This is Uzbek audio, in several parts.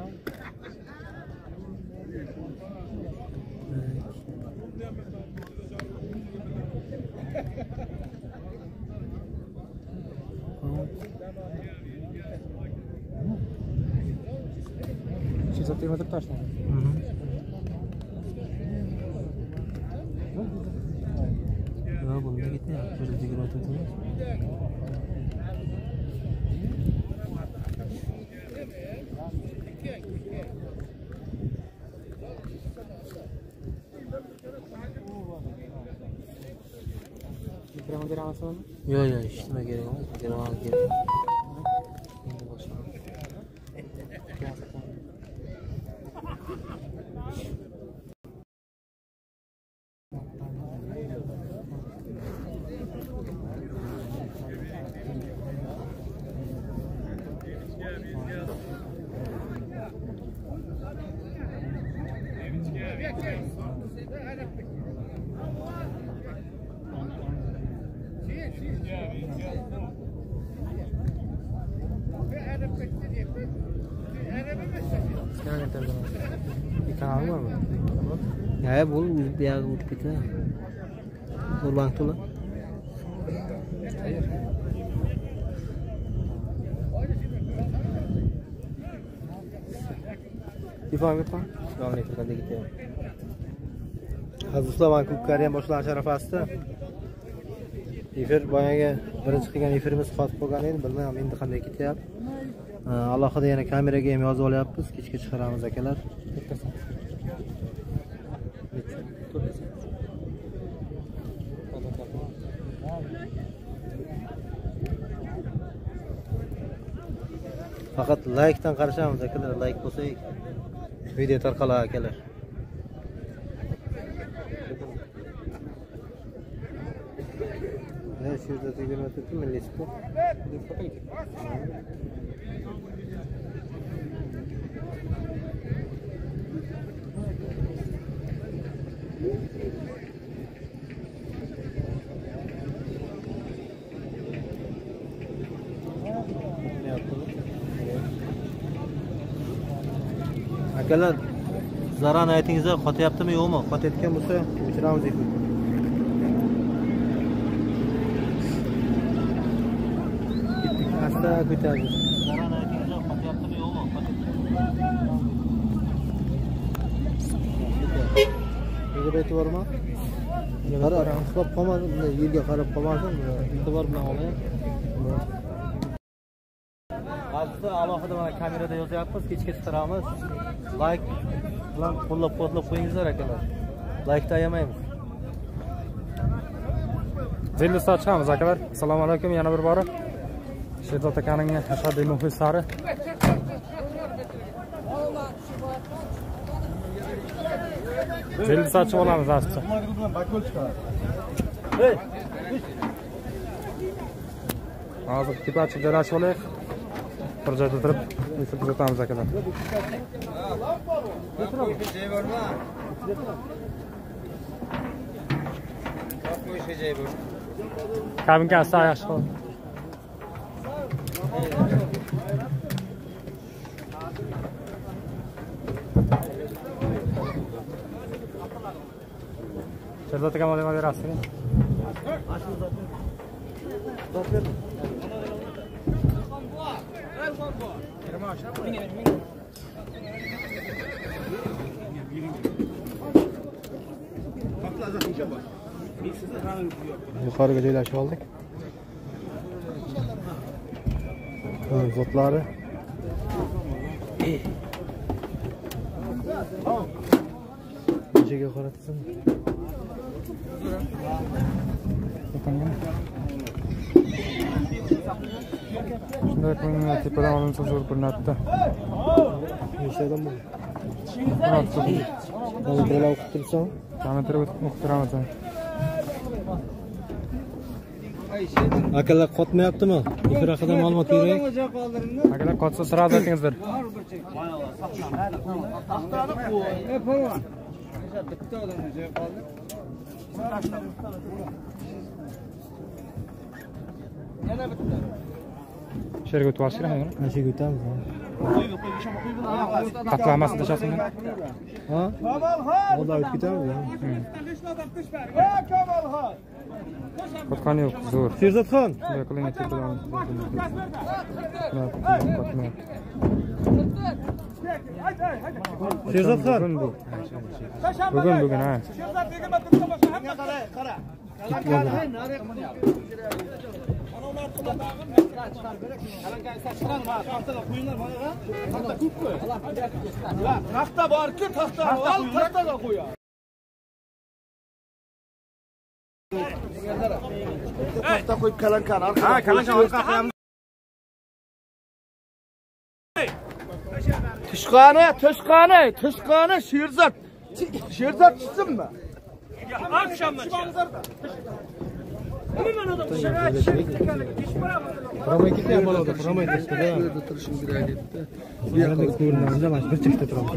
$624 taşlar. Ya bunda gitti. Şöyle sigara atıyorsunuz. Mikrofon veremezsin. Yok yok işleme gerek yok. Mikrofon gerek. Şimdi başlayalım. Bir kanal var mı? Ya bu bir yer uçup gitti. Kurban tula. İfade et lan. Devam ettirganda gitti. Hazırlar Vankouver Koreyan boshlanish arafasida efir boyaga birinchi qilgan efirimiz qotib qolgan edi, bilmayman endi qanday ketyapti. Alohida yana kameraga ham yozib olyapmiz, kechga chiqaramiz akalar. Faqat like-dan qarashamiz akalar, like bo'lsak video tarqaladi akalar. Ne şurada tegirme tuttum milli spor. Akalar, zarar aytingizda qotyaptimi yo'qmi? Qotayotgan bo'lsa, o'chiramiz efir. Asta ko'tardi. Zarar aytingizda qotyaptimi yo'qmi? Qotyapti. E'tibormi? Qarab qolmadim, yerga qarab qolmadim. E'tibor bilan olaylik. Hozir alohida mana kamerada yozyapmiz, kechga chiqaramiz. Like bilan qo'llab-quvvatlab qo'yingizlar akalar. Like-da ayamaymiz. Zillisdan chiqamiz akalar. Assalomu alaykum yana bir bora. Sherzod akaning ashaddiy muxlislari. Zillisdan chiqib olamiz asli. Hozir tepachi joylashib olaylik. Bir joyda turib, efir kuzatamiz akalar. Kabinka sağ yaxshi qol. Sherzod aka malama berasizmi? Yuqoriga joylashib oldik. Zotlari. Nechaga qaratsam? Shunday qilib tepadan olinsa zo'r ko'rinadi. Nechtadan bu? Hozir Bela o'qib tursam, kamerada o'qib turamiz. akalar qotmayaptimi? Efir haqida ma'lumot kerak. Akalar qotsa sirada aytingizlar. She'rga o'tib olishlar. Nasha o'tamiz. Qatlaması dışasını. Ha? O da ötüp gider mi ya? Qotqani yo'q, zo'r. Sherzodxon. Yo'qling tepadan. Sherzodxon. Bugun ha. Taxta borki, taxta al, taxtaga qo'y. Taxta qo'yib kalankani orqaga. Ha, kalankani orqaga qo'yamiz. Tishqani, Sherzod. Sherzod chiqsinmi? Akşamdan. Promoy ketyapti bolada, promoy tashqada. Yerda turishim kerak edi. Bu yerda ko'rinamda mana bir chekda turamiz.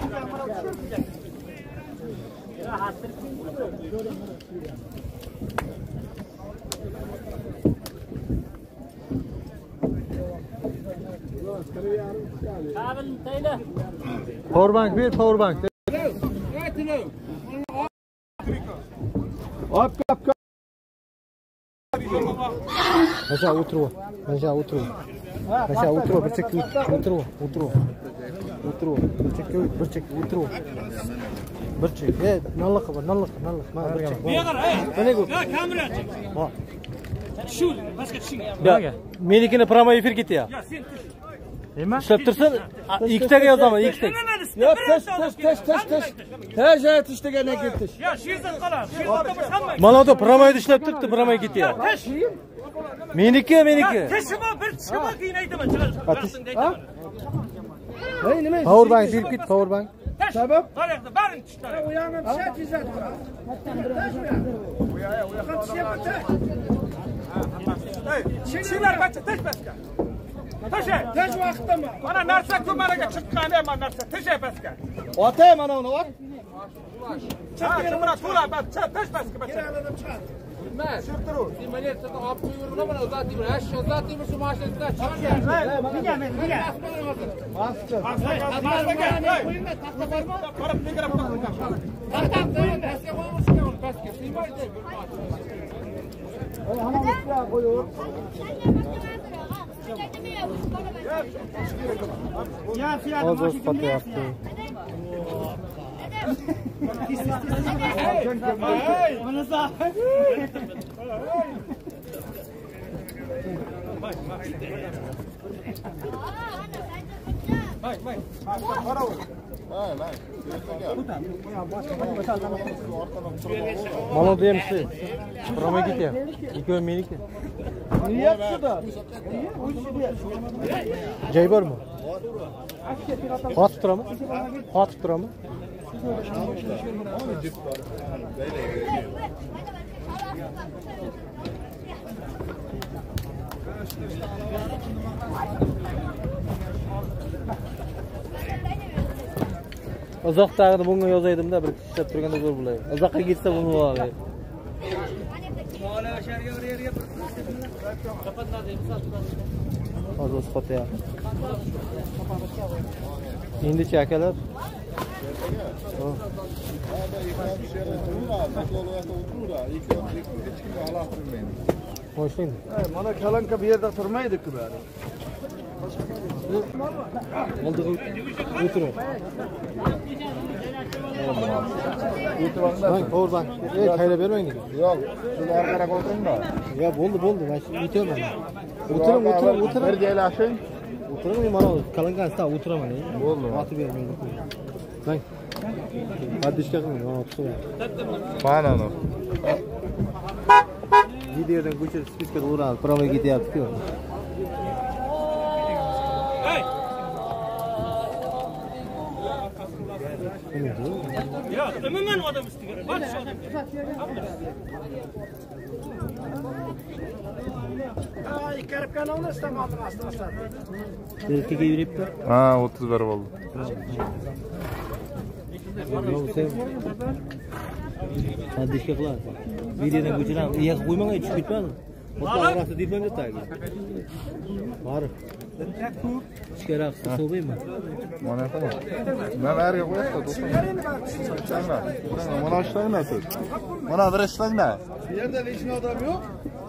Powerbank ver, powerbank. Hop, kap. Aşağı otur. Aşağı otur. Aşağı otur, bir çek otur. Otur. Bir çek otur. Bir çek. Nallık var, nallık. Mana bir çek. Mana bu. Ya kamera çek. Ha. Şu, başka çek. Ya, menikini promo efir ketya. Ya sen tuş. Nima? İşlep tursin, ikkitaga yozaman, ikkita. Yok, tish. Her tishga ne ketdi? Ya Sherzod qolar. Sherzodda boshlanma. Mana da promoyni ishlab turibdi, promoy ketya. Tish. Meniki. Tishima bir tishima keyin aytaman. Chiqarsin deyman. Hey, nima? Powerbank verib ket, powerbank. Sabab? Qarayapti, barini tishlar. U yoqqa tushadi, tizat. U yoqqa tushyapti. Hey, chiqinglar bacha, tish basga. Tish vaqtdami? Mana narsa ko'maraga chiqqani, mana narsa tish basga. Otay mana uni ot. Chiqinglar mana to'la bas, tish basga bacha. Oz qotyapti. Mana deyimsi. Promoy ketya. Ikkovi meniki. Niyat shuda. Joy bormi? Qotib turami? Uzoqdagini bunga yozaydimda, bir ishlab turganda zo'r bo'ladi. Uzoqqa ketsa buni olay. Hozir qotyapti. Endi akalar. Hoşlayın. Mana kalanka bu yerda turmaydi-ku bari. Oldu otur. Bak oradan. Hayla vermeyin. Yo'q, siz orqaroq o'tiring da. Ya bo'ldi. Ben şimdi o'tiraman. O'tiring. Bir joylashing. O'tiring, mana kalanka sta o'tiraman. Bo'ldi. Otib bermaydi. Bak. Hadishga qilmang, mana o'tib. Mana uni. Videodan ko'chirib spiskada o'ralib, promoga ketyapti-ku. Ya, umuman odam ustiga. Bosh odam. Ay, karabkani uni istamoqni aslan. Erkekga yuribdi. Ha, 31 bo'ldi. Hadishga qiladi. Videodan ko'chirib, iyoq qo'ymanglar, tushib ketmadi. Fotoğrafı değil mi tagi? Var. Çıkarak soğuyayım mı? Mana tamam. Ben erge koyup da dostum. Çanga. Mana işlerin nasıl? Mana bir işlerin ne? Bir yerde işin adam yok.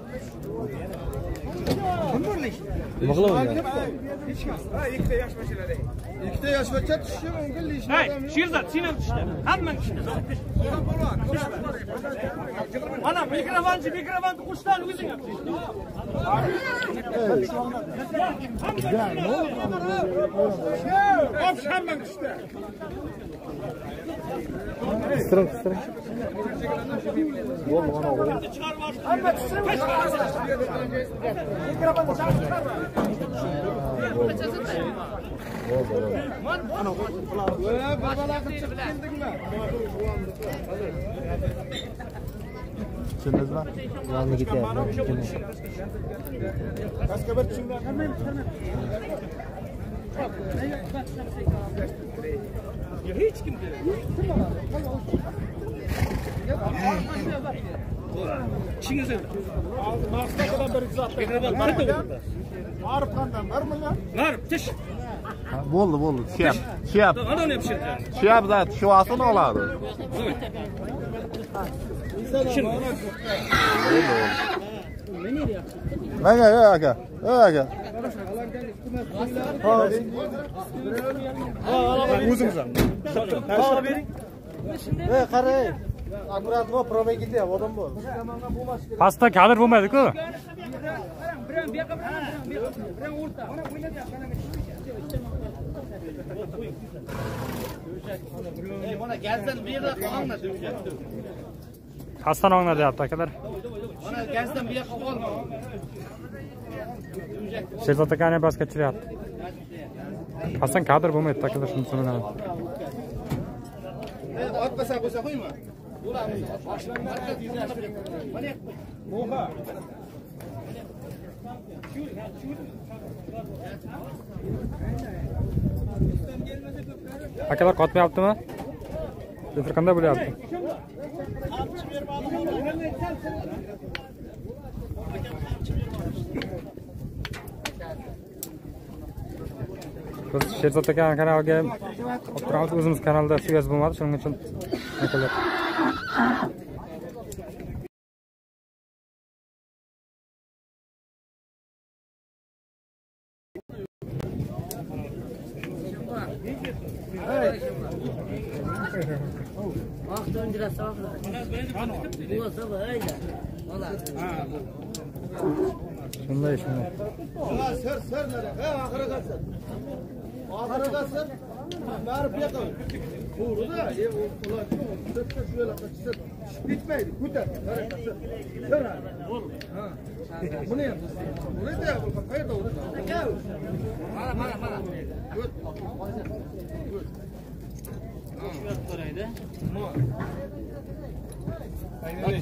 Mıqlama ya. Ha, ikkita yosh mashalada. İkide yaş kaça düşüyor engel işin adam Hey, yok. Sherzod, sen ham tushdi. Hamma tushdi. Ana mikrofonni qo'shdan o'zing ham. Hamma tushdi. Kıstırın kıstırın. Yol bana oluyor. Hamma tushdi. Mikrofonni chiqar. Çinez mi? Yanına git ya. Kaskabat tushunlar. Hech kim İşinize. Maqsad kadar bir zat. Arif qandan barmi lan? Arif tish. Bo'ldi. Chiyap. Ana ne pishirdi? Chiyap zat shuvasini oladi. Menga aka. Aka. O'zingiz ham. bering. Qarang. Akurat bu proba ketyapti, odam bor. Pastda kadr bo'lmaydi-ku. Bana gelsen bir yere kalma. Qasdan o'nglar deyapti akalar. Bana gelsen bir yere kalma. Sherzod akani pastga tushiryapti. Qasdan kadr bo'lmaydi akalar, shuni bilaman. Atmasa qo'ysa qo'yma. Akalar qotmayaptimi? Efir qanday bo'lyapti? Biz Sherzod akani kanaliga o'tiramiz, o'zimiz kanalda suyaz bo'lmadi, shuning uchun akalar. Shunday. Sır nereye? Ahıra kalsın. Ahıra kalsın. Bari bir yakın. Doğru da. Ulan şöyle kaçsın. Bitmeydi. Kutar. Sır. Bu ne yaptın? Bu ne de yapalım? Hayır doğru. Gel. Mara. Good. Good. Şu oraydı. Aynen.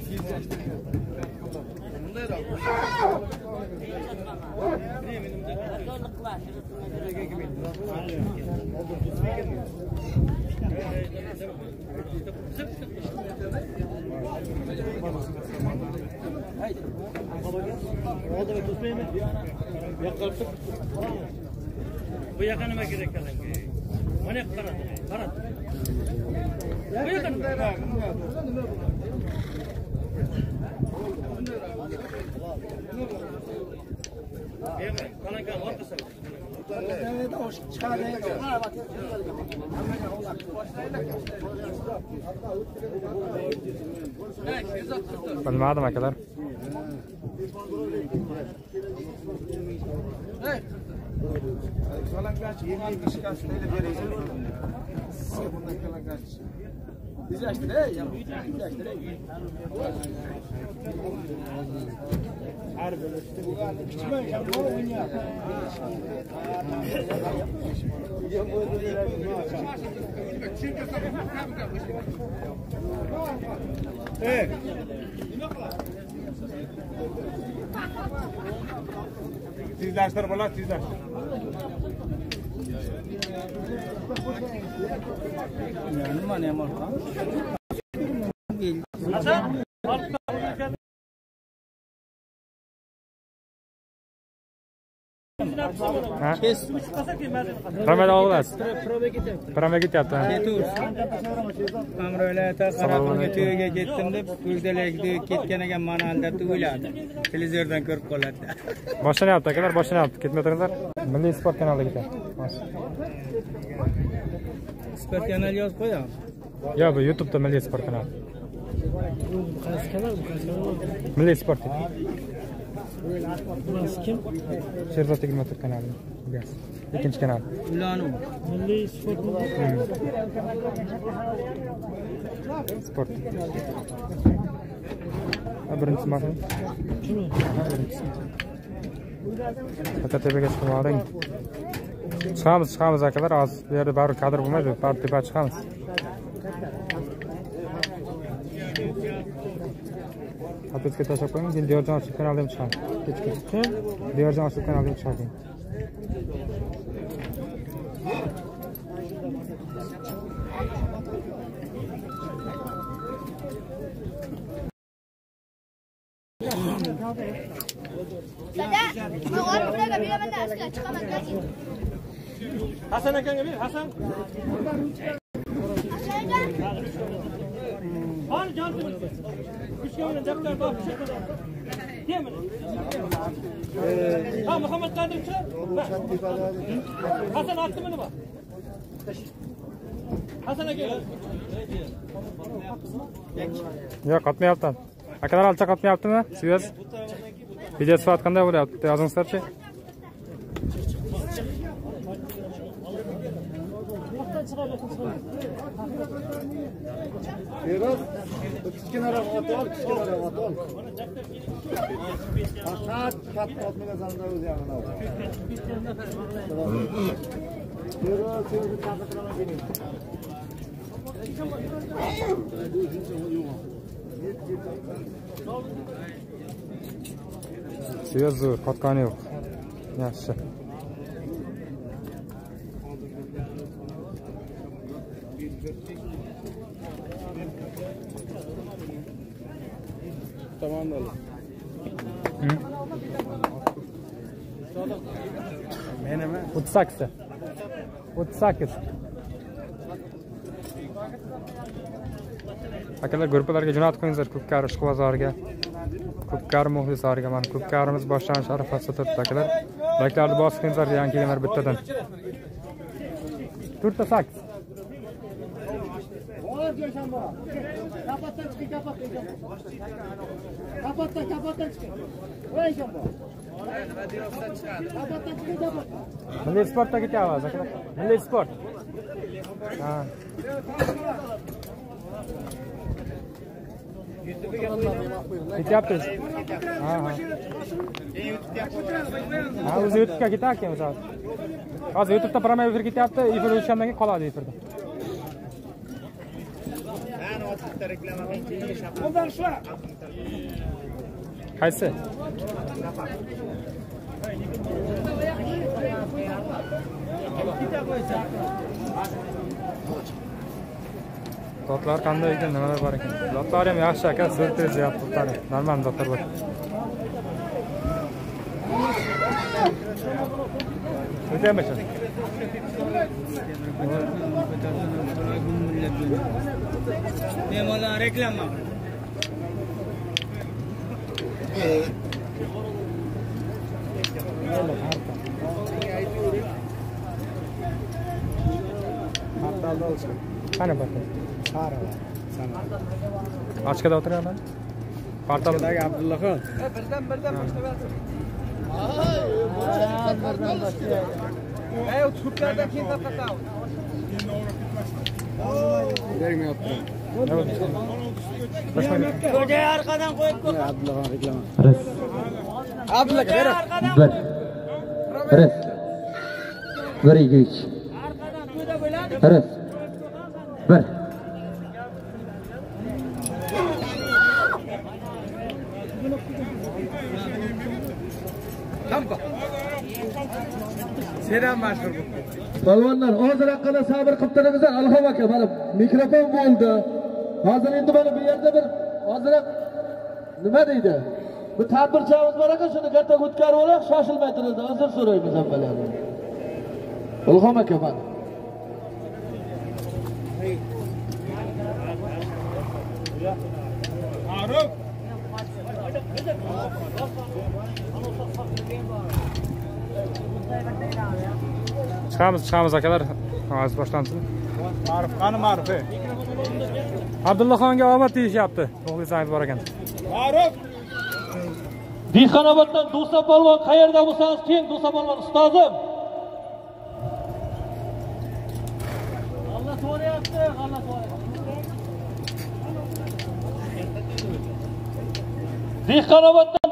Bu yoqqa nima kerak ekan? Mana yoqqa qarad. Bu yoqqa. Kalankan ortası. Bilmadim akalar. Kalankaç, yemeği kişi kaçtayla vereceğim. Size bundan kalankaç. Bizi açtı ne? Ya bizi açtı ne? Her böyle işte bu kadar. Küçümen ya bu oynuyor. Evet. Tizlaştır bana tizlaştır. Yani mana yomon. Hasan Ha? Qamada olasiz. Proga ketyapti. Amro'larda Qaraqumga to'yga ketdim deb, to'ydalikda ketgan ekan, mana aldab o'yladi. Televizordan ko'rib qoladi. Boshlanyapti akalar, boshlanyapti. Ketmayotganlar. Milliy sport kanaliga ketadi. Sport kanali yozib qo'yam. Yo, bu YouTube'da Milliy sport kanali. Qaysi kanal? Milliy sport. Burası kim? Sherzod Tegirmotor kanali. Ikkinchi kanal. Ulanov. Milliy sport. Sport. Birinchi mashina. Kimi? Tepaga chiqib oling. Chiqamiz akalar. Hozir bu yerda baribir kadr bo'lmaydi. Baribir tepaga chiqamiz. Apetga tashlab qo'ying, keyin Diyorjon Ochiq kanalidan chiqadi. Kim? Diyorjon Ochiq kanalidan chiqadi. Hasan akaga ber, Hasan. Hadi canım. Üç kere defter bak çıktı. Değil mi? Ha Muhammed Kadir çık. Hasan attı mı bak? Hasan'a gel. Yo'q, qatmayapti. Akalar alcha qatmayaptimi? Svez. Video sifat qanday bo'lyapti? Yozingizlarchi. Biraz kichkinaroq ot ol, kichkinaroq ot ol. Faqat katta ot bilan zamda o'zi yag'ini ol. Biraz sevgi taqatraman keling. Svez zo'r, qotqani yo'q. Yaxshi. Tamamdır. Menimi 38. 38. Akalar gruppalarga jo'natib qo'yinglar, Ko'pkari ishq bozoriga. Ko'pkari muxlislariga, mana Ko'pkarimiz boshlanish arafasida turibdi akalar. Layklarni bosib qo'yinglar, yangi kelganlar bittadan. 48. Kapatdan çıkın, kapatdan çıkın. Oraya şamba. Kapatdan çıkın, kapat. Milliy sportda ketyapmiz akalar. Milliy sport. Ha. Ketyapmiz. Ha. Ha, o'zi YouTube'ga ketyapmiz hozir. Hozir YouTube'da promil efir ketyapti, efir o'shandan keyin qoladi efirda. Qaysi? Dotlar qanday ekan, nimalar bor ekan? Dotlar ham yaxshi aka, surpriz yapti, normal dotlar bor. O'tayapmiz. Mehmonlar reklama. Qani bakın. Ochkada o'tirganlar. Portaldagi Abdullaxon. Birdan boshlab Ey, Türklerden kim tarqatadi? Ko'cha arqadan qo'yib qo'y. Abdullaxon reklama. Abdullaxon ber. Res. 1 2 3. Arqadan to'da bo'ladi. Res. 1. Tampa. Selam mashhur. Balvonlar, hozir haqqida sabr qilib turingizlar. Alhom aka, mana mikrofon bo'ldi. Hozir endi mana bu yerda bir hozir nima deydi? Bu tadbirchimiz bor ekan, shuni katta o'tkazib olib, shoshilmay turadi. Uzr so'raymiz avvalo. Ilhom aka mana. Arif. Chiqamiz akalar. Hozir boshlansin. Ma'ruf qani Ma'ruf. Abdullaxonga omad deyishyapti. Muxlisangiz bor ekan. Ma'ruf. Dehqonoboddan Do'sa polvon qayerda bo'lsangiz keling, Do'sa polvon ustozim. Allah so'rayapti, Allah so'rayapti. Dehqonoboddan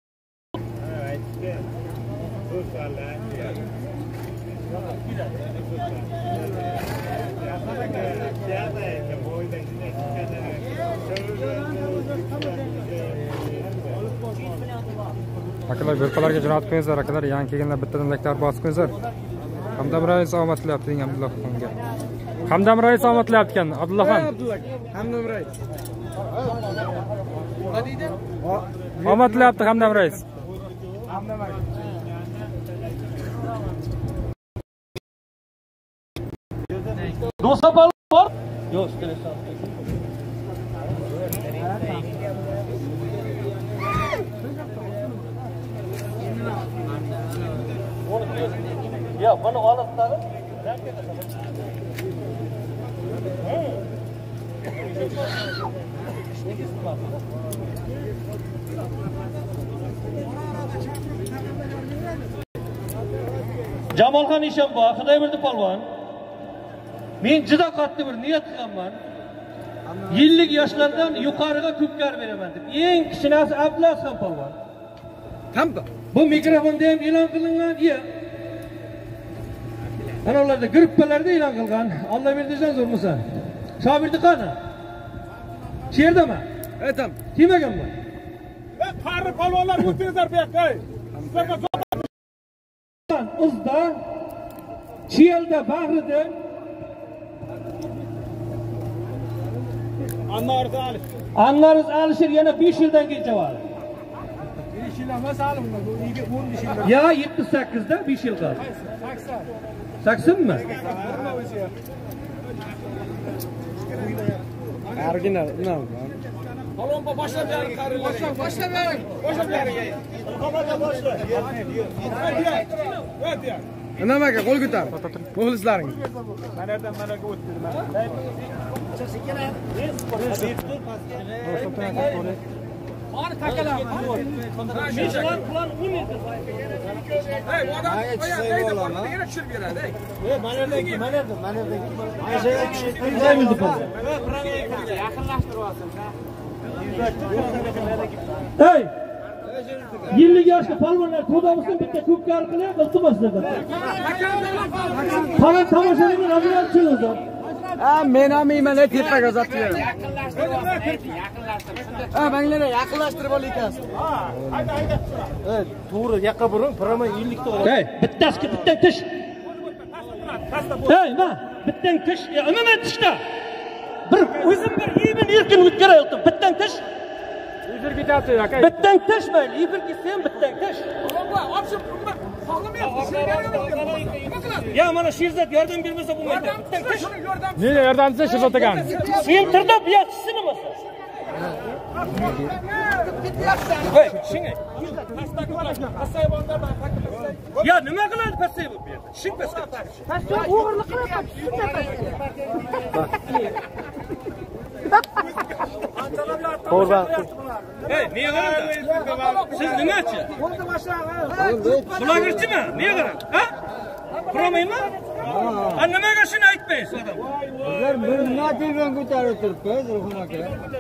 akalar gruppalarga jo'natib qo'yingizlar akalar. Yangi kelganlar bittadan like bosib qo'yingizlar. Hamdam rais omad tilayapti degan Abdullaxonga. Hamdam rais omad tilayapti ekan Abdullaxon. Hamdam rais. Nima deydi? Omad tilayapti Hamdam rais. Hamdam rais. Do'sa polvon bor? Yo'q, stress. Ya, bana olasizlar. Jamolxon Eshonboy, Xudoyberdi polvon. Men juda qattiq bir niyat qilganman. 50 yoshlardan yuqoriga ko'pkar beraman deb. Eng kichinasi Abdulazizxon polvon. Hamda. Bu mikrofonda ham e'lon qilingan, ana ularda gruppalarda e'lon qilgan. Alloh berdisan zo'r bo'lsa. Shobirdi qani? Cherdami? Aytam. Kim ekanman? Qari polvonlar o'tingizlar bu yoqqa. Sizlarga Uzda, Chiyelda, Bahrida, Anvarov Alisher yana 5 yildan keyin javob. 5 yil emas alim, 15 yil. Ya 78 da 5 yil qoldi. 80 mi? Original, nima? polvon boshlab bering qarilar. Boshlab bering. Boshlab bering. Qamoqqa boshla. Nima aka, qo'l ko'tar. Muxlislaring. Mana yerdan managa o'tdirma. Qani takalar. Mishlan plan 10 metr. Hey, odam qo'yadi, qo'yadi, tushirib beradi. Mana yerdan. Hey! 50 yoshli polvonlar to'damisin bitta ko'pkar qilib, iltimoslar. Qani tomoshabinlar nazardan chiqinglar. Men ham yeyman, tepaga uzatib beraman. Banglarga yaqinlashtirib olaykansiz. Hayda. To'g'ri, yoqqa buring, prama 50 ta. Hey, bittasiga bittang tish. Hey, ma, bittang tish. Umuman tishda. Bir o'zim bir even erkin o'tkazayotdim. Bittang tish. Efir ketyapti aka. Bittang tish mayli, efir ketsa ham bittang tish. Ya mana Sherzod yordam bermasa bo'lmaydi. Bittang tish. Nega yordamchi Sherzod ekan? Sen tirda bu yaxshisi nimasi? Hey, shingay. Ya nima qiladi pastay bu yerda? Shing pastay. Pastay o'g'irlik qilyapti. Hey, niye qaradi? Siz nimachi? Bloggerchimi? Niye qaradi? Ha? Quramaymi? Ha, nimaga shuni aytmaysiz odam? Bizlar bir nima telefon ko'tarib turibmiz, Ruhon aka.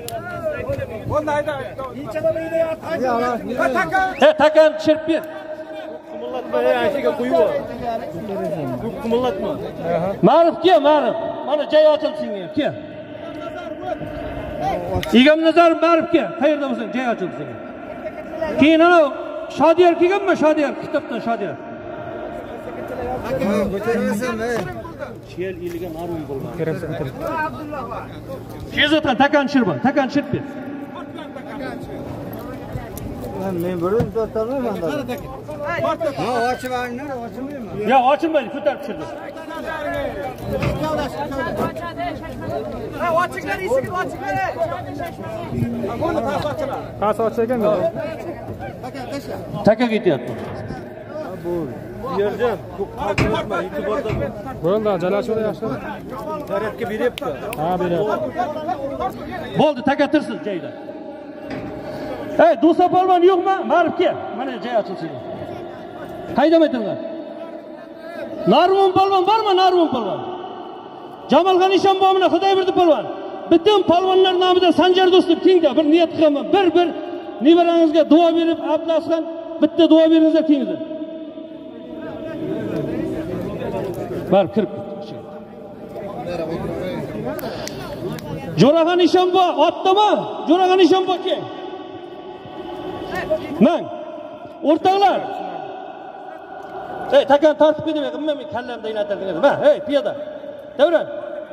He, takan tushirib ber. Qumullatma, aytiga qo'yib. Qumullatma. Ma'ruf kel, Ma'ruf. Mana joy ochilsin, kel. Egamnazar Ma'ruf kel. Qayerda bo'lsang, joy ochilsin. Keyin ana Shodiyor kelganmi? Shodiyor, kitobdan Shodiyor. Chiyel iliga Ma'ruf bo'lgan. Sherzoddan takan tushirib ber, takan tushirib ber. Men bo'lib tortolmayman. Ha, ochmayman, ochmayman. Ya ochilmaydi, ko'tarib tushirdi. Ha, ochinglar, eshigini ochinglar. Buni taraf ochinglar. Qaysi ochiq ekan bu? Taka ketyapti. Yerjon, bu qalqinma, e'tiborda bo'l. Bo'ldi, jalashuvda yaxshi. Zaryadga beryapti. Ha, beryapti. Bo'ldi, taka tursin joyida. Hey, do'sa polvon yo'qmi? Marib kel. Mana joy ochilsin. Haydamaytinglar. Narvon polvon bormi? Narvon polvon. Jamolxon Ishonboy bilan Xudoyberdi polvon. Butun polvonlar nomidan Sanjar do'stib kengda bir niyat qilaman. Bir nevarangizga duo berib, Abdulazxon bitta duo beringizlar kengizlar. Bar kirib. Jo'raxon Ishonboy otdimi? Jo'raxon Ishonboy kel. Men o'rtoqlar. Hey, takan tortib ketib, men kallamda aylantirdingiz. Ma, hey, piyoda. Davron.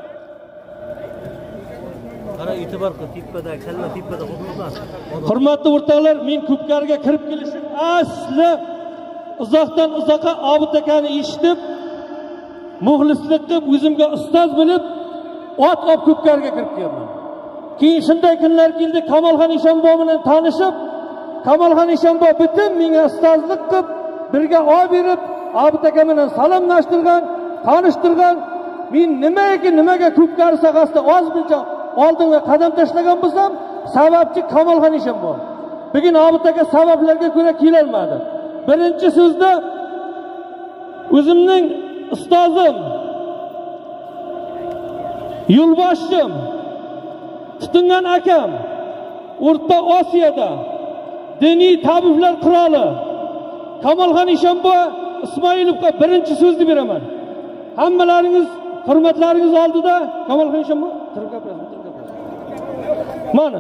Qara e'tibor qil, tepada, kalla tepada qo'ymas. Hurmatli o'rtoqlar, men ko'pkariga kirib kelishim asli uzoqdan uzoqqa Obid akani eshitib, muxlislik qilib, o'zimga ustoz bilib, ot olib ko'pkariga kirib keldim. Keyin shunday kunlar keldi, Kamolxon Ishonboy bilan tanishib, Kamolxon Ishonboy butun menga ustozlik qilib, birga oy berib, Obid aka bilan salomlashtirgan, tanishtirgan. Men nimaga ko'pkari sohasida ozmuncha oldinga qadam tashlagan bo'lsam, sababchi Kamolxon Ishonboy. Bugun Obid aka sabablarga ko'ra kelolmadi. Birinchi so'zda o'zimning ustozim, yo'lboshchim, tutingan akam, O'rta Osiyoda diniy tabiblar qiroli Kamolxon Ishonboy Ismoilovga birinchi so'zni beraman. Hammalaringiz hurmatlaringiz oldida Kamolxon Ishonboy turib gapirasiz. Mana.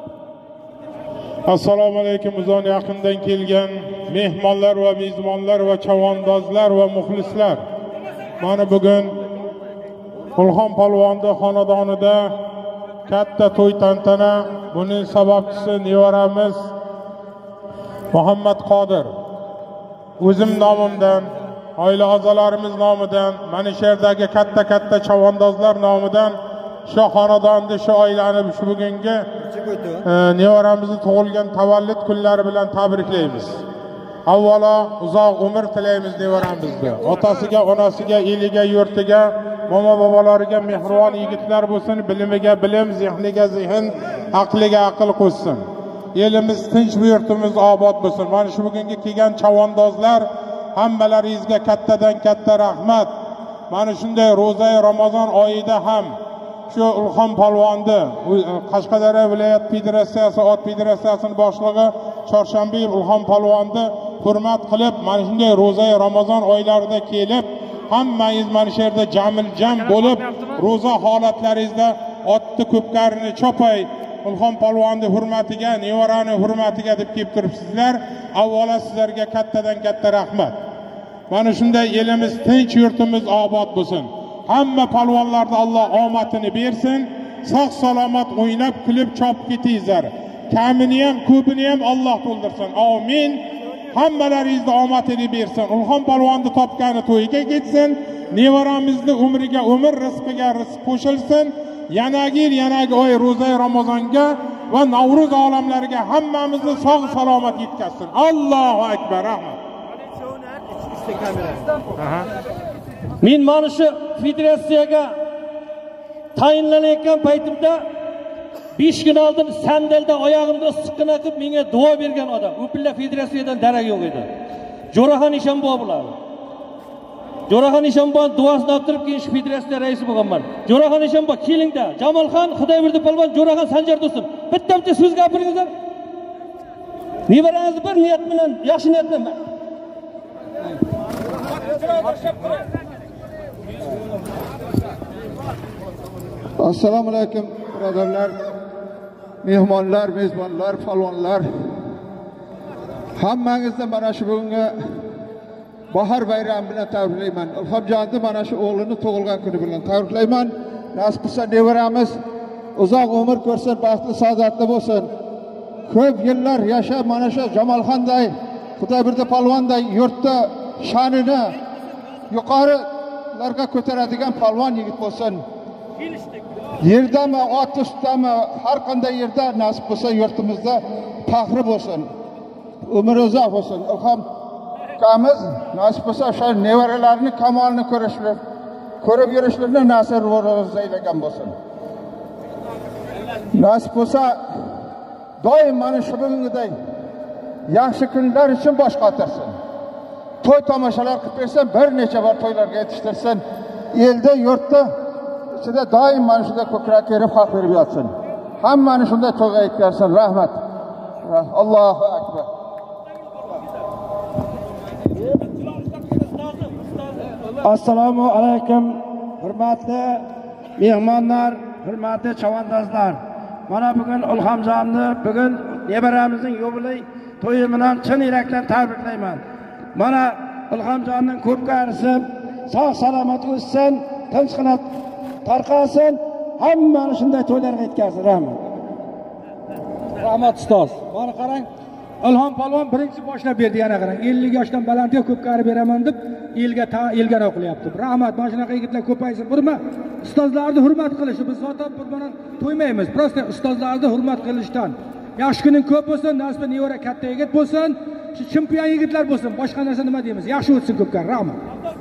Assalomu alaykum uzun yaqindan kelgan mehmonlar va mezbonlar va chavandozlar va muxlislar. Mana bugun Ulxon polvonni xonadonida katta to'y tantana. Buning sababchisi nevaramiz Muhammad Qodir. O'zim nomimdan, oila a'zolarimiz nomidan, mana shu yerdagi katta chavandozlar nomidan shu xonadonni, shu oilani shu bugungi nevaramizni tug'ilgan tavallud kunlari bilan tabriklaymiz. Avvalo uzoq umr tilaymiz nevaramizga. Otasiga, onasiga, eliga, yurtiga, momo bobolariga mehribon yigitlar bo'lsin, bilimiga bilim, zehniga zehn, aqliga aql qo'shsin. Elimiz tinch, bu yurtimiz obod bo'lsin. Mana shu bugungi kelgan chavandozlar hammalaringizga kattadan katta rahmat. Mana shunday ro'za Ramazon oyida ham shu Ulxon polvonni Qashqadaryo viloyat federatsiyasi ot federatsiyasining boshlig'i Chorshanbeyev Ulxon polvonni hurmat qilib, mana shunday ro'za Ramazon oylarida kelib, hammangiz mana shu yerda jam bo'lib, ro'za holatlaringizda otni ko'pkarini chopay Ulxon polvonni hurmatiga, nevarani hurmatiga deb kelib turibsizlar. Avvalo sizlarga kattadan katta rahmat. Mana shunday elimiz tinch, yurtimiz obod bo'lsin. Hamma polvonlarga Alloh omadini bersin. Sog' salomat o'ynab, kulib chopib ketingizlar. Kamini ham, ko'pini ham Alloh to'ldirsin. Amin. Hammalaringizga omadini bersin. Ulxon polvonni topgani to'yiga ketsin. Nevaramizni umriga umr, rizqiga rizq qo'shilsin. Yanagi yil, yanagi oy ro'za Ramazonga va Navro'z olamlariga hammamizni sog' salomat yetkazsin. Allohu akbar. Rahmat. Men mana shu federatsiyaga tayinlanayotgan paytimda 5 kun oldin sandalda oyog'imda issiqqina qilib menga duo bergan odam. U pilla federatsiyadan darak yo'q edi. Jo'raxon Ishonboy bo'ladi. Jo'raxon Ishonboy duosini olib turib keyin shu federatsiya raisi bo'lganman. Jo'raxon Ishonboy kelingda. Jamolxon, Xudoyberdi polvon, Jo'raxon Sanjar do'stim. Bittamcha so'z gapiringizlar. Nevarangizni bir niyat bilan, yaxshi niyat bilan. Assalomu alaykum birodarlar, mehmonlar, mezbonlar, polvonlar. Hammangizni mana shu bugungi bahor bayrami bilan tabriklayman. Ilhomjonni mana shu o'g'lini tug'ilgan kuni bilan tabriklayman. Nasib qilsa nevaramiz uzoq umr ko'rsin, baxtli saodatli bo'lsin. ko'p yillar yashab mana shu Jamolxonday, Xudoyberdi polvonday yurtda sha'nini yuqorilarga ko'taradigan polvon yigit bo'lsin. Yerdami, ot ustidami, har qanday yerda nasib bo'lsa yurtimizda faxri bo'lsin. Umri uzoq bo'lsin. Ilhom akamiz nasib bo'lsa o'sha nevaralarini kamolini ko'rib yurishlarini nasib aylagan bo'lsin. Nasib bo'lsa doim mana shu bugungiday yaxshi kunlar uchun bosh qotirsin. To'y tomoshalar qilib bersin, bir necha bor to'ylarga yetishtirsin. Elda, yurtda ichida doim mana shunday ko'krak berib haq berib yotsin. Hammani shunday to'yga yetkazsin. Rahmat. Allohu akbar. Assalomu alaykum, hurmatli mehmonlar, hurmatli chavandozlar. Mana bugun Ilhomjonni, bugun nevaramizning yubiley to'yi bilan chin yurakdan tabriklayman. Mana Ilhomjonning ko'p qarisi sog' salomat o'ssin, tinchgina tarqasin, hammani shunday to'ylarga yetkazsin. Rahmat. Rahmat ustoz. Mana qarang, Ilhom polvon birinchi boshlab berdi, yana qarang. 50 yoshdan balandga ko'p qari beraman deb elga qilyapti. Rahmat, mana shunaqa yigitlar ko'paysin. Burma ustozlarni hurmat qilish. Biz zotan bilan to'ymaymiz. Prosta ustozlarni hurmat qilishdan. Yaxshi kuning ko'p bo'lsin, nasib nevara katta yigit bo'lsin, chempion yigitlar bo'lsin. Boshqa narsa nima deymiz? Yaxshi o'tsin ko'p qari. Rahmat.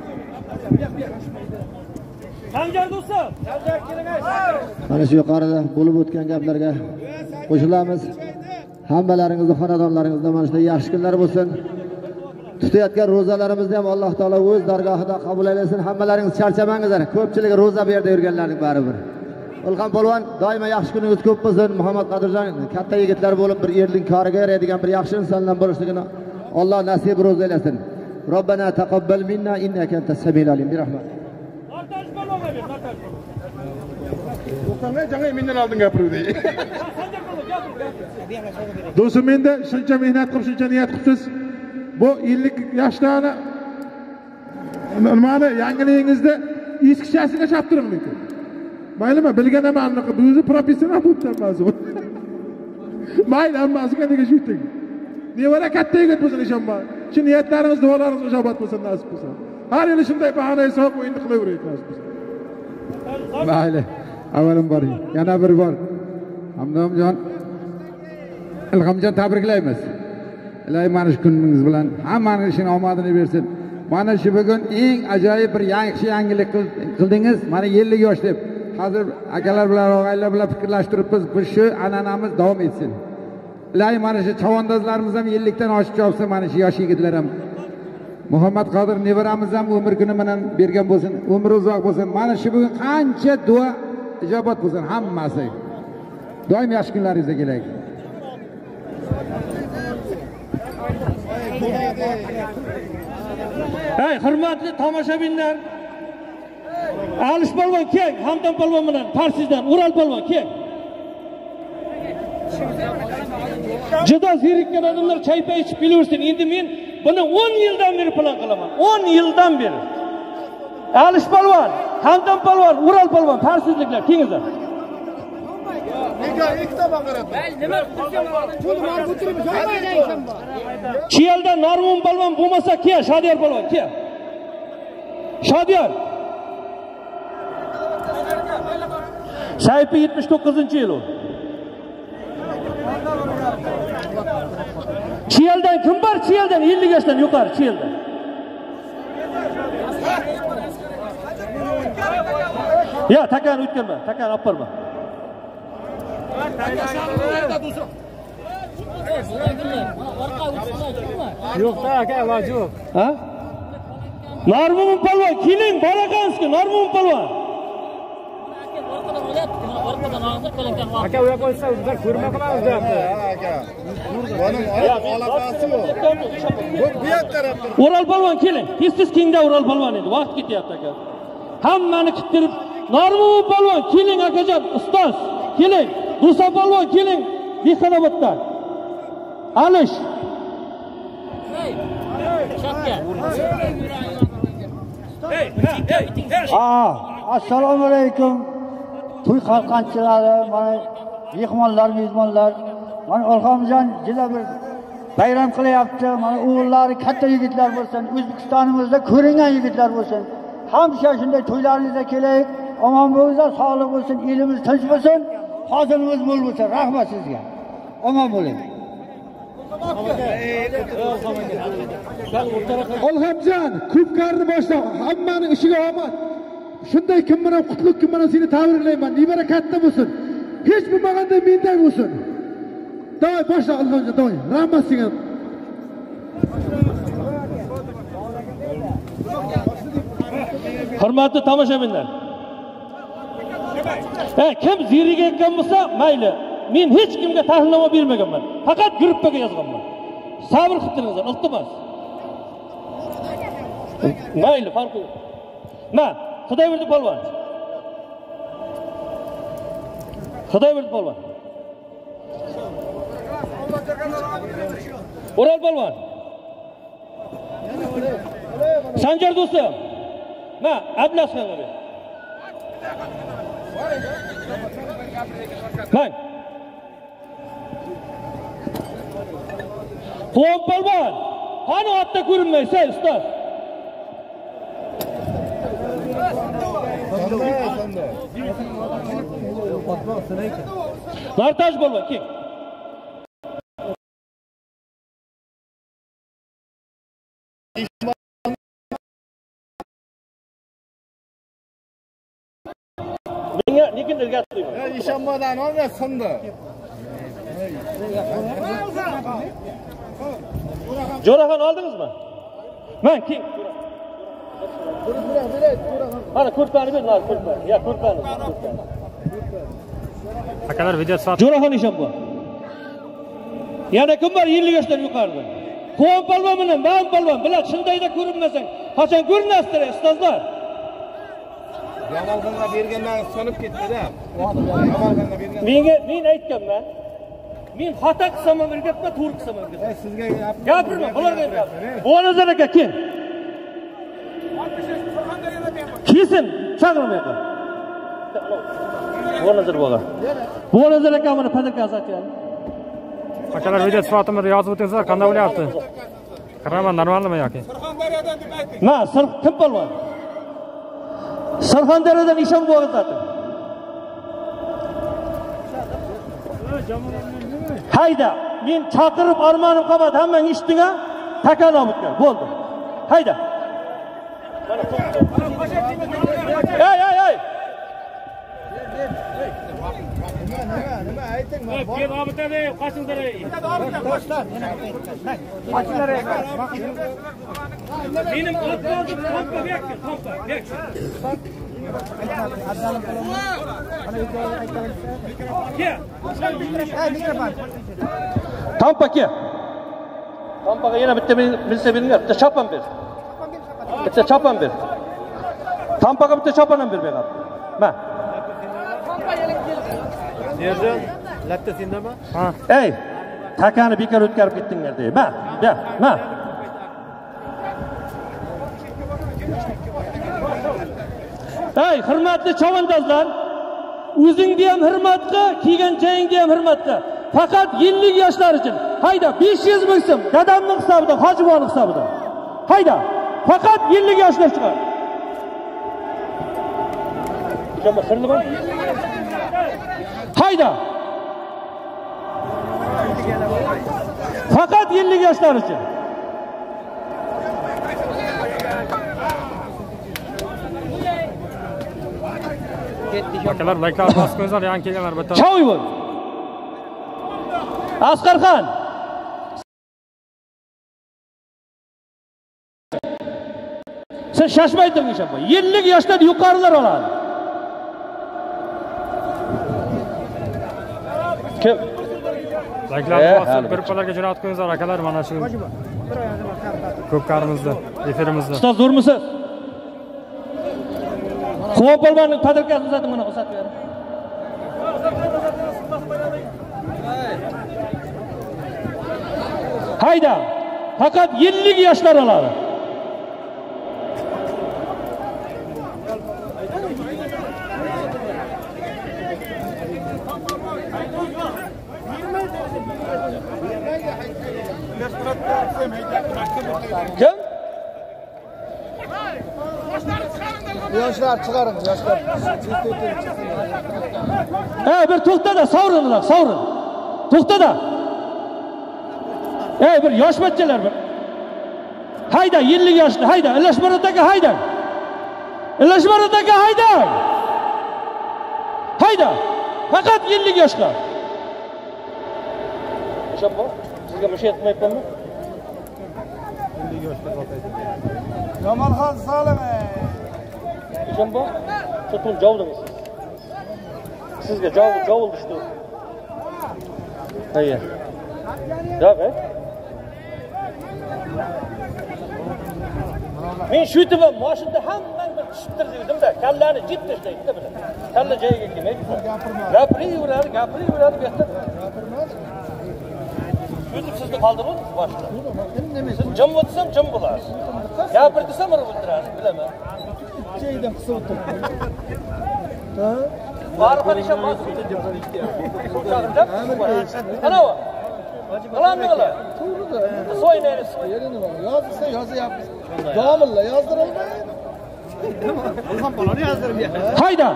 Sanjar do'stlar, Sanjar keling. Mana shu yuqorida bo'lib o'tgan gaplarga qo'shilamiz. Hammalaringizning xonadonlaringizda mana shunday yaxshi kunlar bo'lsin. Tutayotgan ro'zalarimizni ham Alloh taolo o'z dargohida qabul aylasin. Hammalaringiz charchamangizlar. Ko'pchilik ro'za bu yerda yurganlarning baribir. Ilhom polvon, doimo yaxshi kuningiz ko'p bo'lsin. Muhammad Qodirjon katta yigitlar bo'lib, bir yerning koriga yaraydigan bir yaxshi insonlar bo'lishligini Alloh nasib ro'za aylasin. Robbana taqabbal minna innaka antas samiul alim. Rahmat. O'qanlar jangi mendan oldin gapiruvdi. Do'stim, menda shuncha mehnat qilib, shuncha niyat qilibsiz. Bu 50 yoshlarni nimani yangiligingizda eskishasiga chaptiring lekin. Maylimi, bilgan emasmi? Bu o'zi professional bo'libdi. Mayli, hammasiga nega shuyting. Nevara katta yigit bo'lsin ishonman. Shu niyatlaringiz, duolaringiz ijobat bo'lsin, nasib bo'lsin. Har yili shunday bahona hisob o'yinni qilaveraylik, nasib bo'lsin. Mayli. Avalim bor, yana bir bor. Hamdamjon, Ilhomjon tabriklaymiz. Ilohi mana shu kuningiz bilan hammaning ishini omadini bersin. Mana shu bugun eng ajoyib bir yangilik qildingiz. Mana 50 yosh deb. Hozir akalar bilan, og'aylar bilan fikrlashtiribmiz. Bu shu an'anamiz davom etsin. Ilohi mana shu chavandozlarimiz ham 50 dan oshib chopsin, mana shu yosh yigitlar ham. Muhammad Qodir nevaramiz ham umr kuni bilan bergan bo'lsin, umri uzoq bo'lsin. Mana shu bugun qancha duo ijobat bo'lsin hammasi. Doim yaxshi kunlaringizga kelaylik. Hey, hurmatli tomoshabinlar. Alish polvon keng, Hamdam polvon bilan Farsizdan Ural polvon keng. Juda zerikkan odamlar chaypa ichib kelaversin. Endi men buni 10 yildan beri plan qilaman. 10 yildan beri. Alish polvon, Hamdam polvon, Ural polvon, Farsizliklar kengizlar. Nega ikkita baqiradi? Nima qilsam, pul mol ko'chirib joylaysan bor. Chiyalda Normun polvon bo'lmasa, kiya Shodiyor polvon, kiya. Shodiyor. Sayfi 79-yil u. Chiyaldan kim bor? Chiyaldan 50 yoshdan yuqori Chiyaldan. Ya, takan o'tganma, takan olib borma. Yo'q, aka, iloji yo'q. Ha? Normun polvon, keling, boraqanski, Normun polvon. Aka, u yoqqa o'tsa, bizlar ko'rma qilamiz deyapti. Aka. Buning aloqasi yo'q. Bu yoqqa qarab tur. Ural polvon keling. Tez kengda Ural polvon endi, vaqt ketyapti aka. Hammani kuttirib, Normun polvon keling akajon, ustoz, keling. Musa polvon keling, Bexanoboddan. Alish. Assalomu alaykum. To'y qalqanchilari, mana mehmonlar, Mana Ilhomjon juda bir bayram qilyapti. Mana o'g'illari katta yigitlar bo'lsin, O'zbekistonimizda ko'ringan yigitlar bo'lsin. Hamma shunday to'ylaringizga kelaylik. Omon bo'linglar, sog'lik bo'lsin, elimiz tinch bo'lsin, hozirimiz mo'l bo'lsin. Rahmat sizga. Omon bo'ling. Ilhomjon, ko'pkarni boshla, hammaning ishiga omad. Shunday kim bilan qutlug kun bilan seni tabriklayman. Nibara katta bo'lsin. Hech bo'lmaganda menday bo'lsin. Davay boshla Ilhomjon, davay. Rahmat senga. Hurmatli tomoshabinlar. Kim ziriga ekkan bo'lsa, mayli. Men hech kimga tahlilnoma bermaganman. Faqat gruppaga yozganman. Sabr qilingizlar, iltimos. Mayli, farqi yo'q. Xudoyberdi polvon. Xudoyberdi polvon. O'ral polvon. Sanjar do'stim. Ablas qiladi. Quvon polvon. Qani otda ko'rinmaysan, ustoz. Nartaj polvon, kim? Menga lekin ilgari qo'yma. Ishonmadan olma sindi. Jo'raxon oldingizmi? Men kim? Ana ko'rpani ber, mana ko'rpani. Ya ko'rpani. Akalar video soat. Jo'raxon Ishonbo. Yana kim bor 50 yoshdan yuqorida? Quvon polvon bilan Ba'm polvon bilan shundayda ko'rinmasang, qachon ko'rinasizlar, ustozlar? Yamalxonga bergandan sonib ketdi-da. Men aytganman. Men xato qilsam ham o'rgatma, to'g'ri qilsam ham o'rgatma. Sizga gapirma, ularga gap. Bo'nazar aka kim? Kesin, chaqirmaydi. Bo'nazar bo'ga. Bo'nazar aka mana padirka azatgan. Akalar video soatimiz yozib o'tingizlar, qanday bo'lyapti? Qaraman, normalmi yoki? Kim polvon? Surxondaryodan Ishonbo o'g'izladi. Hayda, men chaqirib armonim qabat, hammang eshitding-a? Takan obitgan, bo'ldi. Hayda. Ey! Nima ayting? Kel obitadi, qochinglar. Toshlar. Qochinglar. Benim otlarım tompa bekki, tompa bekki. Tompa ke. Tompaga yana bitta bilsa beringlar, bitta chopan ber. Bitta chopan ber. Tompaga bitta chopan ham ber bergan. Ma. Serjon, latta sendami? Ey, takani bekor o'tkazib ketdinglar dey. Ma. Ey, hurmatli chavandozlar, o'zingga ham hurmat qil, kiygan joyingga ham hurmat qil. Faqat 50 yoshlar uchun. Hayda, 500 ming so'm, dadamning hisobidan, Hojiboning hisobidan. Hayda, faqat 50 yoshlar chiqar. Ikama sirlimi? Hayda. Faqat 50 yoshlar uchun. Akalar like'lar bosib qo'yinglar, yangi kelganlar bitta. Choy bo'l. Asqarxon. Sen shashmay turing Ishonbo. 50 yoshdan yuqorilar oladi. Kim? Like'lar bosib, gruppalarga jo'natib qo'yinglar, akalar, mana shu ko'pkarimizda, efirimizda. Ustoz zo'rmisiz? Quvon polvonning padirkasini uzatib mana uzatib bering. Hayda, faqat 50 yoshlar oladi. Kim? Yoshlar chiqaring, yoshlar. Bir to'xtada, sovrinlar, sovrin. To'xtada. Bir yosh bachchalar bir. Hayda, 50 yoshli, hayda, Ilashmarodagi hayda. Ilashmarodagi hayda. Hayda. Faqat 50 yoshlar. O'sha sizga bir şey aytmayapmanmi? 50 yoshlar otaydi. Jamolxon Solim. O'sha bu, tutun javdingiz. Sizga javul düştü. Hayır. Yok, men shu yerda mashinada hammang bir tushibdir dedim-da, kallani jip tashlaydi-da bular. Kalla joyiga kelmaydi. Gapiraveradi bu yerda. Shu sizni qoldirib boshqa. Siz jim bo'lsam jim bo'lasiz. Gapir desam urib o'tirasiz, bilaman. Cheydan qisib o'tirdi. Bari qarasham bor. Ana va. Qilamdilar. So'ynaysiz. Yerini bor. Yozsa yozyapmiz. Domilla yozdirilmaydi. Ilhom bolani yozdirib ber. Hayda.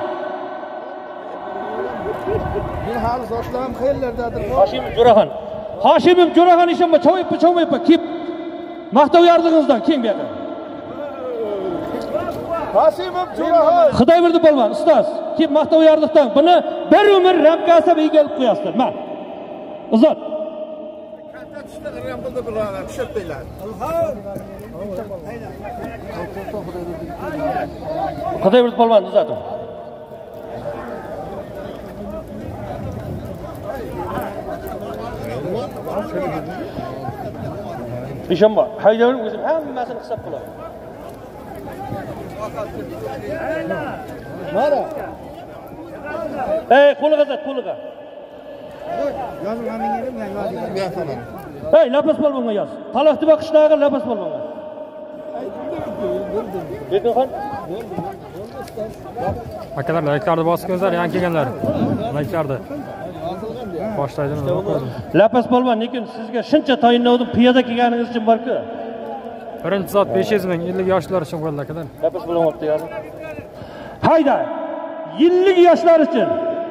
Men hali sochlarim qayerlardadir? Hoshimov Jo'raxon ishonma, cho'mayapti. Kep maqtov yordingizdan keng bu yerda. Hoshimov Jo'raxon. Xudoy berdi polvon, ustoz. Kep maqtov yordiqdan buni bir umr ramkasi bilan kelib qo'yasizlar. Mana. Uzat. Xudoy berdi polvon, uzating. İşim var. Haydar'ın o'zim hammasini hisob qilaman. Mana. Qo'liga zat, qo'liga. Yozilgan yerim yozilgan. Lapas polvonga yoz. Talaqtiba qishlog'i Lapas polvonga. Bekinxon. Akalar, layklarni bosib qo'yinglar, yan kelganlar. Layklarni. Boshlaydi nima qo'ydim. Lapas polvon, lekin sizga shuncha tayinlovdim, piyoda kelganingiz uchun bor-ku. Birinchi zot 500 ming 50 yoshlar uchun qo'yildi akalar. Lapas polvon olib yozing. Hayda. 50 yoshlar uchun.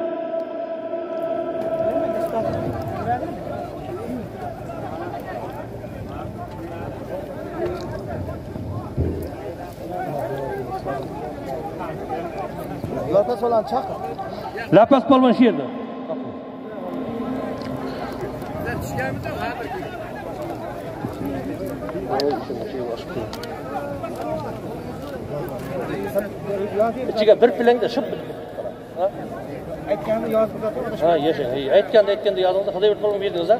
Lapas olan chaqir. Lapas polvon shu yerda. İçiga bir planga shub. Aytganni yozib o'tiramiz. Ha, yashang. Aytganda yozingda Xudoy berdi polvon berdingiz-a?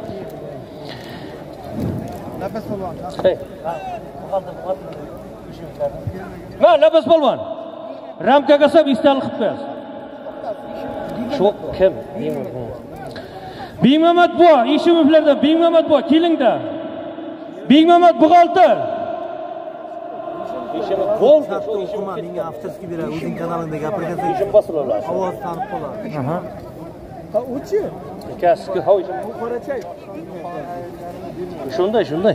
Lapas polvon. Mana Lapas polvon. Ramkaga solib istalib qilib qo'yasiz. Shu kim? Bingmamat bu, Eshimovlardan Bingmamat bu, kelingda. Bingmamat buxgalter. Eshimov bo'ldi, shu Eshimov menga avtorskiy beradi, o'zing kanalingda gapirgansan. Eshim bosilarlar. Ovoz tanib qoladi. Aha. Ha, uchi. Kasbi ho'y. Bu qorachay. Shunday.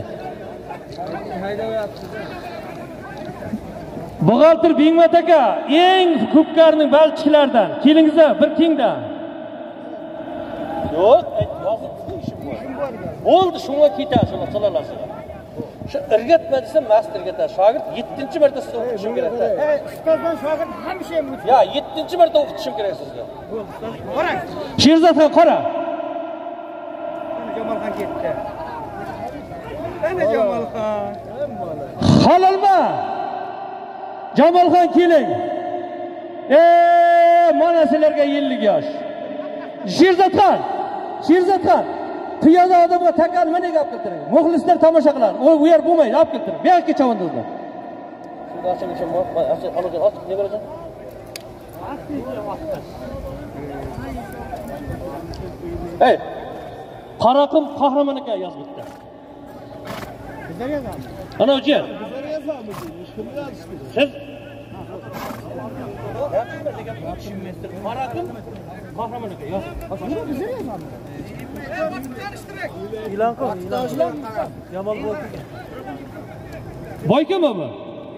Buxgalter Bingmat aka, eng ko'pkarning balchiqlaridan. Kelingizlar, bir kengdan. Yo'q, yozib ishim bor. Bo'ldi, shunga ketasiz, qilalasizlar. Shu irgatma desam, mast irgatadi. Shogird 7-marta sizga o'qitishim kerak. Ustozdan shogird hamisha ham Ya, 7-marta o'qitishim kerak sizga. Qarang. Sherzodxon qara. Jamolxon ketdi. Ana Jamolxon. Halolma. Jamolxon keling. Mana sizlarga 50 yosh. Sherzodxon. Piyoda odamga takal mana gap qiltiring. Muxlislar tomosha qiladi. U yer bo'lmaydi, olib keltiring. Bu yerga chavandingizlar. Shundan uchun halokat ochiq ne bo'lasan? Qaraqim Qahramon aka yozib bitta. Bizlar yozamiz. Ana o'chi. Bizlar yozamiz. Siz Qaraqim Qahramon aka yoz. Bizlar yozamiz. Ilan qil. Jamol bo'ldi. Boykami bu?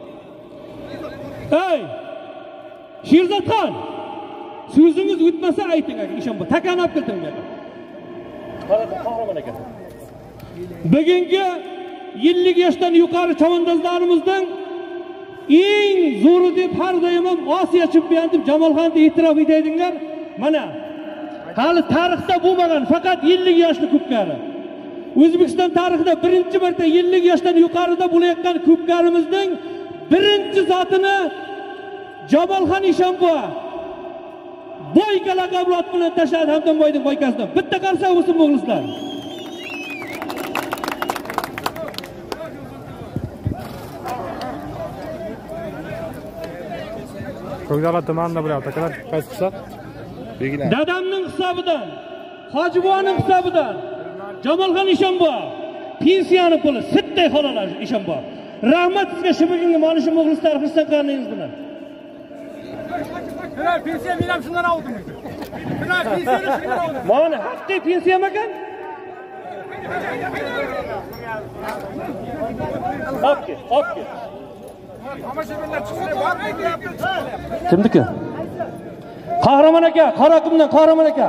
Ey! Sherzodxon, so'zingiz o'tmasa ayting aka, ishon bu. Takani olib keltiring aka. Qahramon aka. Bugungi 50 yoshdan yuqori chavandozlarimizdan eng zo'ri deb har doim Osiyo chempionati Jamolxonni e'tirof etadiganlar mana hali tarixda bo'lmagan faqat 50 yoshli ko'pkari. O'zbekiston tarixida birinchi marta 50 yoshdan yuqorida bo'layotgan ko'pkarimizning birinchi zotini Jamolxon Ishonboy Boyka laqabli ot bilan tashladi Hamdonboyning boykasidan. Bitta qarsa bo'lsin muxlislar. Ko'kdala tumanida bo'lyapti akalar. Qaysi hisob? Dadamning hisobidan, Hojiboyning hisobidan Jamolxon Ishonboy pensiyani puli sitday xolalar Ishonboy. Rahmat sizga shu bugungi mana shu muxlislar xursand qilganingiz bilan. Pensiya men ham shundan oldim. Pensiyani shundan oldim. Mana haqiqiy pensiyam ekan. Okey. Kimniki? Qahramon aka, Qoraqumdan Qahramon aka.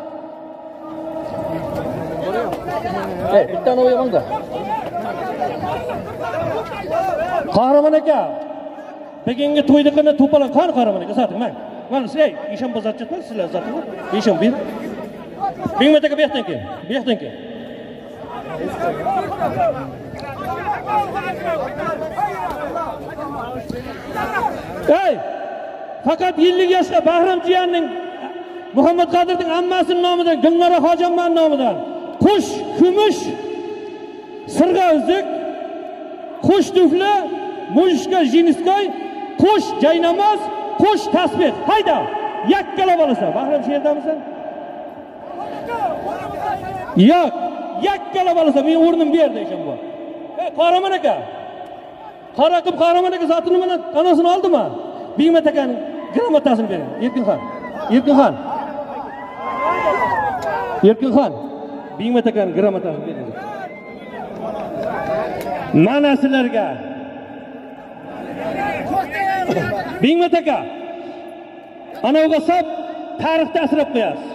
Bittani o'yamangda. Qahramon aka. Bugungi to'yda qanday to'palan Qahramon aka, soting men. Mana sizlar ishon bozorchitmi sizlar soting? Ishon ber. Bingmat aka bu yoqdan kel. Bu yoqdan kel. Ey! Faqat 50 yoshda Bahrom jiyanning Muhammad Qodirning ammasining nomidan, Gulnora Hojammanning nomidan qush, kumush, sirg'a uzuk, qush tufli, mujishka jiniskoy, qush jaynamoz, qush tasbih. Hayda! Yakkala bo'lasan. Bahrom shu yerdamisan? Yo'q, yakkala bo'lasan. Men o'rnim bu yerda ekan bu. Ey, Qahramon aka. Qoraqum Qahramon aka zotini bilan anasini oldimi? Bingmat akaning gramatasini bering. Erkinxon. Bingmat akaning gramatasini bering. Mana sizlarga. Bingmat aka. Ana uga sab tarixda asrab qo'yasiz.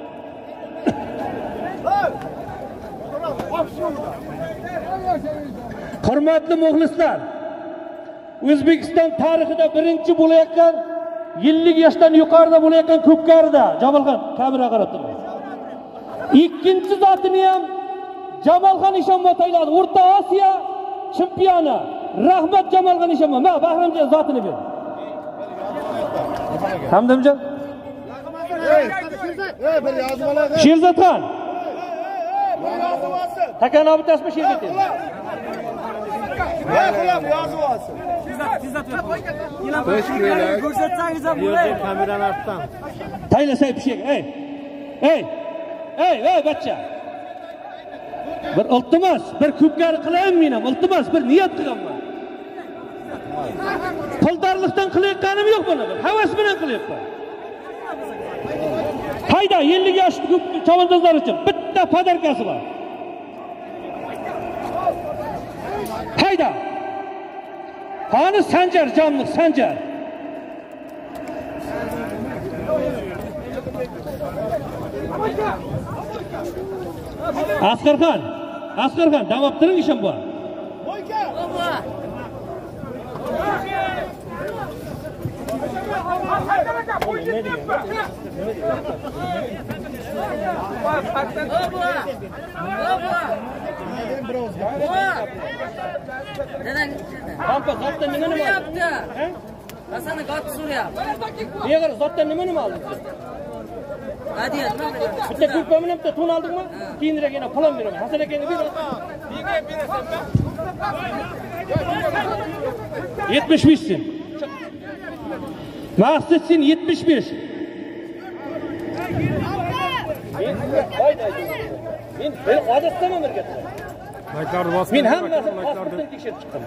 Hurmatli muxlislar, O'zbekiston tarixida birinchi bo'layotgan 50 yoshdan yuqorida bo'layotgan ko'pkarida Jamolxon kamera qarab turadi. Ikkinchi zotini ham Jamolxon Ishonboy tayyorladi. O'rta Osiyo chempioni. Rahmat Jamolxon Ishonboy. Mana Bahromjon zotini ber. Hamdamjon. Bir yozib oladi. Sherzodxon. Takani olib tasma Sherzodxon. Yozib olsin. Ko'rsatsangiz ham bo'ladi. Kamerani ortdan. Taylasay pishak. Ey, bachcha. Bir iltimos, bir ko'pkari qilayim men ham. Iltimos, bir niyat qilaman. Puldorlikdan qilayotganim yo'q buni. Havas bilan qilyapman. Hayda 50 yoshli chavandozlar uchun bitta podarkasi bor. Hayda. Qani Sanjar jonliq Sanjar. Asqarxon, davom ettiring ishim bor. Hampa zotdan nimani oldi? Asana got so'rayapti. Nega zotdan nimani oldi? Hadiyat. Bitta ko'pami bitta to'n oldingmi? Keyinroq yana pulom beraman. Hasan akaga ber. Nega berasan? 75 sen. Maqsad sen 75. Men odatdaman birga. Men hammasini tekshirib chiqdim.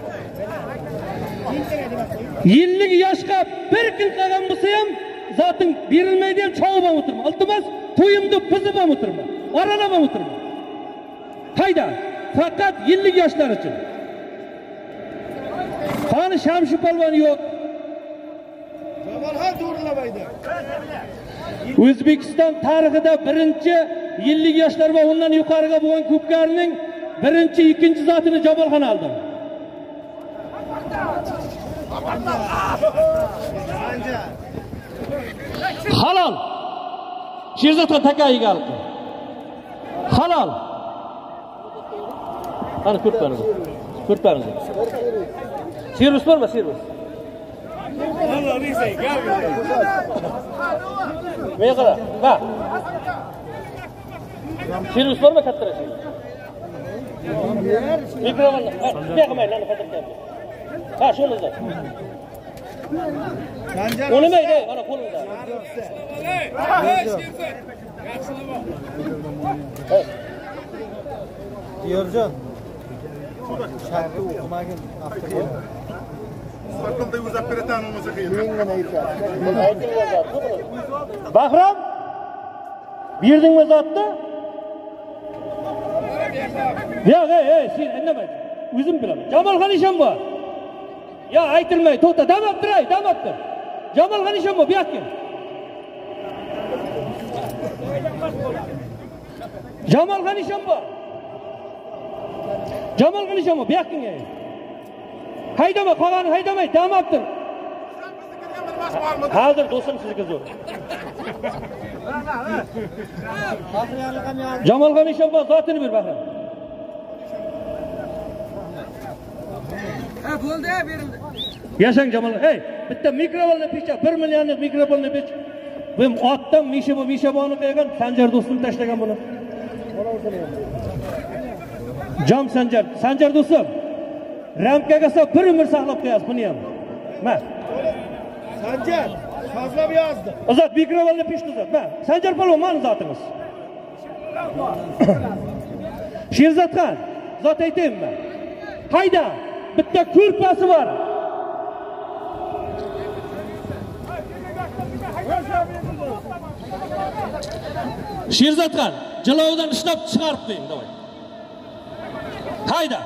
50 yoshga bir kun qolgan bo'lsa ham zoting berilmaydi ham chavib ham o'tirma. Iltimos to'yimni buzib ham o'tirma. Oralab ham o'tirma. Hayda, faqat 50 yoshlar uchun. Qani Shamshi polvon yo'q. Jamalxon to'g'rilamaydi. O'zbekiston tarixida birinchi 50 yoshlar va undan yuqoriga bo'lgan ko'pkarining birinchi, ikkinchi zotini Jamalxon oldi. Halol. Sherzodxon takayiga oldi. Halol. Qani ko'rparingiz. Ko'rparingiz. Servis bormi, servis? Allah neyse, gel. Neye kadar? Ha. Servis bormi kattara şey? Mikrofon. Ne qilmaydi, lan kattara. Ha, shuni uzat. Onu maydi, ana qo'lingda. Diyorjon. Shartni o'qimagin avtomobil. Sakılda uzak bir tanımızı kıyın. Bahram, berdingmi zotni? Yo'q, sen indamay. O'zim bilaman. Jamolxon Eshonbo. Ya aytilmay, to'xta, damab turay, damab tur. Jamolxon Eshonbo, bu yoqqa. Jamolxon Eshonbo. Jamolxon Eshonbo, bu yoqqa. Haydama, qolgani haydamay, damab tur. Hozir do'stim sizga zo'r. Jamolxon Eshonbo zotini ber Bahram. Ha, bo'ldi, berildi. Yashang Jamol. Hey, bitta mikrofonli pechcha, 1 millionlik mikrofonli pech. Bu otdan Mishaboni qo'ygan Sanjar do'stim tashlagan buni. Jam Sanjar do'stim. Ramkaga solib bir umr saqlab qo'yasiz buni ham. Ma. Sanjar, yozlab yozdi. Uzat mikrofonli pechni uzat. Ma. Sanjar polvon, mana zotingiz. Sherzodxon, zot aytaymi? Hayda, bitta ko'rpasi bor. Sherzodxon, jilovidan ishlab chiqarib qo'ying, davay. Hayda.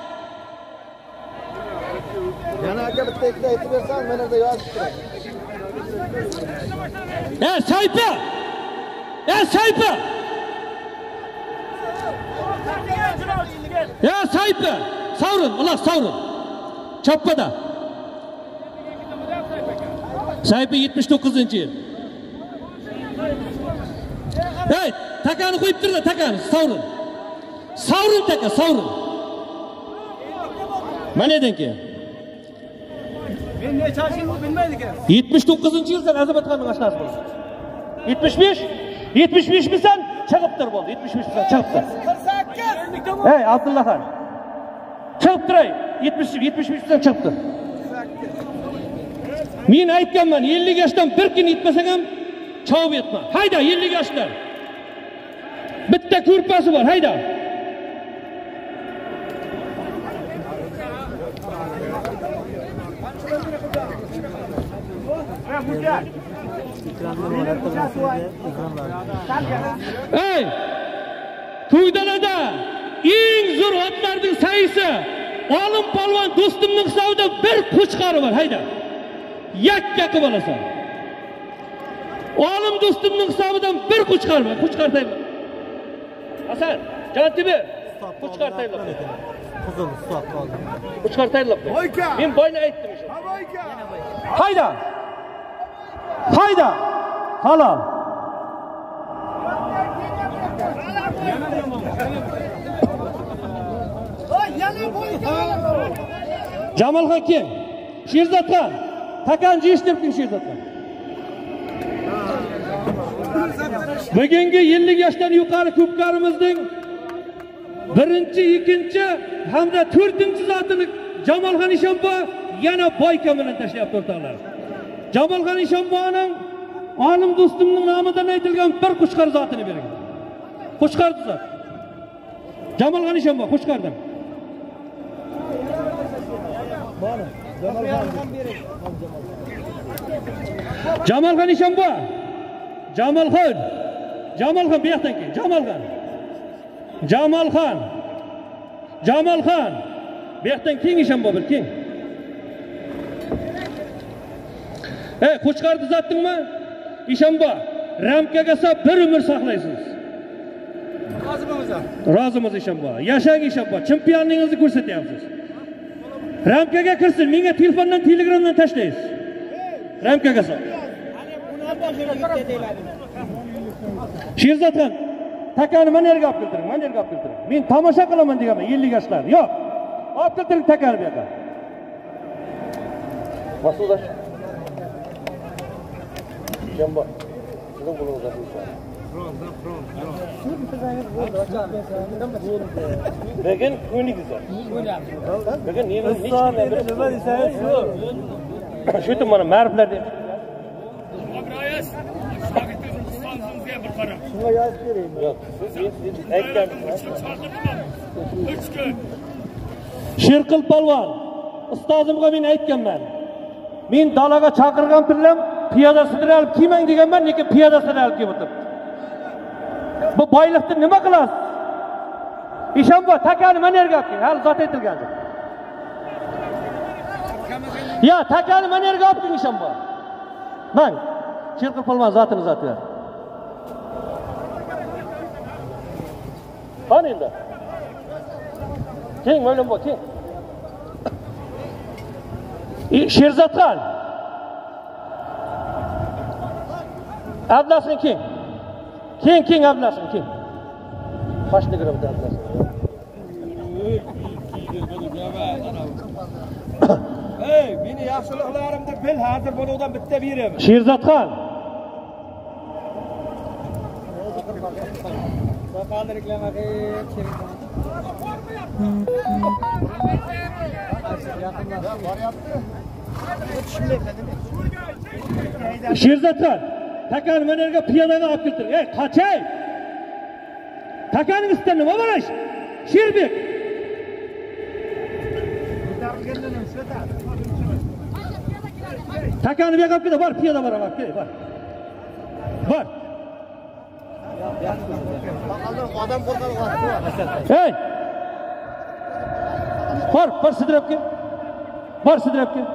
Yana aka bitta ikkita aytib bersan, men yerda yozib turay. Saypa! Saypa! Saypa! Savrun, ular savrun. Choppada. Saypa 79-yil. Hey, takani qo'yib turdi, takani, savrun. Savrun taka, savrun. Mana edan keyin. Men necha yoshingni bilmaydi ekan. 79-yil sen Azabatxonning oshnasi bo'lsan. 75? 75 misan? Chiqibdir bo'ldi. 75 misan? Chiqibdir. 48. Hey, Abdullaxon. Chiqib turay. 75 misan chiqibdir. Men aytganman, 50 yoshdan bir kun yetmasang ham chov etma. Hayda, 50 yoshlar. Bitta ko'rpasi bor, hayda. Ey! To'ydalada eng zo'r otlarning sayisi Olim polvon do'stimning hisobida bir qo'chqari bor, hayda. Yakka qilib olasan. Olim do'stimning hisobidan bir qo'chqar bor, qo'chqartayman. Hasan, jon tibi, qo'chqartaylar. Qizil stop qoldi. Qo'chqartaylar. Men boyni aytdim o'sha. Hayda. Hayda. Halol. Jamolxon kim? Sherzodxon. Takanji eshitibding Sherzodxon. Bugungi 50 yoshdan yuqori ko'pkarimizning birinchi, ikkinchi hamda 4-zotini Jamolxon Eshonbo yana boyka bilan tashlayapti o'rtoqlar. Jamolxon Eshonboning olim do'stimning nomidan aytilgan bir qo'chqar zotini bergan. Qo'chqar zot. Jamolxon Eshonbo qo'chqardan. Jamolxon Eshonbo. Jamolxon bu yoqdan kel. Jamolxon. Bu yoqdan keng Eshonbo bir keng. Qo'chqarni uzatdingmi? Ishanba, ramkaga solib bir umr saqlaysiz. Rozimiz. Rozimiz Ishanba. Yashang Ishanba, chempionligingizni ko'rsatyapsiz. Ramkaga kirsin, menga telefondan, telegramdan tashlaysiz. Ramkaga solib. Sherzodxon, takani mana yerga olib keltiring, mana yerga olib keltiring. Men tomosha qilaman deganman 50 yoshlar. Yo'q. Olib keltiring takani bu yoqqa. Mas'ud aka. Jamba. Sizning qo'lingizda bo'lsin. Lekin ko'nglingiz bor. Lekin nima desangiz shu. Shu yerda mana ma'riflar deb. Abroyas. Shunga yozib beraymi? Yo'q, siz aytgansiz. 3 kun. Sherqil polvon, ustozimga men aytganman. Men dalaga chaqirgan pillam piyoda sidiralib kiymang deganman, lekin piyoda sidiralib kelib o'tiribdi. Bu boylikni nima qilasiz? Ishanba, takani mana yerga olib kel. Hali zot aytilgandi. Ya, takani mana yerga olib kel Ishanba. Mang, Sherqil polvon zotini zotlar. Qani endi? Keng o'ylab bo'l, keng. Sherzodxon. Ablasin keng. Keng ablasin keng. Qo'shni kirib ablasin. Ey, meni yaxshiliklarimni bil, hozir bundan bitta beraman. Sherzodxon. Sherzodxon, takani mana yerga piyodaga olib keltiring. Ey, qachay! Takaningizda nima bor ish? Sherbek. Takani bu yoqqa olib kel, bor, piyoda boraman, kel, bor. Bor. Odam qo'rqadi. Hey! Bor sidirab kel. Bor sidirab kel.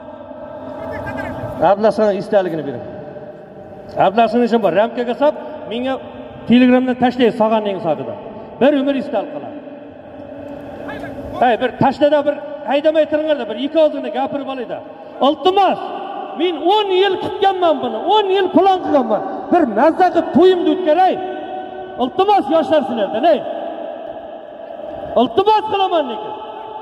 Ablasini istaligini bering. Ablasini ishim bor. Ramkaga solib, menga telegramdan tashlaysiz sog'anning haqida. Bir umr istalik qiladi. Hey, bir tashlada bir haydamay turinglar, bir ikki og'zini gapirib olayda. Iltimos, men 10 yil kutganman buni. 10 yil plan qilganman. Bir mazza qilib to'yimni o'tkaray. Iltimos yoshlar sizlardan, ey. Iltimos qilaman lekin.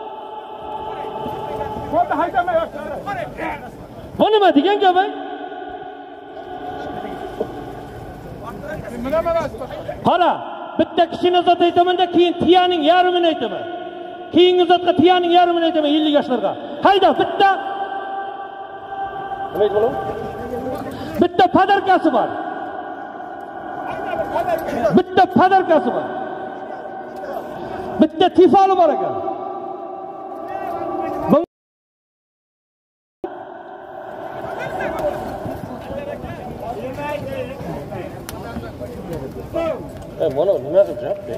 Qo'lda haydamay yoshlar. Bu nima degan gap, ey? Qara, bitta kishini zot aytaman-da, keyin tiyaning yarmini aytaman. Keyingi zotga tiyaning yarmini aytaman 50 yoshlarga. Hayda, bitta. Nima deydi bu? Bitta padarkasi bor. Bitta padarkasi bor. Bitta tifoli bor ekan. Mana nima qilyapti?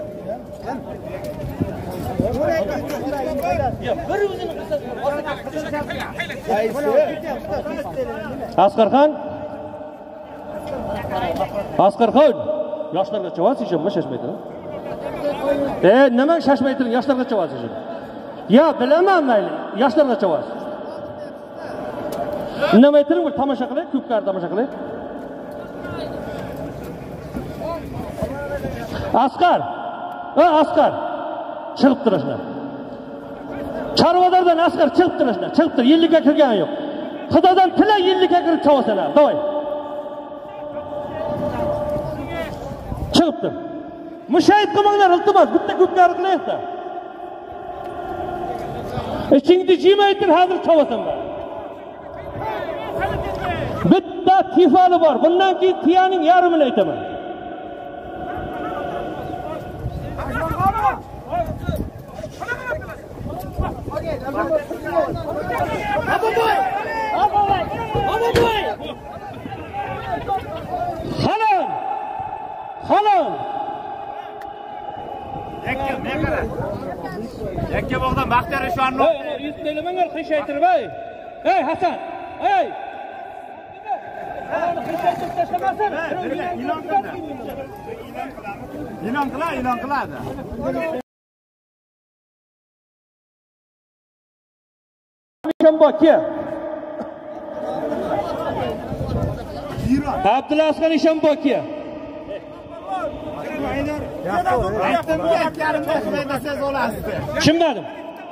Asqarxon. Asqarxon. Yoshlarga chavasizmi, shashmaydi? Nima shashmaydi? Yoshlarga chavasizmi? Ya, bilaman mayli. Yoshlarga chavasiz. Nima aytding, bir tomosha qilay, ko'pkar tomosha qilay. Asqar. Asqar. Chiqib turishlar. Chorvadardan Asqar chiqib turishlar. Chiqib tur, 50 ga kirgani yo'q. Xudodan tila 50 ga kirib chavasalar. Davay. Chiqib tur. Mushayid qilmanglar, iltimos, bitta ko'pkar qilayapti. Ichingni jimay tur, hozir chavasan bor. Bitta tifoli bor. Bundan keyin tiyaning yarmini aytaman. Halol. Yakka bog'dan Baxtiyor Eshonov. Yuz telemanlar qish aytirib, ey. Ey Hasan. Ey. E'lon qiladi. Nishonboki. Abdulazizxon Nishonboki. Tushunmadim.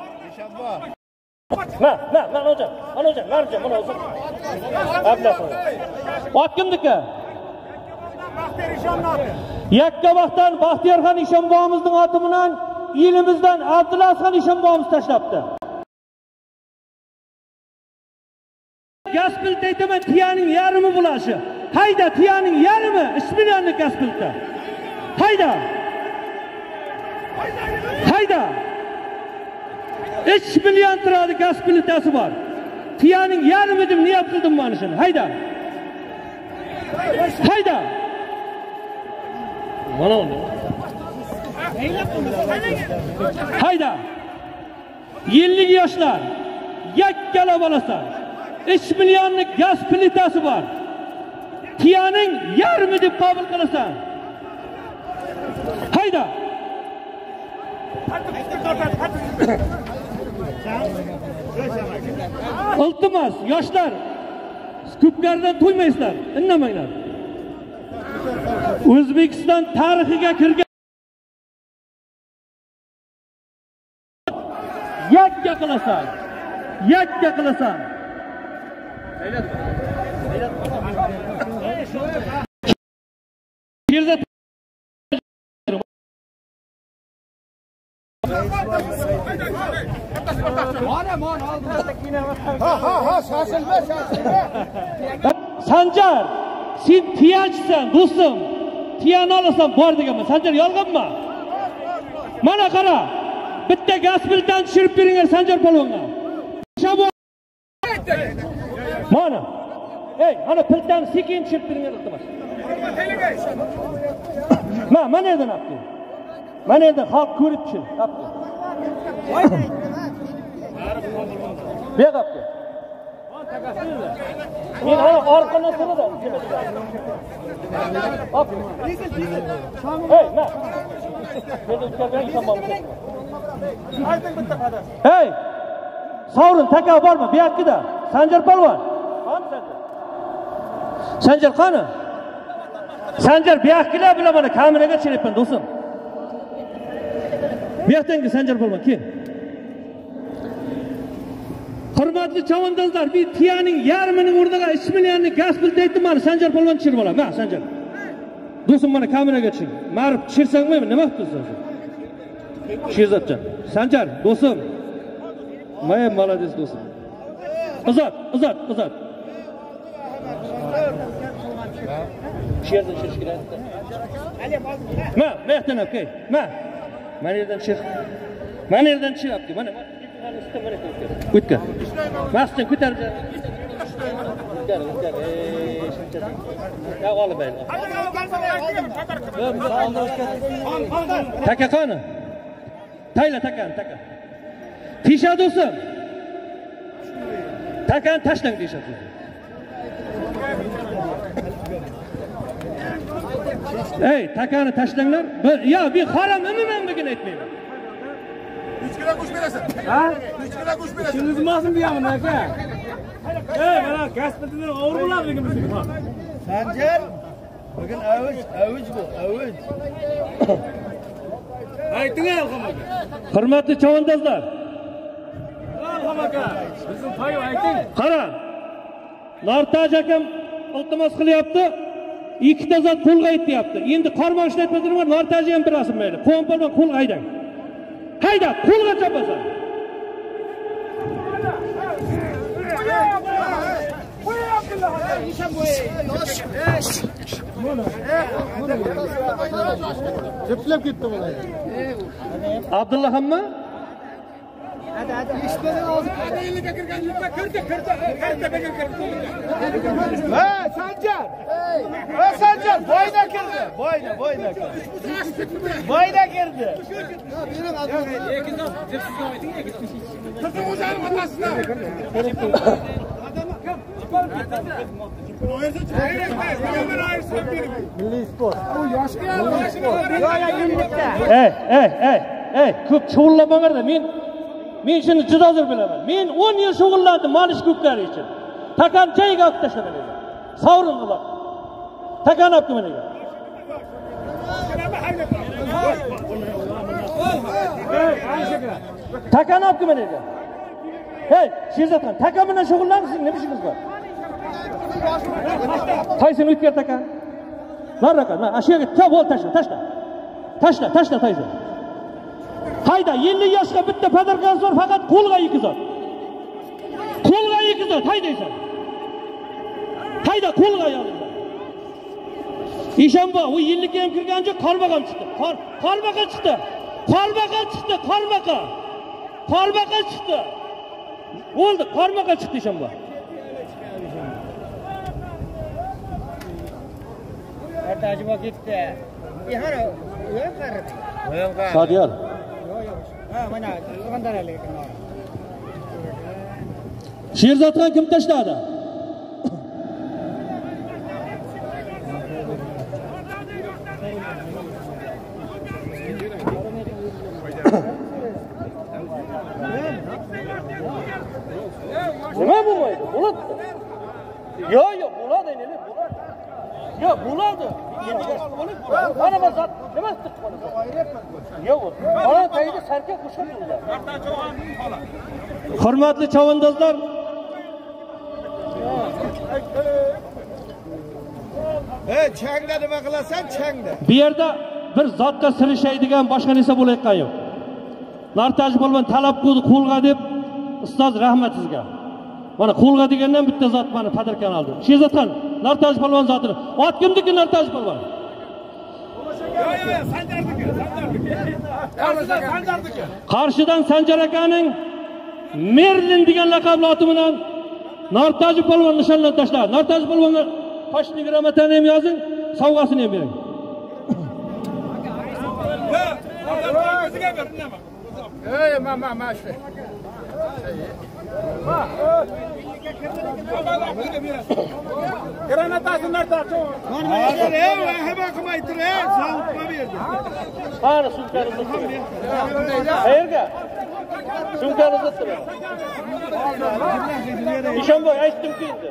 Mana hocam, mana o'zi. Abdulazizxon. Ot kimniki? Yakkabog'dan Baxtiyorxon Ishonbog'imizning oti bilan elimizdan Abdulazizxon Ishonbog'imiz tashlabdi. Gaz pilta aytaman, tiyaning yarmi bo'lashi. Hayda, tiyaning yarmi 3 millionlik gaz pilta. Hayda. 3 million turadi gaz piltasi bor. Tiyaning yarmi deb niyat qildim mana shuni. Hayda. Mana uni. Hayda. 50 yoshlar. Yakkala bolasan. 3 millionlik gaz plitasi bor. Tiyaning yarmi deb qabul qilasan. Hayda. Iltimos, yoshlar, ko'pkardan to'ymaysizlar, indamanglar. O'zbekiston tarixiga kirgan yakka qilasan. Sanjar, sen tiyachisan do'stim. Tiyani olasan bor deganman. Sanjar yolg'onmi? Mana qara. Bitta gaz piltani tushirib beringlar Sanjar polvonga. Mana. Ana piltani sekin tushirib beringlar iltimos. Mana yerdan olib kel. Mana yerdan xalq ko'rib tushir. Beqapti. Men ana orqadan so'radim. Hop. Ma. Hey! Sovrin taka bormi? Bu yoqda. Sanjar polvon. Sanjar qani? Sanjar bu yoqda bilan mana kameraga chiryapman do'stim. Bu yoqdagi Sanjar polvon kel. Hurmatli chavandozlar, bir tiyaning yarmining o'rniga 3 millionlik gaz pilta aytdim mana Sanjar polvon tushirib olaman. Ma Sanjar. Do'stim mana kameraga tushir. Marib tushirsangmi, nima qilibsiz? Sherzodjon. Sanjar, do'stim. May молодец do'stim. Uzat. Sherzod tushirish kerak. Ma, mehdan okey. Mana yerdan chiq. Mana yerdan chiqyapti. Mana Kutka. Masjid ko'tarib. Ya olib bayil. Taka qani? Tayla taka. Tisha do'stim. Takani tashlang deyshadi. Takani tashlanglar. Yo, bir harom umuman bugün aytmayman. 3 kilo go'sht berasan. 3 kilo go'sht berasan. Siz mazmun deyapman aka. Mana gaz piltadan o'g'ir bo'ladi degan biz. Sanjar, bugün avuç bu, avuç. Ayting Ilhom aka. Hurmatli chavandozlar. Ilhom aka, bizning to'y ayting. Qara. Nortaj akam iltimos qilyapti. Ikkita zot qo'lga aytyapti. Endi qarmoq ishlatmadirman, Nortajni ham bilasin mayli. Qo'm bilan qo'l haydang. Hayda, qo'lga chapasan. Çöplep gitti bunlar. Abdullah hamma? Hadi. İşleri ağzı. Sancar. Sancar. Boyna girdi. Boyna. Boyna girdi. Milliy sport. Ko'p shug'ullanmanglar. Men shuni juda hozir bilaman. Men 10 yil shug'ullandim Manish ko'pkari uchun. Takan chayiga olib tashladim. Sovrin ular. Takan olib kelmagan. Takan olib kelmagan. Hey, Sherzodxon, takan bilan shug'ullanishing nima ishingiz bor? Tayson o'tkir takan. Nariroqqa, mana shu yerga to'p ol tashla. Tashla Tayson. Hayda 50 yoshga bitta padarkasi bor, faqat qo'lga 2 zot. Qo'lga 2 zot, haydaysan. Hayda qo'lga yo'lingda. Ishonma, u 50 ga ham kirgancha qalbaqa chiqdi. Qalbaqa chiqdi. Qalbaqa chiqdi. Bo'ldi, qalbaqa chiqdi ishonma. Ertajbo ketdi. Ihara, yo'q qarib. Sadiyar. Ha, mana Surxondaryolik. Sherzodxon kim tashladi? Nima bo'lmaydi? Bo'ladi. Yo'q, bo'ladi endi, bo'ladi. Yo'q, bo'ladi. Mana mazat, nima qilib qoladi? Yo'q, mana tayda sarka qo'shildi. Hurmatli chavandozlar, changda nima qilasan, changda. Bu yerda bir zotga sirishaydigan boshqa narsa bo'layotgan yo'q. Nartaj bo'lgan talab qildi qo'lga deb, ustoz rahmat sizga. Mana qo'lga degandan bitta zot meni padarkan oldi. Sherzodxon, Nartaj polvon zotini. Ot kimniki Nartaj polvon? Qarshidan Sanjar akaning Merlin degan laqabli oti bilan Nartaj polvon nishonlab tashladi. Nartaj polvonga Toshni grammatani ham yozing, sovg'asini ham bering. Granatasini nartadi. Hava qilmaydir, zavqqa berdi. Qani sumkani uzatdi. Qayerga? Sumkani uzatdi. Ishonboy aytdim-ku endi.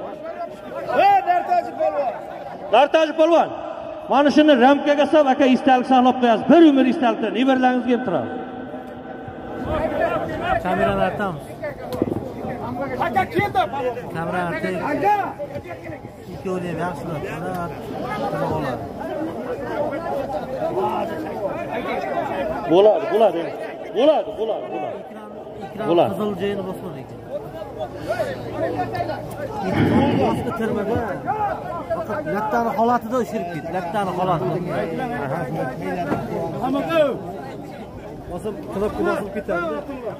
Nartaj polvon. Mana shuni ramkaga solib aka istalib saqlab qo'yasiz. Bir umr istalibdi. Nevaralaringizga ham turadi. Kamerani artamiz. Aka keldi. Kamerani artaylik. Ikkovini ham yaxshilab qarab, Bo'ladi. Bo'ladi. Qizil joyini bosmadi ekan. Boshqa termada faqat lattani holatida ushirib ketdi. Lattani holatida. Bosib qilib ketadi.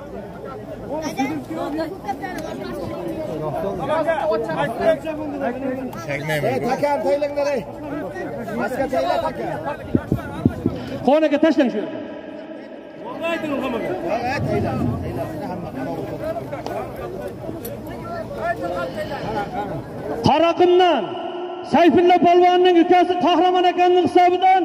Takan taylanglar ey. Masga tayla takan. Qo'naga tashlang shu yerga. Ayting hammaga. Tayla. Qaraqimdan Sayfulla polvonning ukasi Qahramon akaning hisobidan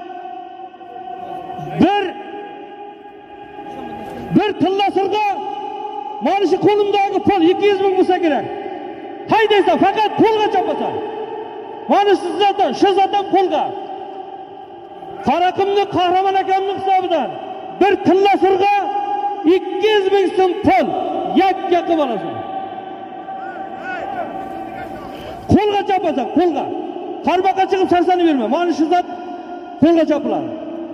bir tilla sirg'a mana shu qo'limdagi pul 200 ming bo'lsa kerak. Haydaysan, faqat pulga chopasan. Mana shu zotdan pulga. Qaraqimni Qahramon akamning hisobidan bir tilla sirg'a 200 ming so'm pul yakka qilib olasan. Qo'lga chopasan, qo'lga. Qarbaqa chiqib sarsanib berma. Mana shu zot qo'lga chopiladi.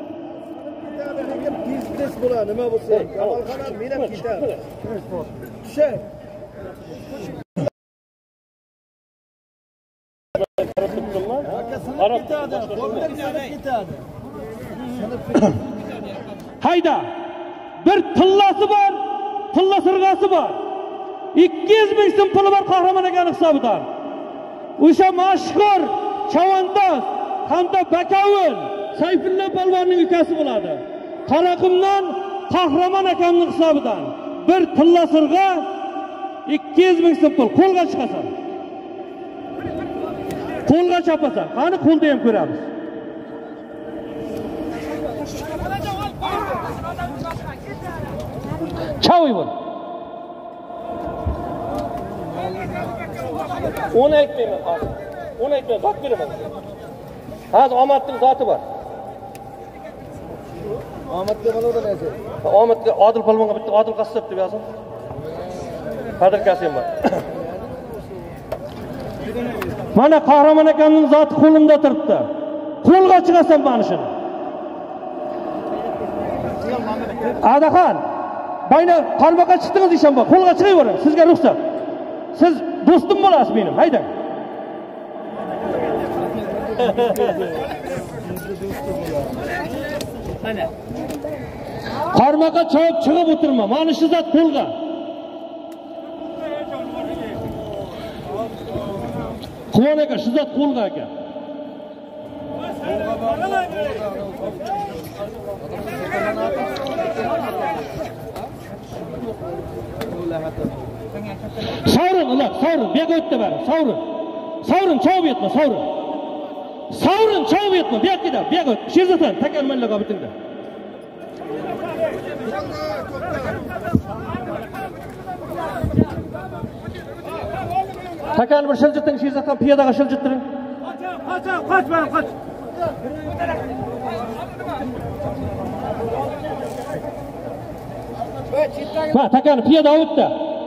Biznes bo'lar, nima bo'lsa, Kamolxon men ham ketadi. Tusha. Hayda. Bir tillasi bor, tilla sirg'asi bor. 200 ming so'm puli bor Qahramon akaning hisobidan. O'sha mashhur chavandoz hamda Bakavul Sayfulla polvonning ukasi bo'ladi. Qaraqimdan Qahramon akamning hisobidan bir tilla sirg'a 200 ming so'm pul qo'lga chiqasan. Qo'lga chapasan. Qani qo'lda ham ko'ramiz. Chavoy bo'l. Onu aytmayman hozir. Onu aytmayman, zot beraman. Hozir omadning zoti bor. Omadga qanaqa narsa? Omadga Odil polvonga bitta Odil qassob deb yozing. Qadr Kasim bor. Mana Qahramon akamning zoti qo'limda turibdi. Qo'lga chiqasan mana shuni. Adaxon, bayna qarmoqqa chiqdingiz ishonma. Qo'lga chiqavering. Sizga ruxsat. Siz do'stim bo'lasiz mening. Haydang. Mana. Qarmoqqa chop chiqib o'tirma. Mana shu zot qo'lga. Quvon aka, shu zot qo'lga aka. Savrin ular, savrin, bega o'tdi bari, savrin. Savrin chov yetma, savrin. Savrin chov yetma, bega bega o't. Shezatan, takarmanlar qobitingda. Takan bir shiljiting, Shezatan piyodaga shiljittiring. Qoch, mana qoch. Va, takani piyoda o'tdi.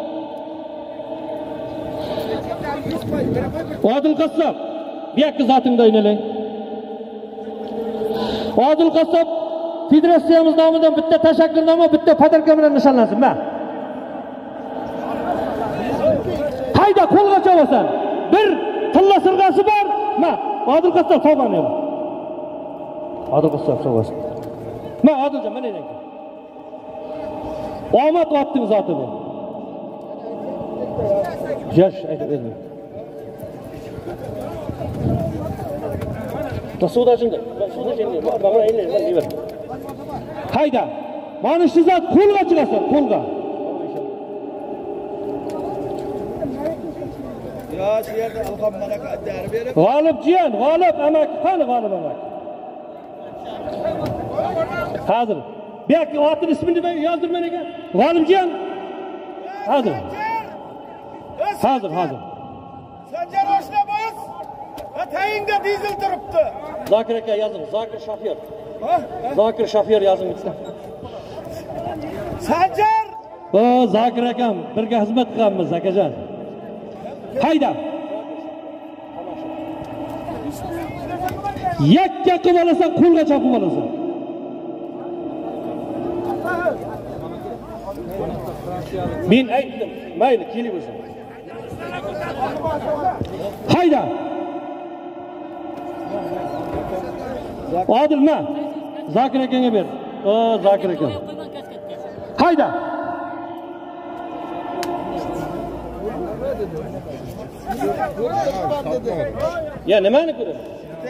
Odil qassob, bu yerga zotingda o'ynalang. Odil qassob federatsiyamiz nomidan bitta tashakkurnoma, bitta podarka bilan nishonlansin. Ma. Qayda qo'lga chavasan? Bir tilla sirg'asi bor. Ma, Odil qassob sovg'ani yo'q. Odil qassob sovg'asi. Ma, Odiljon, mana ekan. Omad otding zoti bu. Yosh aytib berdim. Tasudajimda. Bana eyle. Hayda. Mana shu zot qo'lga chiqasan, qo'lga. Ya shu yerda alham malaka adar berib. G'olibjon, g'olib amak, qani g'olib amak. Hozir. Bu yerga otning ismini men yozdirman ekan. G'olibjon. Hozir. Hozir. Sanjar Oshnabos. Tayinda dizel turibdi. Zokir aka yozing, Zokir shofyor. Zokir shofyor yozing bitta. Sanjar! O, Zokir akam, birga xizmat qilamiz akajon. Hayda. Yakka qilib olasan, qo'lga chopib olasan. Men aytdim, mayli, kelib o'zim. Hayda. Odil ma. Zokir akanga ber. O, Zokir akam. Hayda. Ya nimani ko'rasiz?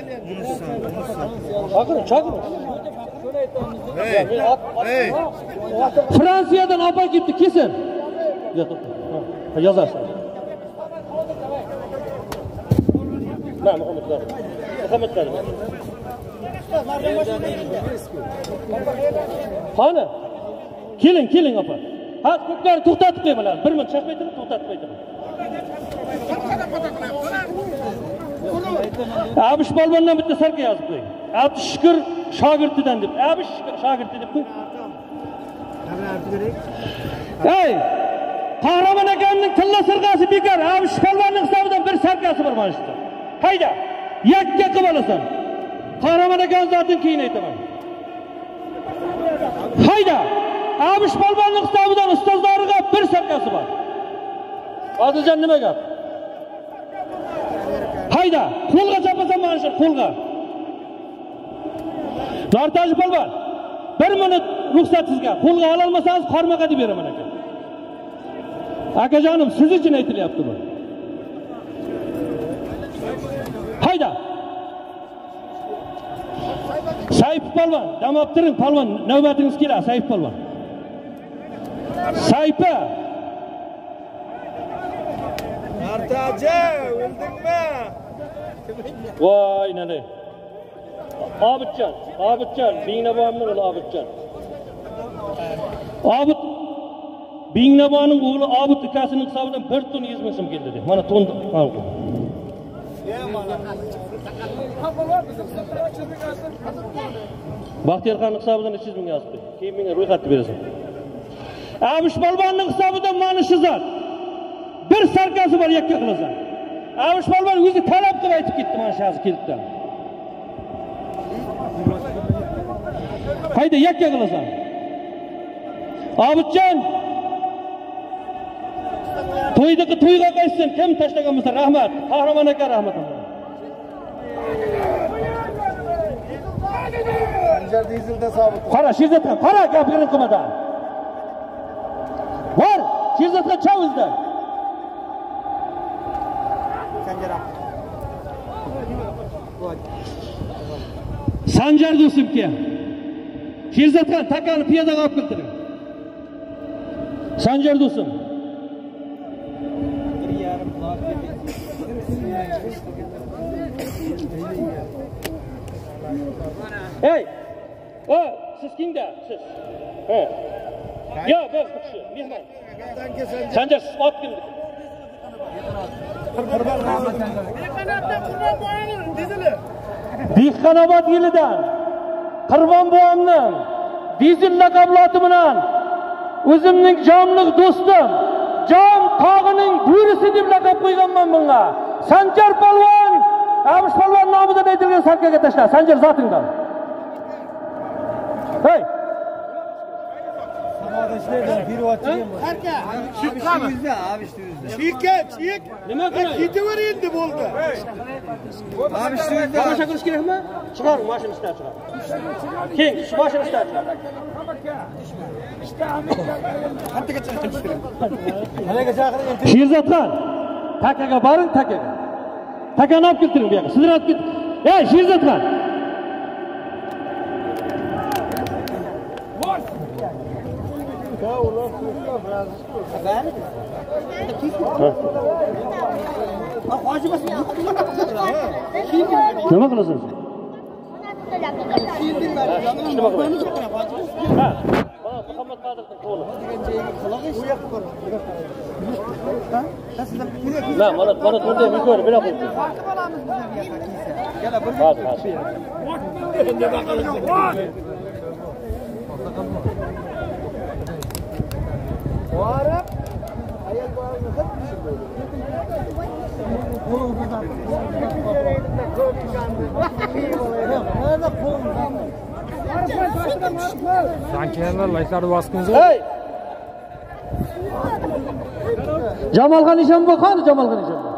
Chaqiring. Hey. Fransiyadan opa kelibdi, kesin. Yozasiz. Ma, Muhammad Karim. Qani? Keling opa. Ha, ko'plarni to'xtatib qo'ymalar. Bir minut chaqmay turib to'xtatib qo'ydim. Abish polvondan bitta sarka yozib qo'ying. Abdushukur shogirdidan deb. Abdushukur shogirdi deb qo'y. Hey! Qahramon akamning tilla sirg'asi bekor. Abish polvonning hisobidan bir sarkasi bor mana shu. Hayda. Yakka qilib olasan. Qahramon akam zotin keyin aytaman. Hayda. Abish polvonning hisobidan ustozlariga bir sarkasi bor. Odiljon nima gap? Hayda, qo'lga chapasan mana shu qo'lga. Nortaj polvon, 1 minut ruxsat sizga. Qo'lga ola olmasangiz qarmoqqa deb beraman aka. Akajonim, siz uchun aytilyapti bu. Hayda. Saif polvon, dam olib turing polvon, navbatingiz keladi Saif polvon. Saypa. Artaja, o'ldingmi? Voy nene. Obidjon, Bingnabonning o'g'li Obidjon. Obid Bingnabonning o'g'li Obid ukasining hisobidan 1 ton 100 ming so'm keldi dedi. Mana ton al. Baxtiyorxonning hisobidan 300 ming yozibdi. Keyin menga ro'yxatni berasan. Abish Polvonning hisobidan mana shu zot. Bir sarkasi bor yakka qilasan. Abish Polvon o'zi talab qilib aytib ketdi mana shu hozir kelibdi. Hayda yakka qilasan. Obidjon to'yga qaytsin, kim tashlagan bo'lsa rahmat. Qahramon aka rahmat. Sanjar dizelda sobit. Qara, Sherzodxon, qara gapiring qilmadan. Bor, Sherzodxon chavizda. Sanjar do'stimga. Sherzodxon takani piyodaga olib keltiring. Sanjar do'stim. Hey! Siz kimda? Siz. He. Yo, bir kishi, mehmon. Sanjar ot kimdi? Dehqonobod yilidan Qurbon buvamning dizel laqabloti bilan o'zimning jonliq do'stim, jon tog'ining bo'risi deb laqab qo'yganman bunga. Sanjar polvon, Abish polvon nomidan aytilgan sarkaga tashla. Sanjar zotingdan. Hey! Chik. Nima qilay? Ketaver endi bo'ldi. Tomosha qilish kerakmi? Chiqar, mashina ishlab chiqar. Keyin shu mashina ishlab chiqar. Sherzodxon, takaga boring, takaga. Takani olib keltiring bu yoqqa. Sizlar olib ket. Ey, Sherzodxon. Nima qilasan? Muhammad Qodirning qo'li. Mana bunday mikor bera qo'ydi. Varıp ayol boyni hep tushirdi. Sankiyanlar layklarni bosqingiz. Hey! Jamolxon Ishonboy qani Jamolxon Ishonboy?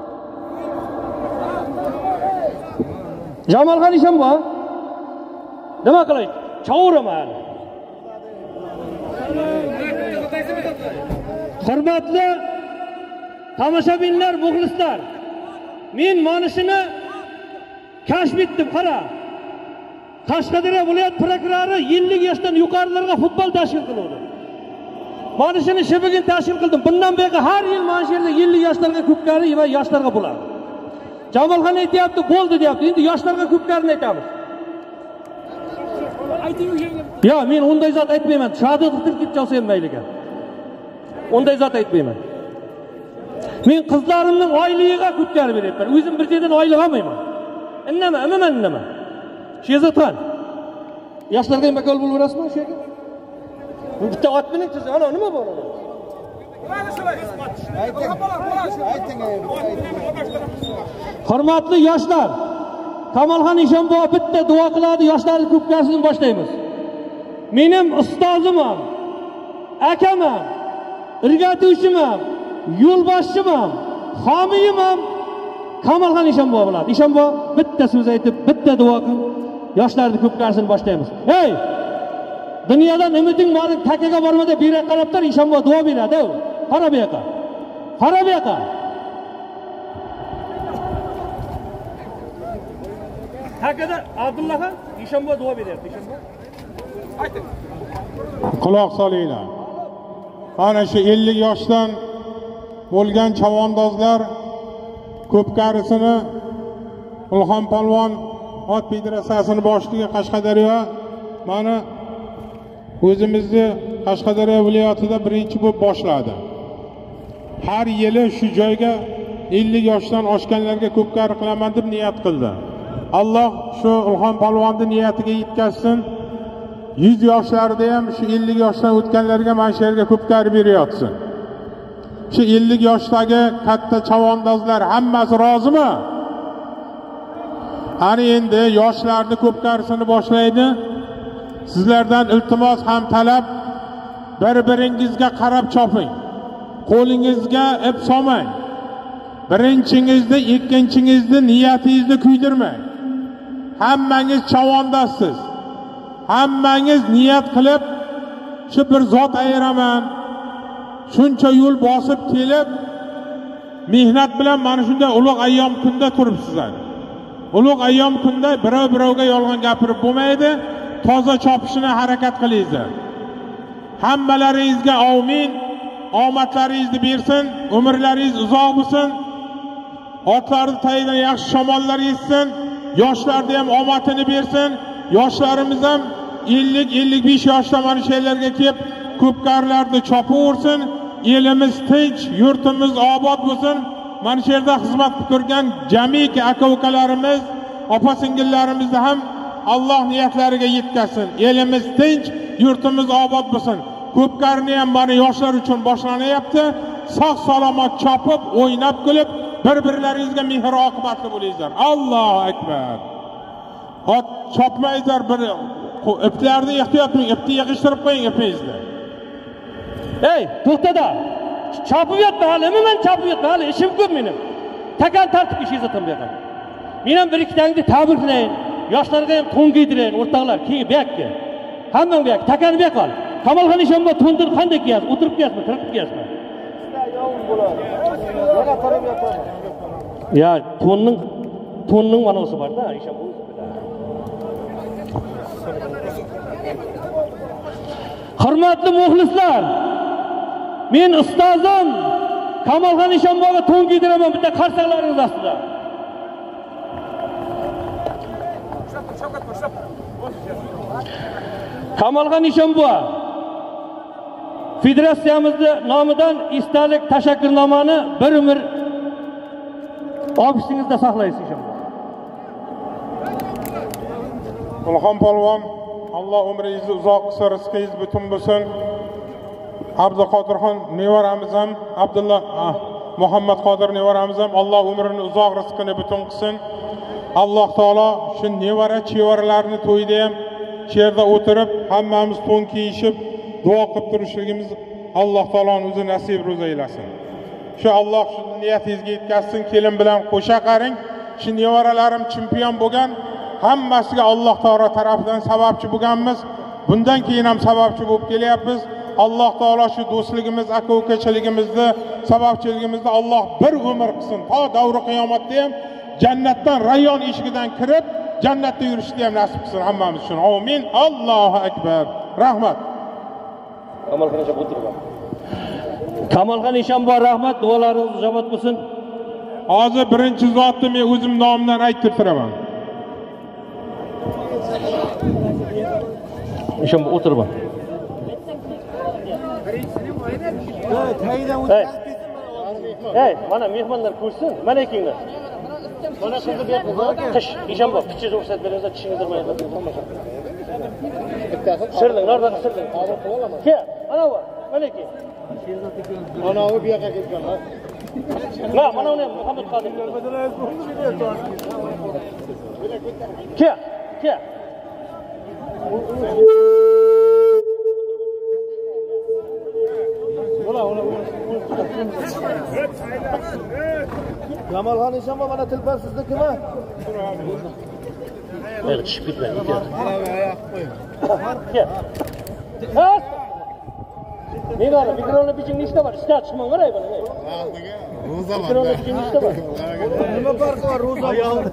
Jamolxon Ishonboy? Nima qilay? Chavuraman. Hurmatli tomoshabinlar, muxlislar, men mana shuni kashf etdim, qara. Qashqadaryo viloyat prokurori 50 yoshdan yuqorilarga futbol tashkil qildi. Mana shuni shibigin tashkil qildim. Bundan buyoqqa har yil mana shu yerda 50 yoshlarga ko'pkari va yoshlarga bo'ladi. Jamolxon aytayapti, bo'ldi deyapti. Endi yoshlarga ko'pkarini aytamiz. Yo, men unday zot aytmayman. Shahodat qilib ketib olsam mayliga. Unday zot aytmayman. Men qizlarimning oyligiga ko'pkarib beryapman. O'zim bir joydan oylik olmayman. Indama. Sherzodxon. Yoshlarga ham bakol bo'lib berasizmi shu yerga? Bu bitta ot bilan siz ana nima bor unda? Ayting. Hurmatli yoshlar, Kamolxon Ishonboy bitta duo qiladi, yoshlarning ko'pkasini boshlaymiz. Mening ustozimam, akamam, o'rgatuvchimam, yo'lboshchimam, homiyimam Kamolxon Ishonboy bo'ladi. Ishonboy bitta so'z aytib, bitta duo qilib, yoshlarning ko'pkasini boshlaymiz. Hey! Dunyodan umiding bor, takaga bormada bu yoqqa qarab tur, Ishonboy duo beradi. Qara bu yoqqa. Takada Abdullaha Ishonboy duo beryapti. Ishonboy. Ayting. Quloq solinglar. Ana shu 50 yoshdan bo'lgan chavandozlar ko'pkarisini Ulg'on polvon ot federatsiyasini boshlig'i Qashqadaryo mana o'zimizni Qashqadaryo viloyatida birinchi bo'lib boshladi. Har yili shu joyga 50 yoshdan oshganlarga ko'pkari qilaman deb niyat qildi. Alloh shu Ulg'on polvonni niyatiga yetkazsin. 100 yoshlarda ham shu 50 yoshdan o'tganlarga mana shu yerga ko'pkari berayotsin. Shu 50 yoshdagi katta chavandozlar hammasi rozimi? Ana endi yoshlarni ko'pkarisini boshlaydi. Sizlardan iltimos ham talab, bir-biringizga qarab choping. Qo'lingizga ip solmang. Birinchingizni, ikkinchingizni niyatingizni kuydirmang. Hammangiz chavandozsiz. Hammangiz niyat qilib, shu bir zot ayiraman. Shuncha yo'l bosib kelib, mehnat bilan mana shunday ulug' ayyom kunda turibsizlar. Ulug' ayyom kunda birov-birovga yolg'on gapirib bo'lmaydi. Toza chopishini harakat qilingizlar. Hammalaringizga amin. Omadlaringizni bersin, umrlaringiz uzoq bo'lsin. Otlarni tagidan yaxshi shamollar yetsin. Yoshlarga ham omadini bersin. Yoshlarimiz ham 50-55 yoshda mana shu yerlarga kelib, ko'pkarlarni chopaversin. Elimiz tinch, yurtimiz obod bo'lsin. Mana shu yerda xizmat qilib turgan jamiki aka-ukalarimiz, opa-singillarimizni ham Alloh niyatlariga yetkazsin. Elimiz tinch, yurtimiz obod bo'lsin. Ko'pkarni ham mana yoshlar uchun boshlanyapti. Sog' salomat chopib, o'ynab kulib, bir-birlaringizga mehr oqibatli bo'lingizlar. Allohu akbar. Ot chopmaysizlar, bir iplarni ehtiyot qiling, ipni yig'ishtirib qo'ying ipingizni. Ey, to'xtada. Chopib yotma hali, men chopib yotma hali, ishim ko'p mening. Takan tartib ishingizni qilmayman. Men ham bir ikki tangni tabriklayin. Yoshlarga ham to'n kiydiring, o'rtoqlar, keyin bu yoqqa. Hammang bu yoqqa, takan bu yoqqa. Kamolxon Ishonboy to'ndir qanday kiyasiz? O'tirib kiyasizmi, kirib kiyasizmi? Ya, to'nning ma'nosi bor-da, Ishonboy. Hurmatli muxlislar, men ustozim Kamolxon Ishonboyga to'n kiydiraman, bitta qarsaqlaringiz ostida. Kamolxon Ishonboy federatsiyamizning nomidan istalik tashakkurnamani bir umr ofisingizda saqlaysiz inshaalloh. Ulg'on polvon, Alloh umringizni uzoq qilsin, rizqingiz butun bo'lsin. Abduqodirxon nevaramiz ham, Abdulloh Muhammad Qodir nevaramiz ham Alloh umrini uzoq, rizqini butun qilsin. Alloh taolo shu nevara chevaralarni to'yda ham shu yerda o'tirib, hammamiz to'n kiyishib, duo qilib turishligimiz Alloh taoloning o'zi nasib ro'za aylasin. Shu Alloh shu niyatingizga yetkazsin. Kelin bilan qo'sha qaring. Shu nevaralarim chempion bo'lgan, hammasiga Alloh taolo tarafidan sababchi bo'lganmiz. Bundan keyin ham sababchi bo'lib kelyapmiz. Alloh taolo shu do'stligimiz, aka-ukachiligimizni, sababchiligimizni Alloh bir umr qilsin. To davri qiyomatda ham jannatdan Rayyon eshigidan kirib, jannatda yurishni ham nasib qilsin hammamiz uchun. Amin. Allohu akbar. Rahmat. Kamolxon Ishonboy, rahmat, duolaringiz ijobat bo'lsin. Hozir birinchi zotni men o'zim nomidan aytib turaman. Ishonboy, o'tirma. Ey, mana mehmonlar ko'rsin, mana ikinglar. Mana sizni bu yoqqa tish, Ishonboy, tish ruxsat beringlar, tishingizni urmaydi. Sirling, nardan sirling. Kel, ana bu, mana ikki. Ana bu yoqqa ketgan, ha. Na, mana uni Muhammad Qodir. Kel, kel. Kamolxon Ishonboy, mana tilpar siznikimi? Mayli, tushib ketmang, kel. Kel. Has! Mengani mikrofonni bichingni ishda bor, ishda chiqmang, qaray buni. Ro'za bor. Mikrofonni bichingni ishda bor. Nima farqi bor ro'za?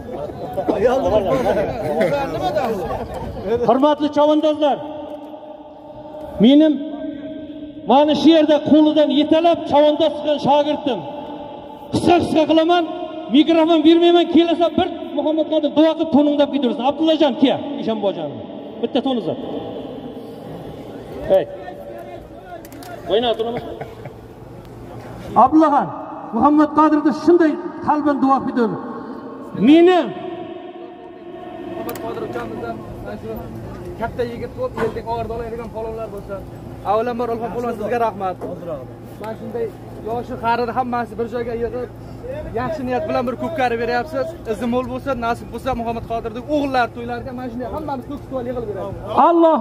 Hurmatli chavandozlar, menim mana shu yerda qo'lidan yetalab chavandoz qilgan shogirdim. Qisqa qilaman, mikrofon bermayman, kelsa bir Muhammad Qodir duo qilib to'ningdab ketursan. Abdullajon kel, Eshonbojon. Bitta to'ni uzat. Hey. O'yna turamiz. Abdullaxon, Muhammad Qodirda shunday qalban duo qilib meni Muhammad Qodir ukamizdan katta yigit bo'lib, yeldik og'ir oladigan polvonlar bo'lsa, avvalambor Ulg'on polvon sizga rahmat. Mana shunday yoshi qarida hammasi bir joyga yig'ib, yaxshi niyat bilan bir ko'pkari beryapsiz. Izni mo'l bo'lsa, nasib bo'lsa Muhammad Qodirning o'g'illar to'ylarga mana shunday hammamiz ko'ksitib yig'ilib beramiz. Alloh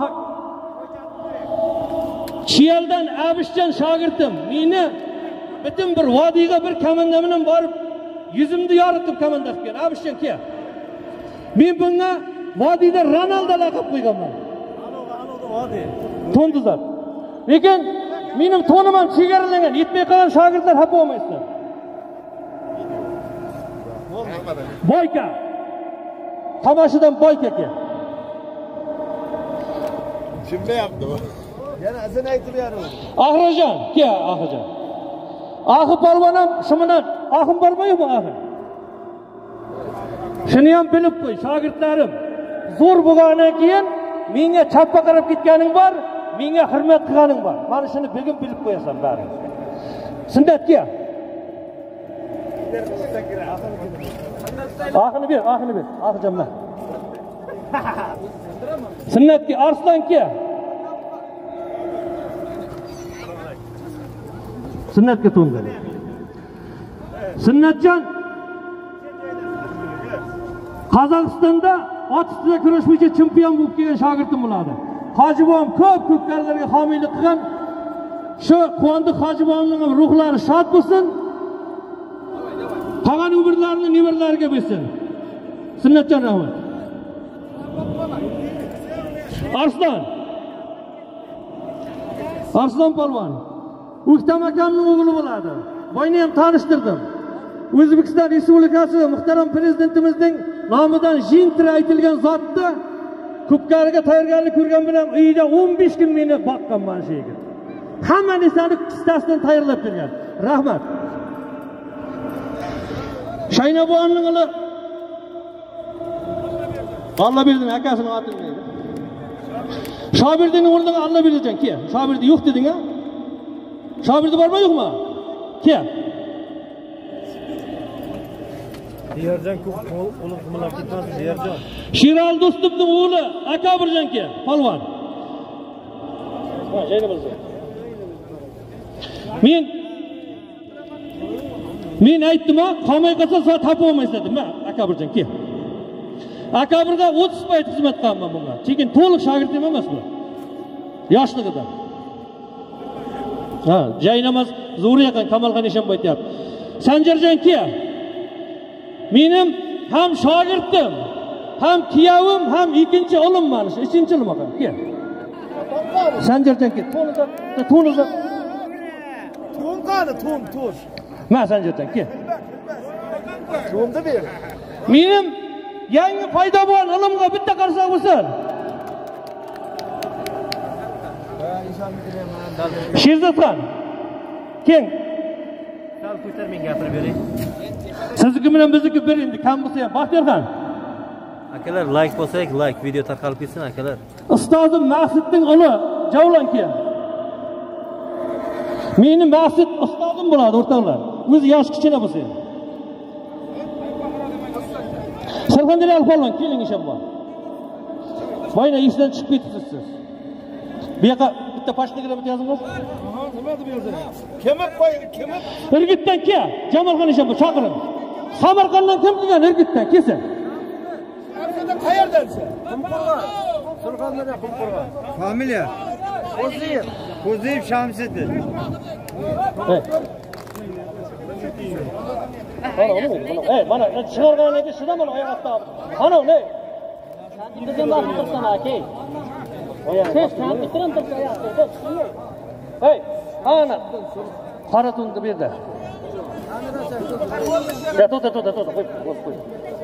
Chiyaldan Abishjon shogirdim. Meni butun bir vodiyga bir komanda bilan borib, yuzimni yoritib komanda qilib kelgan. Abishjon kel. Men bunga vodiyda Ronaldo laqab qo'yganman. Vodiy. To'ndizlar. Lekin mening to'nim ham chegaralangan. Yetmay qolgan shogirdlar xafa bo'lmaysizlar. Boyka. Tamashidan Boyka kel. Kimda yaptı bu? Yana azan aytilyapti. Ahrajon, kel, Ahrajon. Ahı polvonam shimidan ahim bormaymi ahim? Shuni ham bilib qo'y, shogirdlarim. Zo'r bo'lgandan keyin menga chappa qarab ketganing bor, menga hurmat qilganing bor. Mana shuni bugun bilib qo'yasan bari. Sunnatga. Ahini ber, Ahjonman. Sunnatga Arslonga. Sunnatga to'ndir. Sunnatjon Qozog'istonda ot ustida kurash bo'yicha chempion bo'lib kelgan shogirdim bo'ladi. Hojibom ko'p ko'pkarlarga homiylik qilgan. Shu Quvondiq Hojibomning ham ruhlari shod bo'lsin. Qolgan umrlarini nevaralariga bersin. Sunnatjon rahmat. Arslon polvon. O'ktam akamning o'g'li bo'ladi. Boyni ham tanishtirdim. O'zbekiston Respublikasi muhtaram prezidentimizning nomidan jintira aytilgan zotni ko'pkariga tayyorgarlik ko'rgan bilan uyida 15 kun meni boqqan mana shu yigit. Hamma narsani qistasidan tayyorlab bergan. Rahmat. Shaynabonning o'g'li Allah berdim akasini otini berdi. Shobirdning o'rniga Allah berdijan kel. Shobirdi yo'q deding-a? Shobirdi bormi yo'qmi? Kel. Diyarjon ko'p qo'lib qimlab ketmas Diyarjon. Shirol do'stimning o'g'li Akabirjon kel, polvon. Ha, jayni bilsa. Men aytdim-a, qolmay qolsa soat topib olmaysiz dedim. Akabirjon kel. Akabirda 30% xizmat qilganman bunga. Lekin to'liq shogirdim emas bu. Yoshligidan. Ha, jaynamaz zo'r yaqin Kamolxon Eshonboy aytayapti. Sanjarjon kel. Menim ham shogirdim, ham kuyovim, ham ikkinchi o'lim mana shu, uchinchi o'lim ekan. Kel. Sanjarjon kel. To'ni. To'n qani, to'n. Ma Sanjarjon kel. To'nni ber. Menim yangi paydo bo'lgan o'limga bitta qarsak bo'lsin. Sherzodxon. Keng. Sal ko'tar men gapirib bering. Sizniki bilan bizniki bir endi kam bo'lsa ham Baxtiyorxon. Akalar like bo'lsak, like video tarqalib ketsin akalar. Ustozim Maqsudning o'g'li Javlon kel. Meni Maqsud ustozim bo'ladi o'rtoqlar. O'zi yosh kichkina bo'lsa ham. Surxondaryo polvon keling inshaalloh. Boyna ishdan chiqib ketibsiz siz. Bu yoqqa bitta pochtaga bitta yozingiz. Nima deb yozaman? Kemib qo'ying, kemib. Irgitdan kel, Jamolxon Eshonboy chaqiring. Samarqanddan kim kelgan Irgitdan kelsin. Arkada qayerdansa? Qumqurg'on. Surxondaryo Qumqurg'on. Familiya. Qo'ziyev Shamsiddin. Mana chiqargan edi, shunda mana oyoq ostida. Qani, ne? Bizga ma'lum qilsan aka. Siz ham bitirin tursa Hey, ana. Qora tunni berdi. Ya to'ta, qo'y.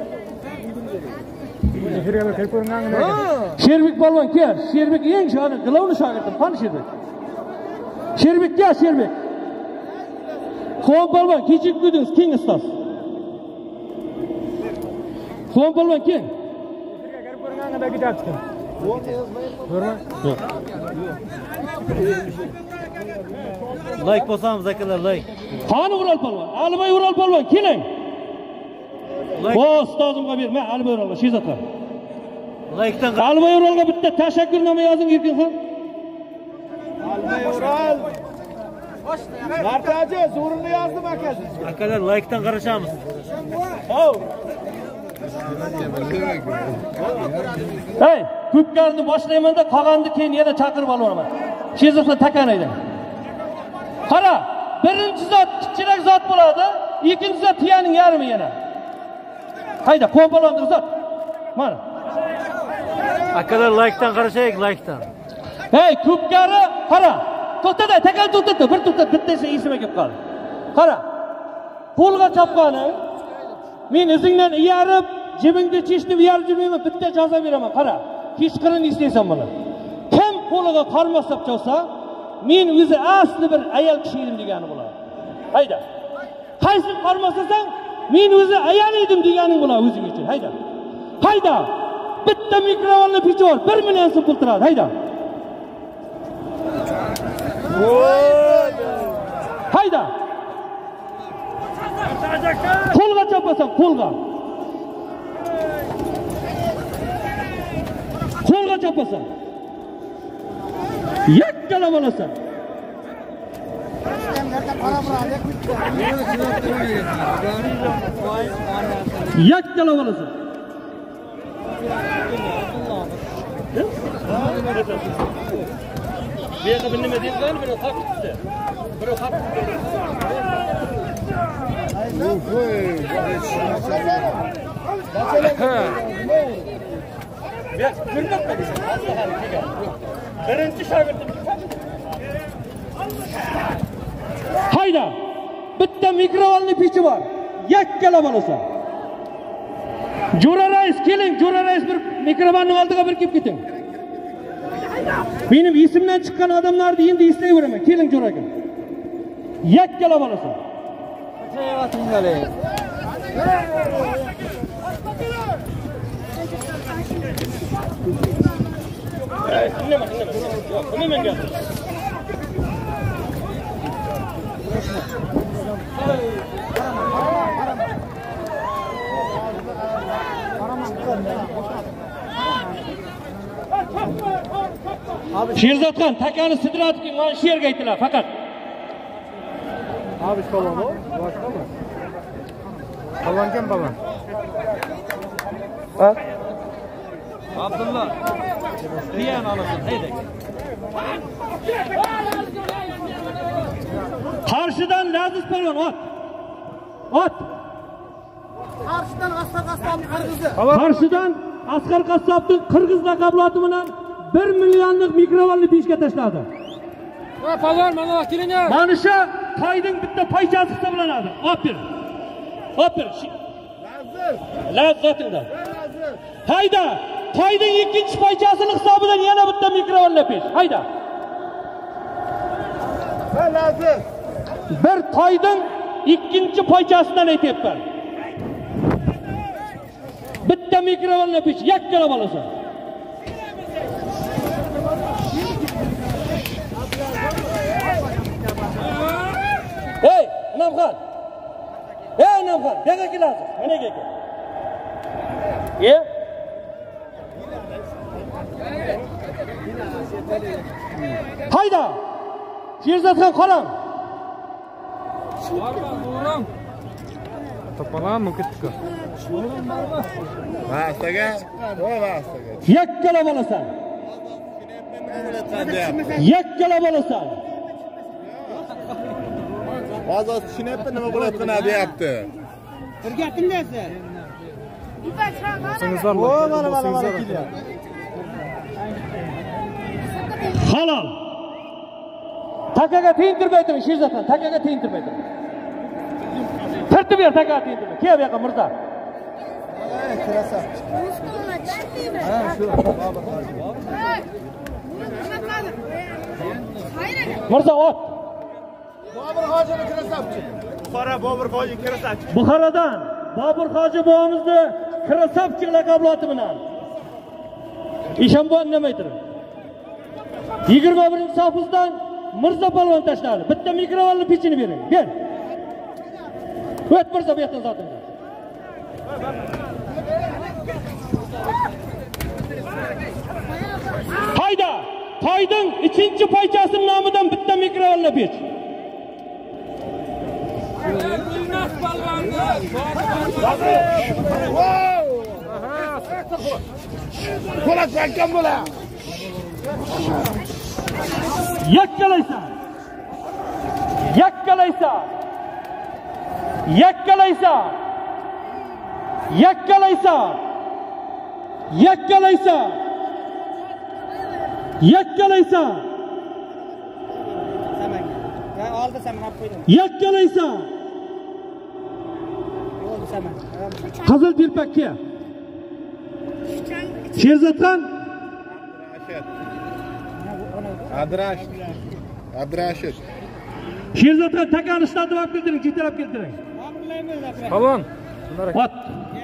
Sherbek polvon kel. Sherbek eng shogird, g'ilovni shogirdim. Qani Sherbek? Sherbek kel, Sherbek. Quvon polvon kechib ko'rdingiz, keng ustoz. Son polvon kim? Like bosamiz akalar, like. Qani Ural polvon? Alibay Ural polvon, keling. O ustozimga berma, Alibay Uralga, Shizatga. Like'dan Alibay Uralga bitta tashakkurnoma yozing Erkinxon. Alibay Ural. Martaji, zo'rini yozdim akasi. akalar like'dan qarashamiz. Hov. Hey, ko'pkarni boshlayman-da, qolganni keyin yana chaqirib olaman. Shizatga takanaydi. Qara, birinchi zot kichkina zot bo'ladi, ikkinchi zot tiyaning yarmi yana. Hayda, qo'polondir zot. Mana. Akalar like'dan qarashaylik, like'dan. Hey, ko'pkari, qara. To'xtada, takan to'xtatdi, bir to'xtat, bittasi esimga kelib qoldi. Qara. Qo'lga chopqani, men izingdan iyarib, jibingda chishni iyarib yurmayman, bitta jazo beraman. Qara. Kechqirin istaysan buni. Kim qo'liga qarmoqsab chalsa, men o'zi asli bir ayol kishi edim degani bo'ladi. Hayda. Qaysi qarmoqsasang, men o'zi ayol edim deganing bo'ladi o'zing uchun. Hayda. Hayda. Bitta mikrofonli pichi bor, 1 million so'm pul turadi. Hayda. Hayda. Qo'lga chopasan, qo'lga. Qo'lga chopasan. Yakkala bo'lasan. Yakkala bo'lasan. Bu yerda bir nima deyapsan? Buni qopibdi. Buni qopibdi. Birinchi shogirdim. Hayda. Bitta mikrofonli pichi bor. Yakkala bo'lasan. Jo'ra rais keling, Jo'ra rais bir mikrofonning oldiga bir kelib keting. Benim isimden çıkan adamlardı endi eslayveraman. Keling Jo'ra aka. Yakkala bo'lasan. Sherzodxon takani sidratib mana shu yerga aytdilar faqat. Abi polvon bu, boshqami? Polvon kim polvon? Ha? Abdullah. Diyan olasan, haydak. Qarshidan Laziz polvon ot. Ot. Qarshidan Asqar Qassobning qirg'izi. Qarshidan Asqar Qassobning qirg'iz laqabloti bilan 1 millionlik mikrofonli pechga tashladi. Va polvon, mana keling. Mana shu toyning bitta paychasi hisoblanadi. Opir. Opir. Lazzatingdan. Hayda. Toyning ikkinchi paychasining hisobidan yana bitta mikrofonli pech. Hayda. Ha, Laziz. Bir toyning ikkinchi paychasidan aytyapman. Bitta mikrofonli pech yakkala bo'lasan. Hey, Namxon. Hey, Namxon, nega kelasiz? Mana kel. Hayda. Sherzodxon qo'lang. To'polon ketdi. Vastaga, voy vastaga. Yakkala bo'lasan. Yakkala bo'lasan. Hozir tushunyapti nima bo'layotganini deyapti. Bir gaping nesi? Sizlar mana kelyapti. Halol. Takaga tiyintirmaydim, Sherzodxon, takaga tiyintirmaydim. Turtib ber, takaga tiyintirma. Kel bu yoqqa mirzo. Kirasa. Ha, shu. Mirzo ot. Bobur hojini kirasabchi. Buxoro Bobur hoji kirasabchi. Buxorodan Bobur hoji bobomizni Krasavchik laqablati bilan Eshonboy nimaydir? 21-safizdan Mirza Palvon tashladi. Bitta mikrovalni pechini bering. Ber. O't Mirza bu yerdan zotingda. Hayda! Toyning 2-poychasining nomidan bitta mikrovalni pech. Po'lat sakkan bo'la. Yakkalaysan. Yakkalaysan. Yakkalaysan. Yakkalaysan. Yakkalaysan. Yakkalaysan. Oldi saman olib qo'ydim. Yakkalaysan. Oldi saman. Qizil telpakka. Sherzodxon Adrashit. Sherzodxon takani ishlatib olib keltiring, chetlab keltiring. Palvon. Ot.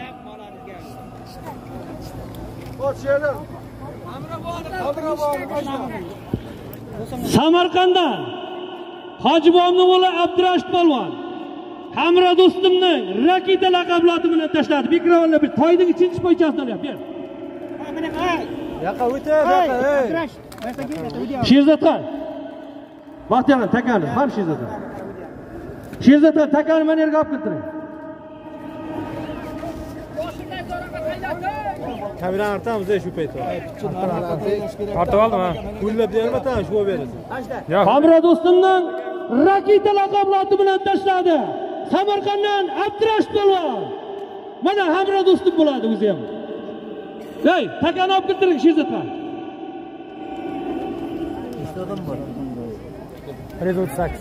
Samarqanddan Hojibomning o'g'li Abdurashid Palvon Hamra do'stimning raketa laqablati bilan tashladi. Mikrofonlar bir toyning 2-poychasini olyapti. Ber. Yoqqa o'tib, yoqqa. Sherzodxon. Baxtiyor takani, ham Sherzodxon. Sherzodxon takani mana yerga olib keltiring. Kamerani artamiz shu paytda. Tortib oldim ha. Gullab bermatan shu berasan. Hamra do'stimning raketa laqablati bilan tashladi. Samarqanddan Abdurashid Palvon. Mana Hamra do'stim bo'ladi o'zi ham. Hey, takani olib keltiring Sherzodxon. Istadim bor. 138.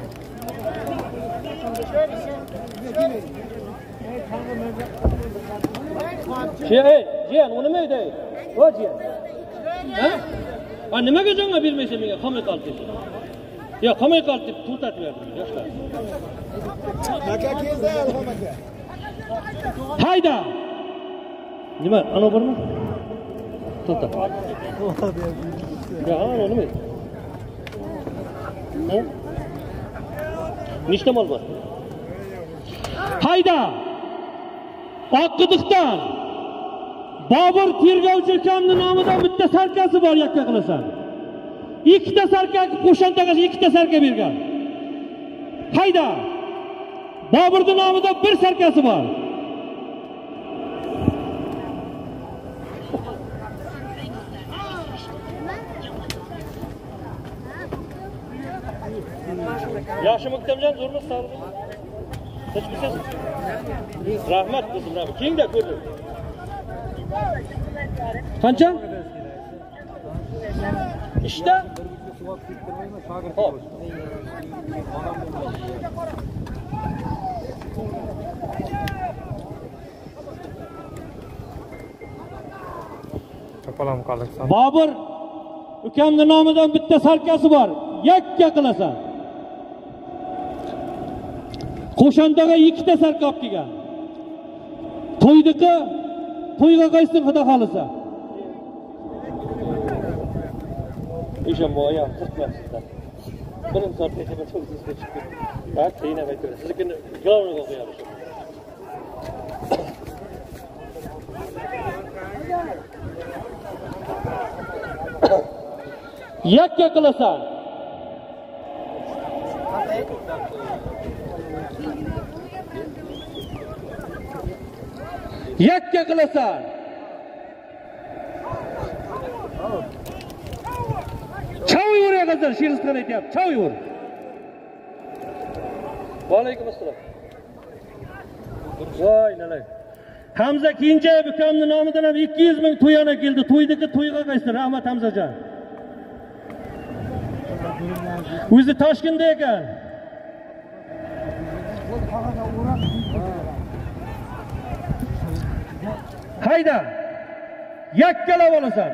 Hey, jiyan, u nima edi? O jiyan. Ha? A nimaga jonga bermaysan menga? Qamay qoldi. Yo, qamay qoldi deb turtatib berdim, yoshlar. Aka keldi, Alhom aka. Hayda. Nima, ana bormi? To'xta. Ya, ana nima edi? Ha? Nechta mol bor? Hayda. Oqqidiqdan Bobur tergovchi ukamning nomidan bitta sarkasi bor, yakka qilasan. Ikkita sarka qo'shantagacha ikkita sarka bergan. Hayda. Boburning nomidan bir sarkasi bor. Yaxshi Muktamjon, zo'rmi sog'liq? Hechmisiz? Rahmat qildim, rahmat. Kengda ko'rdim. Qancha? İşte. Hop. Kapalam qoldik. Bobur ukamning nomidan bitta sarkasi bor. Yakka qilasan. Qo'shandaga ikkita sarka olib kelgan. To'yga qaysin xudo xolisa. Eshonboy ham qirqmasdan. Birinchi sarka qilib to'g'risizga chiqdi. Bak, qiynab aytdi. Siznikini glavniga qo'yamiz. Yakka qilasan. Yakka qilasan. Chav yur yaqazan, Sherzodxon aytayapti. Chav yur. Va alaykum assalom. Voy, nalay. Hamza Kenjayev ukamning nomidan ham 200 ming to'yona keldi. To'ydiki to'yga qaytdi. Rahmat Hamzajon. O'zi Toshkentda ekan. Hayda. Yakkalab olasan.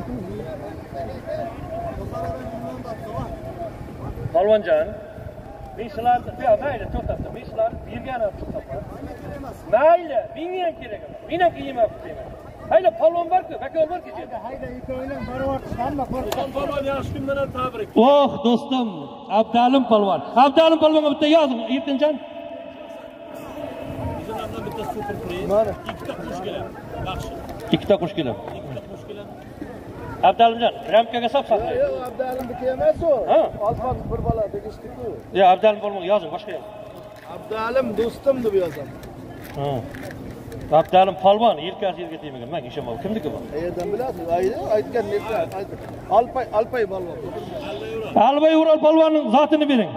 Palvonjon, Meşalarni, ya mayli, to'xtatdi. Meşalarni bergan topar. Mayli, menga ham kerak. Men ham kiymayapti deyman. Hayla palvon bor-ku, bakol bor-ku. Hayda, ikkovinglar boryapsiz, hamma qo'rqadi. Palvon yaxshi kun bilan tabrik. Oh, do'stim, Abdalim palvon. Abdalim palvonga bitta yozing, Erkinjon. Bizlardan bitta super priz. Ikkita qush keladi. Yaxshi. Ikkita qush keladi. Abdalimjon, ramkaga solib saqlang. Yo'q, Abdalimniki emas u. Alfon bir bola tegishdi-ku. Yo, Abdalim palvonga yozing, boshqa yo'q. Abdalim do'stim deb yozaman. Ha. Abdalim palvon yelkasi yerga tegmagan. Men ishonaman. Kimniki bu? Qayerdan bilasiz? Aytgan neta. Alpay palvon. Albay Ural palvonning zotini bering.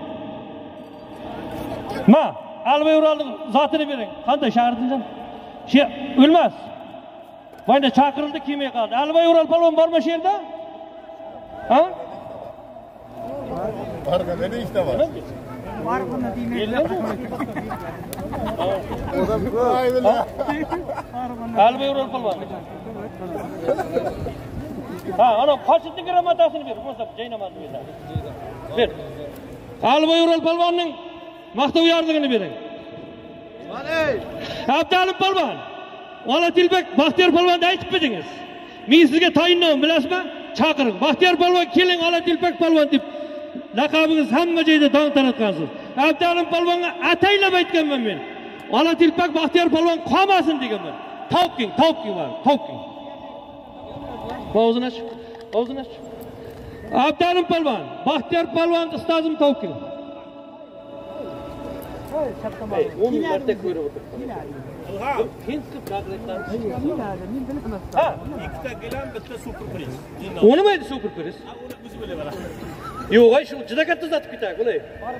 Ma, Albay Uralning zotini bering. Qanday shahardingiz? O'lmas. Boyda chaqirildi, kelmay qoldi. Albay Ural palvon bormi shu yerda? Ha? Barga nima ishda bor? Barg'ini deyman. Albay Ural palvon. Ha, ana qochitning gramatasini ber, bo'lsa jaynamozni ber. Ber. Albay Ural palvonning maqtov yorlig'ini bering. Mana. Abdalim palvon. Ola Tilbek Baxtiyor palvonni aytib bedingiz. Men sizga tayinlayman, bilasizmi? Chaqiring. Baxtiyor palvon keling, Ola Tilbek palvon deb laqabingiz hamma joyda dong taratgansiz. Abdalim palvonga ataylab aytganman men. Ola Tilbek Baxtiyor palvon qolmasin deganman. Topking var, topking. O'zini ach. O'zini ach. Abdalim palvon, Baxtiyor palvon ustozim topking. 10 marta ko'rib o'tirdim. Tinchib gapirgan. Ha, ikkita gilam, bitta super priz. O nima edi super priz? Uni o'zi bilaveradi. Yo'q, ay shu juda katta uzatib ketadi, bo'lay.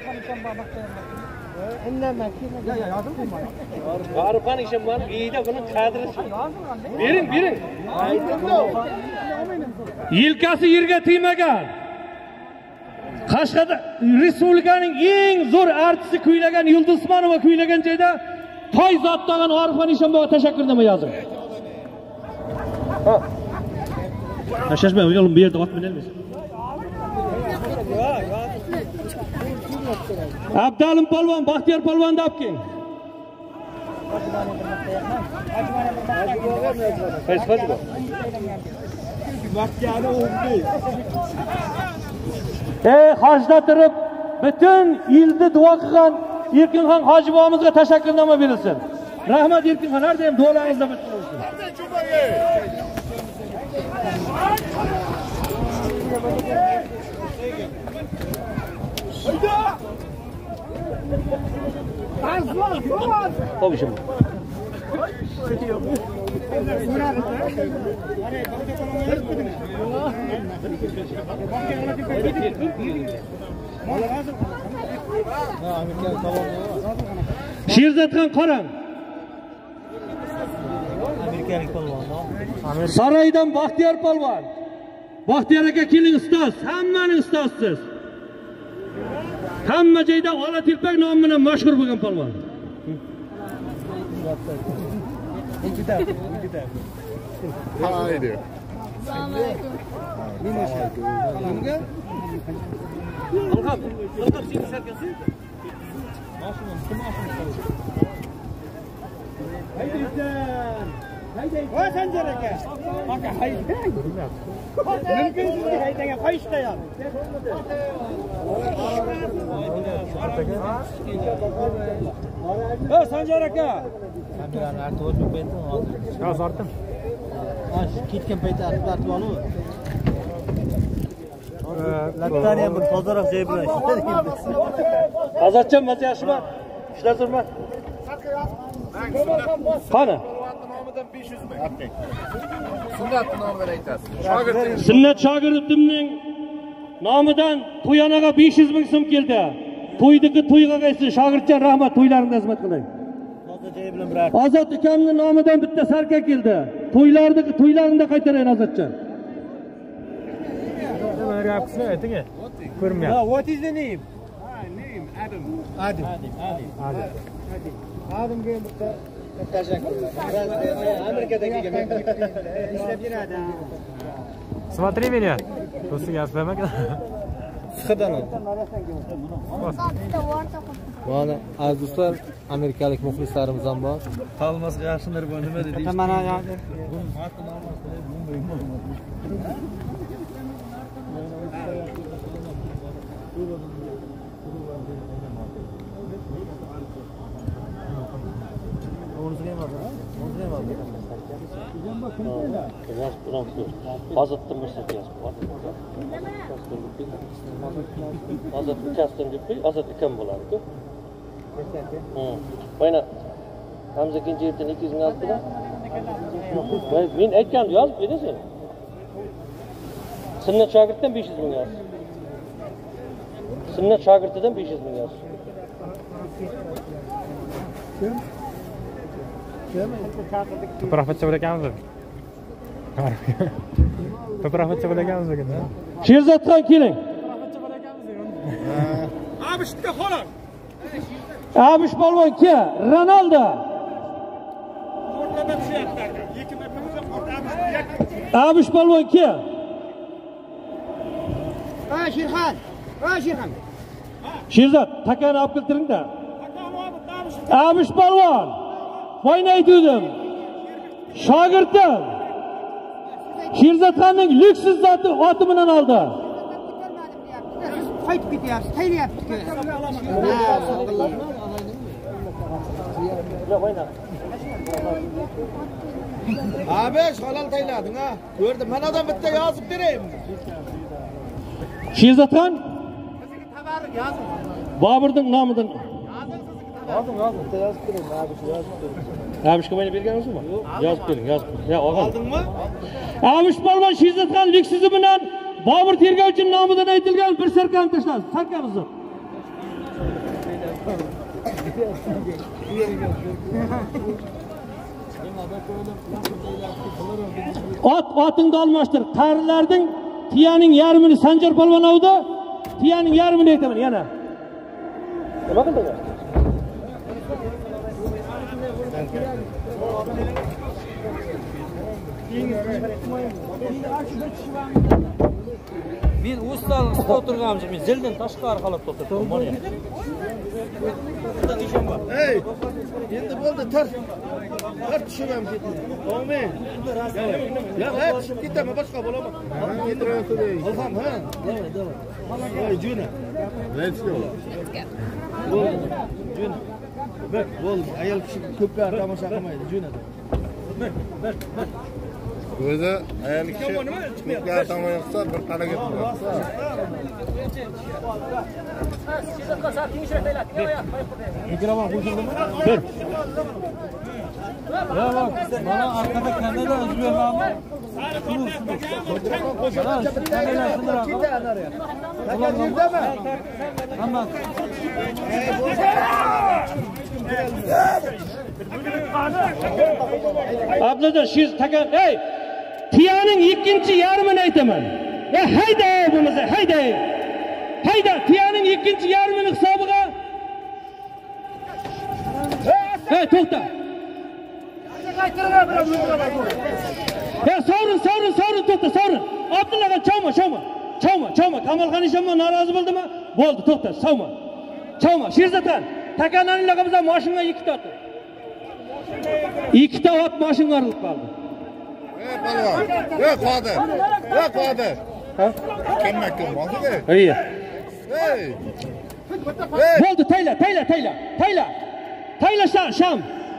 Arifan ishonman, uyda buni qadri. Bering. Yelkasi yerga tegmagan. Qashqada respublikaning eng zo'r artisti kuylagan Yulduz Usmonova kuylagan joyda toy zotdagan Arifan Ishonboyga tashakkurnoma yozing. Ha. Tashashmay, o'g'lim bu yerda otmay olmaysiz. Abdalim palvon, Baxtiyor palvonni olib keling. Qaysi hoji bor? Vaqtiyani o'g'li. Hajda turib, bütün yilni duo qilgan Erkinxon hoji bobomizga tashakkurnoma berilsin. Rahmat Erkinxon, har doim duolaringizda bo'lsin. Xo'p, ishim. Sherzodxon Qoram. Amerikalik polvon. Saroydan Baxtiyor polvon. Baxtiyor aka keling ustoz, hammaning ustozsiz. Hamma joyda Ola Tilpak nomi bilan mashhur bo'lgan polvon. Haydi. Assalomu alaykum. Voy Sanjar aka. Aka haydang. Mumkin sizga haydagan qo'yishda yo'q. Sanjar aka. Kamerani artib o'tib ketdim hozir. Hozir ortdim. Ketgan paytda artib olib. Lattani ham bir tozaroq joy bilan ishlaydi. Azatjon, mazza yaxshimi? Ishlar zo'rmi? Qani? Sunnat nomidan aytasiz. Shogird. Sunnat shogirdimning nomidan to'yanaga 500 ming so'm keldi. To'ydiki to'yga qaysi shogirdjon, rahmat, to'ylaringizda xizmat qiling. Ozod akamning nomidan bitta sarka keldi. To'ylaringda qaytarayın Ozodjon. Nima gapsiz ayting. Ko'rmayapman. What is the name? Name Adam. Adamga bitta tashakkur. Amerikadagi ishlab yuradi. Смотри меня. Do'sting asbamagan. Sıxadan oldu. Mana aziz do'stlar, amerikalik muxlislarimiz ham bor. Qalmasga yaxshilar bu nima dedi? Mana yoqdi. Azat kastan gibi, azat ikan bulardı. Bayna Hamza ikinci yerden 200 bin aldı da. Ben ekran yazıp verirsin. Sınıf şagirtten 500 bin yaz. Sınıf şagirtten 500 bin yaz. To'proq bo'laganmiz. To'proq bo'laganmiz ekan. Sherzodxon keling. Abishda xolos. Abish polvon ke, Ronaldo. O'rtada tushyapti aka. 2 metrga orta Abish polvon ke. Shirxon. Shirxon. Sherzod, takani olib keltiring-da. Abish polvon. O'ynaydim. Shogirdim. Sherzodxonning lyuksiz zoti oti bilan oldi. Qaytib ketyapsiz, taylayapti-ku. Abish halol taylading ha. Ko'rdim, men odam bitta yozib beraymi? Sherzodxon Boburning nomidan Yozdim, bitta yozib beraymi? Yozib beraymi? Abishga mana berganmizmi? Yozib bering, yozib. Ya, Oldingmi? Abish polvon Sherzodxon lyuksizi bilan Bobur tergovchi nomidan aytilgan bir sarkani tashladi. Sarkamizni. Otingni almashtir. Qarilarning tiyaning yarmini Sanjar polvon oldi. Tiyaning yarmini aytaman yana. Nima qildingiz? Men o'zdan ustida o'tirganimcha, men zildan tashqari holatda o'tirdim. Mana. Bundan ishim bor. Ey, endi bo'ldi, tar tushirам ketdi. Amin. Ya, tushib ketaman, boshqa bo'laman. Endi Ilhom, ha? Davay. Voy, Juna. Let's go. Juna. Bo'ldi, ayol kishi ko'plar tomosha qilmaydi, Juna. O'zi ayol kishi ko'plar tomon yoqsa bir qaraga turadi. Mikrofon qo'shildimi? Ber. Ya bak, mana arkada Kanada O'zbekistonmi? Hamma. Ablajon, siz takan, ey! Tiyaning ikkinchi yarmini aytaman. Ya hayda bo'lmasa, hayda. Hayda, tiyaning ikkinchi yarmini hisobiga. Hey, to'xta. Ya sovrin, to'xta, sovrin. Abdullaga chavma. Kamolxon ishonma, norozi bo'ldimi? Bo'ldi, to'xta, savma. Sherzodxon, takanlarga biz mashinaga 2 ta otdi. 2 ta ot mashinaga urilib qoldi. Palvon. Qodir. Ha? Kim bo'ldi? Iya. Hey. Bo'ldi, tayla sham.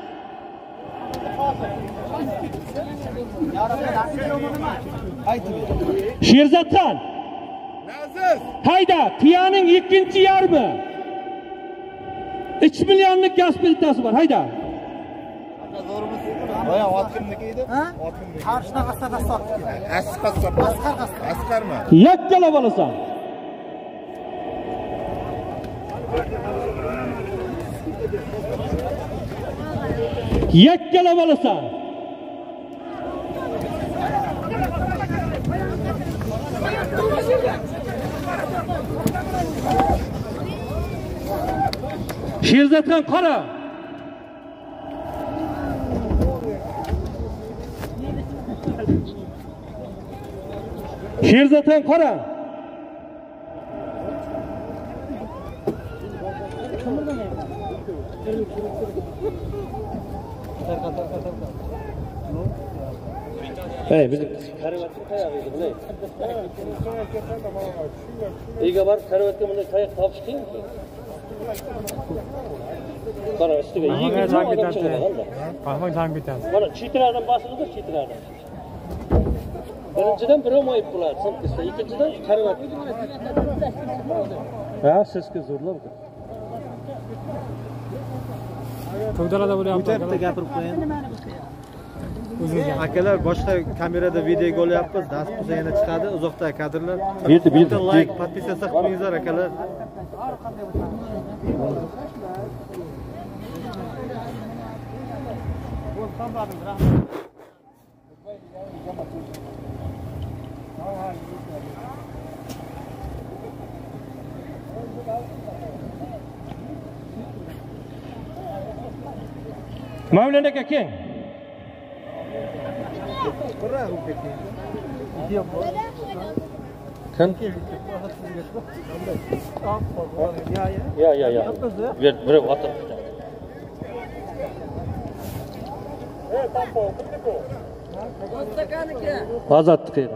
Sherzodxon. Nazir. Hayda, tiyaning ikkinchi yarmi. 3 millionlik gaz plitasi bor, hayda. Voya ot kimniki edi? Ha? Qarshida qassobda sotdi. Asqarmi? Yakkalab olasan. Yakkalab olasan. Sherzodxon qara. Sherzodxon qara. Hey, bizim karavatın kayağıydı bu ne? İyi var karavatın bunu kayak tapış değil mi? Bana üstüne iyi gidiyor adam çıkıyor valla. Ahmet hangi bir tanesi? Bana çitirlerden bahsedilir çitirlerden. Birinciden bir omayıp bular. Sınkısta. İkinciden karavat. Ha ses kızırlar. To'g'dalada bo'lyapti. Bu yerda gapirib qo'ying. Akalar boshqa kamerada video olyapmiz. Dast bo'lsa yana chiqadi. Uzoqda kadrlar. Bildi. Like, podpisatsiya qilingizlar akalar. Mavlana aka keng. Kim? Ya. Ver, birov otir. Ozod qildi.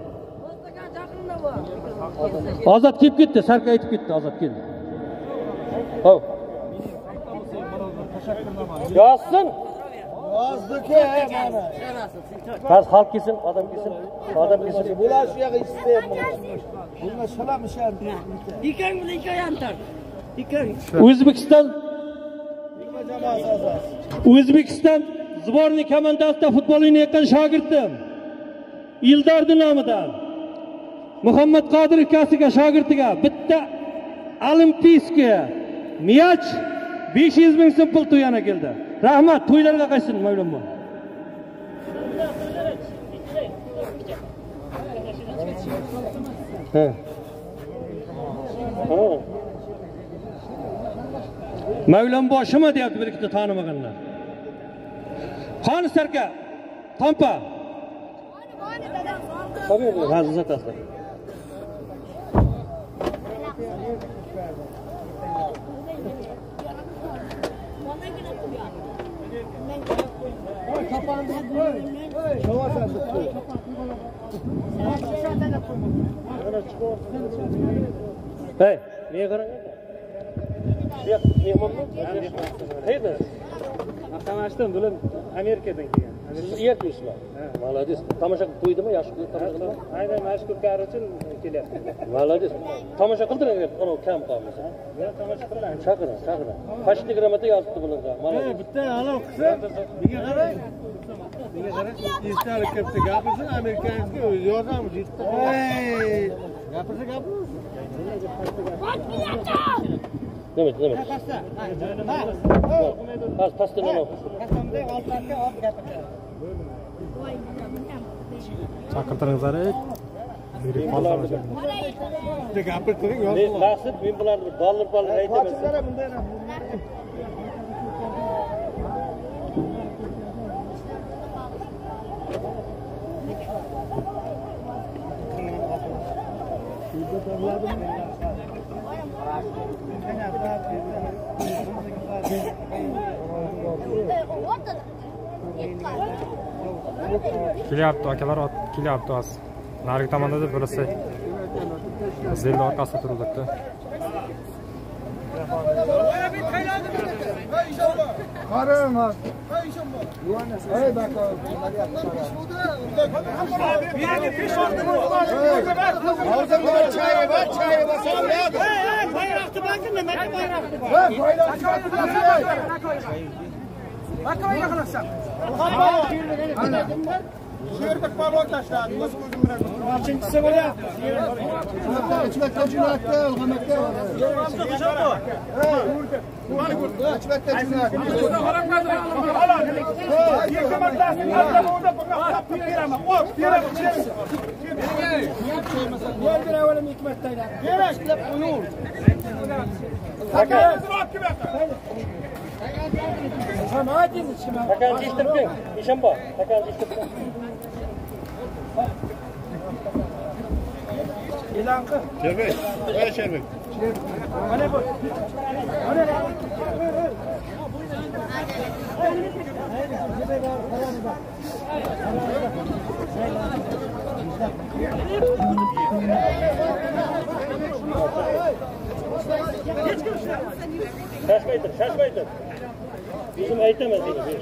Ozod kelib ketdi, sarka aytib ketdi, Ozod keldi. Hop. Yazsın. Yozdiki mana. Haz halk kesin, adam kesin. Adam kesin. Bular shu yoqqa istayapman. Bunga shalamishar. Ikang bilan ikayamtar. Ikang. O'zbekiston zborniy komandasida futbol o'ynayotgan shogirdim. Ildor nomidan Muhammad Qodirov kasiga shogirdiga bitta olimpiyskiy miyach 500 ming so'm pul to'yana keldi. Rahmat, to'ylarga qaytsin Mavlonbo. Mavlonbo shima deyapti bir ikkita tanimaganlar. Qani sarka, Tampa. Tabii, hozir uzatasizlar. Hey, niye karanlık? Siyah, mehman mı? Hayırdır? Tanıştım, bilim Amerika'dan kelgan. İyi etmişler. Молодец. Tamasha to'ydi mi? Yaxshi qilib tamasha qildi. Aynan mashhur kar uchun kelyapti. Молодец. Tamasha qildinglar, ana kam qolmasa. Men tomosha qilaman. Chaqiring. Pashti gramata yozibdi bularga. Молодец. Bitta halol qilsa, menga qarang. Menga qarang. Esdalik katta gapirsin, amerikanskiy yozamiz. Ey! Gapirsa gapir. Nima? Pastda nima? Qasamda oltlarga olib gapirdi. Chaqirtiringizlar. Biri qolsa. Bitta gapir turing, yoz. Men maqsad men bularni dollar aytaman. Kelyapti akalar, kelyapti az. Narigi tomonda da birisi zelni orqasida turibdi. Qarama. Ey baka. Bir yerga peshordimiz bor. Hozir bu chayi basalım. Bayroqni bakinglar, mana bayroqni bor. Bayroqni qilasan. Sherbek palon tashladi. O'z ko'zim bilan. Ikkinchisi bo'lyapti. Ichmakka jo'natdi, ilg'amakka. Mana ko'rdi. Ichmakka jo'natdi. Ikki martasini mazmunda bunga beraman. Beraman. Yerdir avvalam hikmatdaylar. Berashlab qo'yur. Takan yettirdim. İşim bor. Takan yettirdim. E'lon qil. Sherbek. Voy Sherbek. Mana bu. Mana. Şaşmaydır. Bizim aytamaz.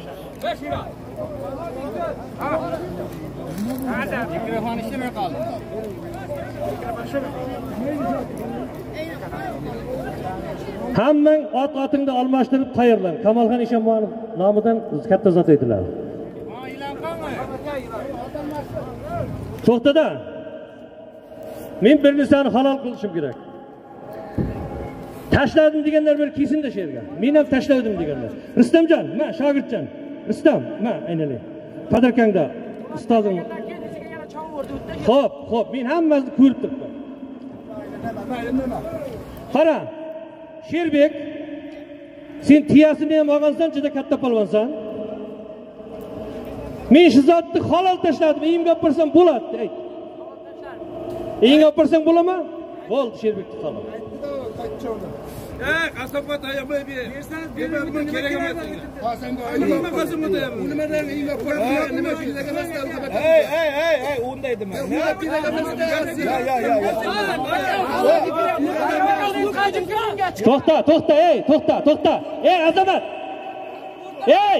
Mikrofon işlemay qoldi. Hammang ot-otingni almashtirib tayyorlan. Kamolxon Eshonboyev nomidan katta zot aytiladi. To'xtada. Men bir narsani halol qilishim kerak. Tashladim deganlar bir kiysin-da sherga. Men ham tashladim deganlar. Rustamjon, men shogirdjon. Rustam, men aynalik. Padarkangda ustozim. Xo'p, men hammasini ko'rib turibman. Qara. Sherbek, sen tiyasini ham olgansan, juda katta polvonsan. Men shu zotni halol tashladim, uyimga olib borsam bo'ladi, ayt. Uyingga olib borsang bo'ladimi? Bo'ldi, Sherbekni halol. Qassobga tayyorlab bersangiz, men kerak emas. Nima qassobga tayyorlab? Nimadan uyga qo'yib, nima kerak emas albatta. Ey, unday dema. To'xta. Ey, azamat. Ey!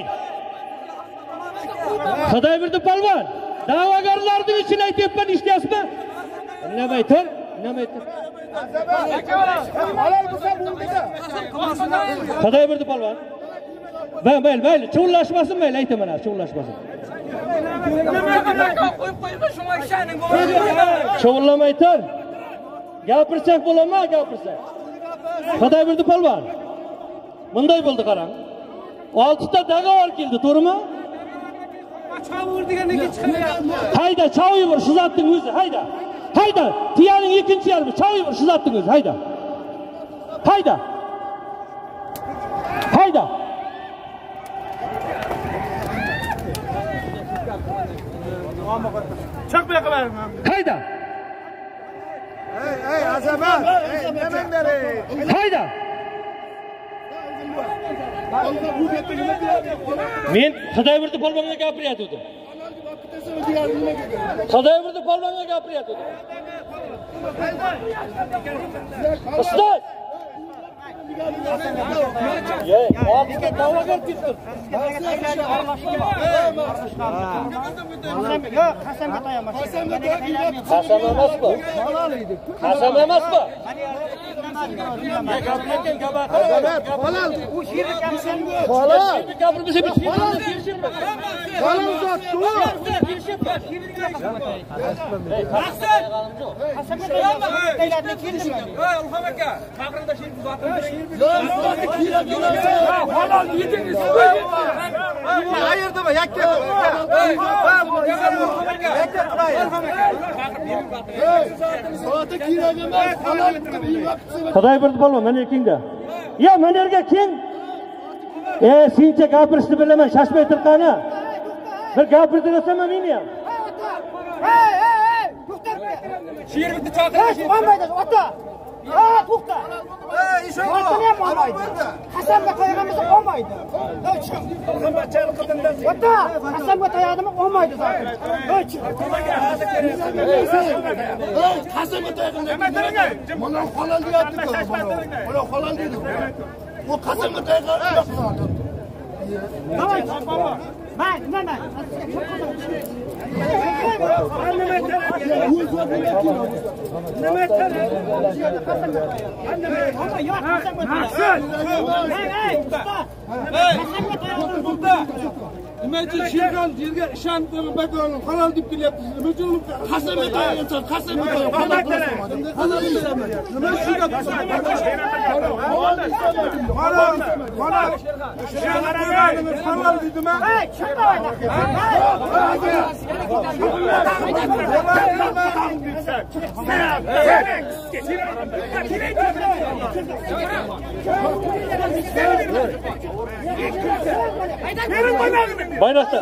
Xudoyberdi polvon, da'vogarlarning ichini aytyapman, eshityapsizmi? Indamay tur. Xudoyberdi polvon. Mayli, chuvlashmasin, aytaman, chuvlashmasin. Chuvlamay tur. Gapirsak bo'ladimi, gapirsak? Xudoyberdi polvon. Bunday bo'ldi, qarang. 6 ta da'vogar keldi, to'g'rimi? Chavur degandan chiqmayapti. Hayda, chavur shu zotning o'zi, hayda. Tiyaning ikkinchi yarmi, chavur shu zotning o'zi, hayda. Chaqmay qo'ying. Hayda. Ey, azamat. Nima beri? Hayda. Men Xudoyberdi polvonga gapiryaptim. Xudoyberdi polvonga gapiryaptim. Ustoz! Yey, oldiga da'vogar ketdi. Qasamga tayaman. Qasam emasmi? Qasam emasmi? Halol. U she'rni gapirsa, Halol. Gapirmasa biz kelishimiz. Halol zot. qasamga tayaman. Deylarni kelishmadi. Ey, Ulg'am aka, qabrida she'rni zotini Halol yedingiz. Qayerdami? Yakka. Xudoyberdi polvon, mana kengda. Ya, mana yerga keng. Sencha gapirishni bilaman, shashmay turqani. Bir gapirdi desam meni ham. Hey, to'xta. she'rni chaqirib Olmaydi, ota. To'xta. Otini ham olmaydi. Qasamga tayaganimiz olmaydi. Ota, qasamga tayaganimiz olmaydi zaten. Qasamga tayagan. Mana halol deyapti-ku. Mana halol dedi. O qasamga tayagan. Nima? Nima uchun shirgan yerga ishonib bakonim halol deb kelyapsiz? Nima uchun qasamga tayagan? Qasamga tayagan. Nima shirgan? Halol deydimi? Bayraktar.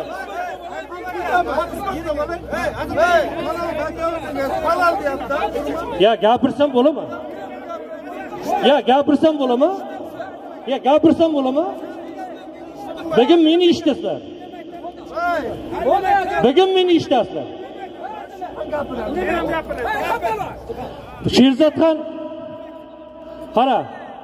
Ya gapirsam bo'ladimi? Bugün meni ishtasizlar. Bugün meni ishtasizlar. Sherzodxon qara.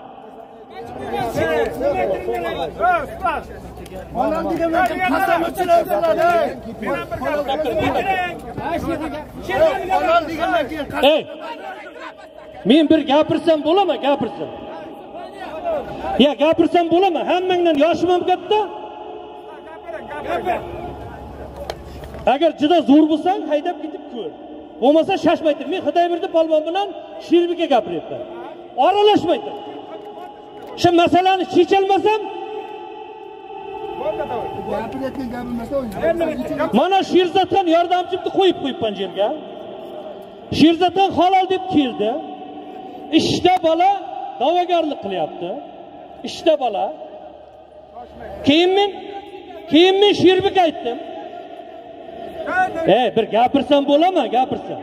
Ey, men bir gapirsam bo'ladimi? Gapirsam. Ya gapirsam bo'ladimi? Hammangdan yoshim ham katta. Agar juda zo'r bo'lsang, haydab ketib ko'r. Bo'lmasa shashmaydir. Men Xudoyberdi polvon bilan Sherbekka gapiryapman. Aralashmaydir. Shu masalani checholmasam, mana Sherzodxon yordamchimni qo'yib qo'yibman yerga. Sherzodxon halol deb keldi. Ishda bola da'vogarlik qilyapti. Ishda bola. Keyin men Sherbekka aytdim. Bir gapirsam bo'ladimi? Gapirsam.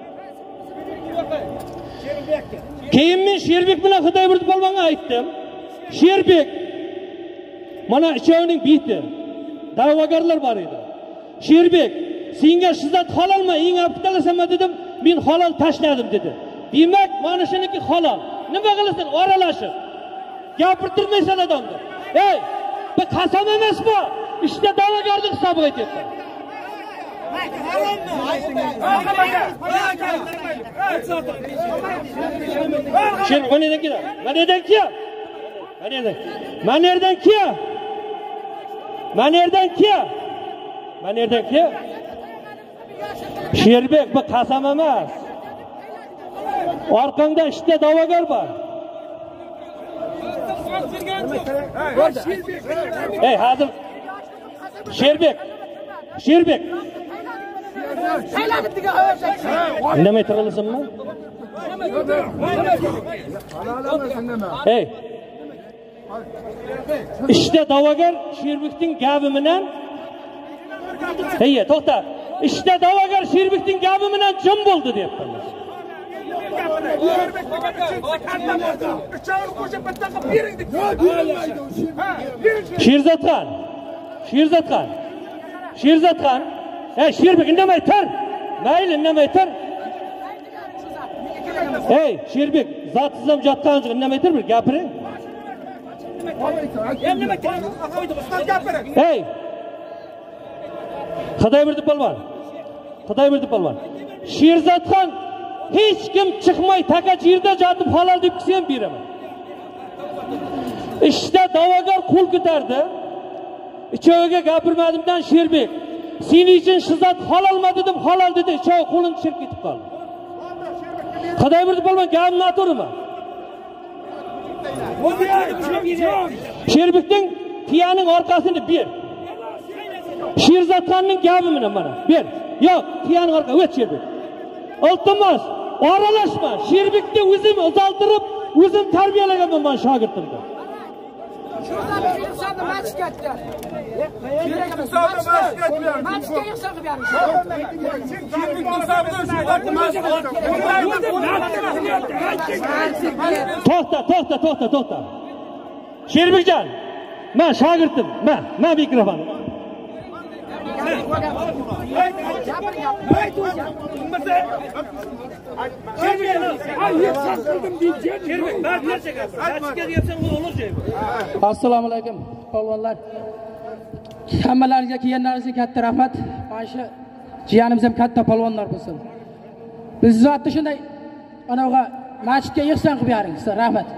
Keyin men Sherbek bilan Xudoyberdi polvonga aytdim. Sherbek, mana ichovining biti. Da'vogarlar bor edi. Sherbek, senga shizat halolmi? Eng aptalasam dedim, men halol tashladim dedi. Demak, mana shuniki halol. Nima qilasan? Oralashib. Gapirtirmaysan odamni. Ey, bu qasam emas bu. Ishda da'vogarlik hisobiga aytyapman. Sherbek, mana yerdan keladi. Mana yerdan kel. Mana yerdan kel. Mana yerdan kel. Mana yerdan kel. Sherbek, bu qasam emas. Orqangda ishda da'vogar bor. Ey, hozir Sherbek. Indamay turilasanmi? Ey. İşte da'vogar Sherbekning gapi bilan to'xta. İşte da'vogar Sherbekning gapi bilan jim bo'ldi deyapman. Sherzodxon. Ey, Sherbek indamay tur. Mayli, indamay tur. Ey, Sherbek, zotsiz ham jotgan joy indamay tur, bir gapiring. Ey, Xudoyberdi polvon. Sherzodxon hech kim chiqmay taka yerda jotib halol deb kelsa ham beraman. Ishda da'vogar qo'l ko'tardi. Ichoviga gapirmadimdan Sherbek, sening uchun shizat halolmi dedim, halol dedi. Ichovi qo'lini tushirib ketib qoldi. Xudoyberdi polvon gapni noto'g'rimi? Sherbekning tiyaning orqasini ber. Sherzodxonning gapi bilan mana ber. Yo'q, tiyaning orqasiga o't Sherbek. Iltimos, aralashma. Sherbekni o'zim uzaltirib, o'zim tarbiyalaganman men shogirdimni. To'xta. Sherbekjon, men shogirdim. Men mikrofon. Assalomu alaykum polvonlar. Hammalaringizga kelganlaringizga katta rahmat. Mana shu jiyanimiz ham katta polvonlar bo'lsin. Biz zotni shunday anaga masjidga ihson qilib beringiz. Rahmat.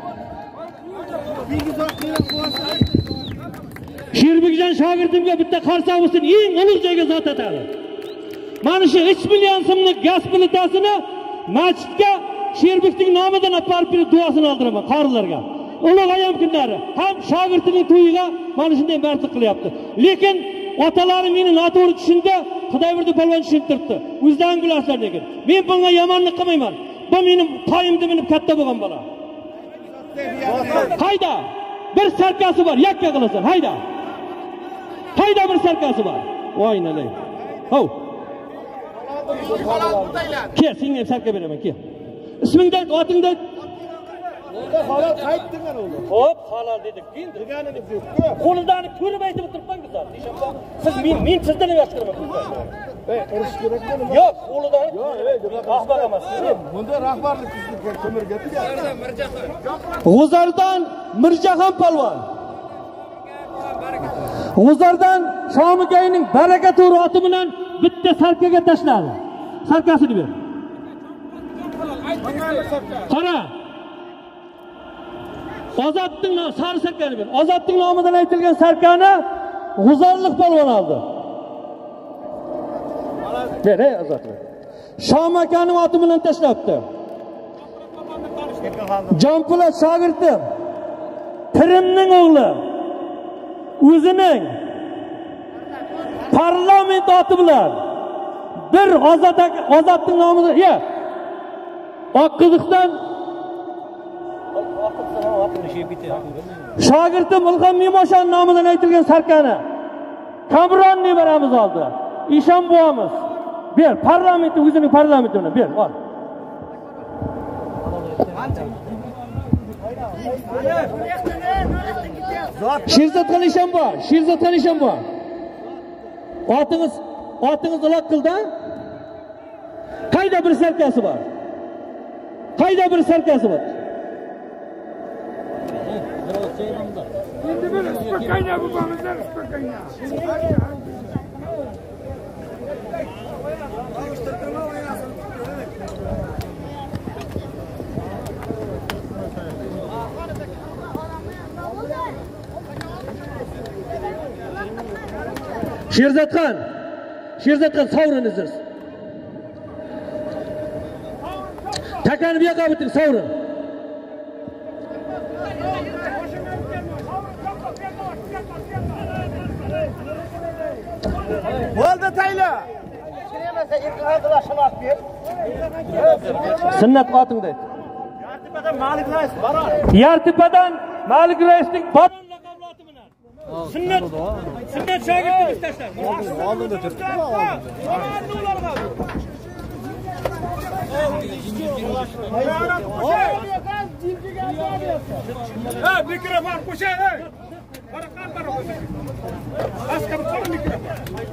Sherbekjon shogirdimga bitta qarsak bo'lsin, eng ulug' joyga zot atadi. Mana shu 3 million so'mlik gaz plitasini masjidga Sherbekning nomidan olib borib duosini oldiraman qorilarga. Ulug' ayom kunlari ham shogirdining to'yiga mana shunday martib qilyapti. Lekin otalarim meni noto'g'ri tushundi, Xudoyberdi polvon tushuntirdi. O'zdan bilasizlar lekin. Men bunga yomonlik qilmayman. Bu mening toyimda minib katta bo'lgan bola. Hayda! Bir sarkasi bor, yakka qilasan. Hayda bir sarkasi bor. Voy nalay. Hov. Kel, senga ham sarka beraman, kel. Ismingdan, otingdan. Xolos qaytding ana o'g'lim. Xo'p, halal dedik. Deganimiz yo'q. Qo'lidan ko'rib aytib o'tiribman bizlar. Siz men sizdan yoshkiraman. Urush kerakmi? Yo'q, qo'lidan. Rahbar emas. Bunda rahbarlik sizga ko'mir gapiga. G'uzardan Mirjahon polvon. G'uzardan Shomigayning baraka to'ri oti bilan bitta sarkaga tashladi. Sarkasini ber. Qara. Ozodning sari sarkani ber. Ozodning nomidan aytilgan sarkani G'uzarlik polvon oldi. Ber, Ozodni. Shom akaning oti bilan tashlabdi. Jonpo'lat shogirdim. Pirimning o'g'li. O'zining parlament oti bilan bir Ozodning nomidan, Oqqiziqdan shogirdim Ilhom Mimoshan nomidan aytilgan sarkani Kamron nevaramiz oldi. Ishon buvomiz. Ber, parlamentni o'zining parlamentini ber, ol. Sherzodxon Ishonboy, Sherzodxon Ishonboy. Otingiz uloq qildi. Qayda bir sarkasi bor? Qayda bir sarkasi bor? Endi bir uspokayna bo'lmamizlar, uspokayna. Sherzodxon sovrinisiz. Takani bu yoqqa biting, sovrin. Bo'ldi tayla. Sunnat xotingda. Yartepadan Malik Rais baron. Yartepadan Malik Raisning baron laqabli oti bilan. Sunnat shogirdimiz tashlar. Oldinda turibdi. Mikrofon qo'shing. Qaraqan qo'shing. Askar qo'y mikrofon.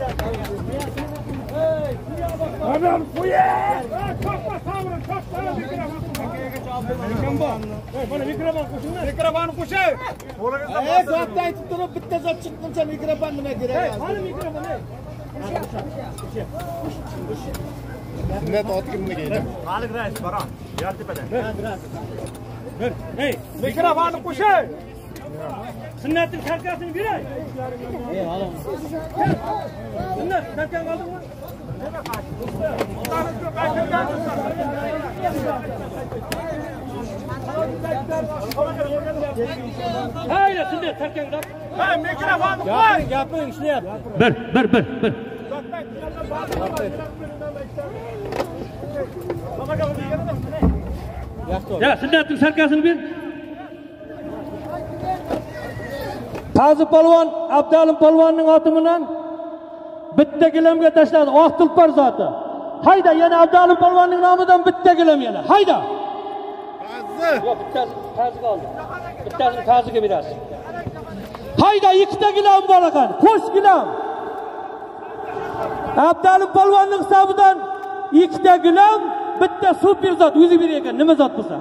Adam qo'ya. To'xta, savrin, to'xta mikrofon. Mana mikrofon qo'shing. Mikrofon qo'shing. Zotda aytib turib bitta zot chiqquncha mikrofon nima kerak? Qani mikrofon. Sunnat ot kimniki edi? Malik Rais baron. Yartepadan. Hey, mikrofonni qo'shing. Sunnatning sarkasini beray. Sunnat sarkan oldingmi? Hayır, Sunnat sarkan qilib. Ha, mikrofonni qo'y. Gapiring ishlayapti. Bir. Ya, Sunnatning sarkasini ber. Tazi polvon Abdalim polvonning oti bilan bitta gilamga tashladi, oq tulpor zoti. Hayda, yana Abdalim polvonning nomidan bitta gilam yana. Hayda. Yo'q, bittasi taziga oldi. Bittasini taziga berasiz. Hayda, ikkita gilam bor ekan. Qo'sh gilam. Abdalim polvonning hisobidan ikkita gilam, bitta super zot o'zi berar ekan. Nima zot bo'lsa?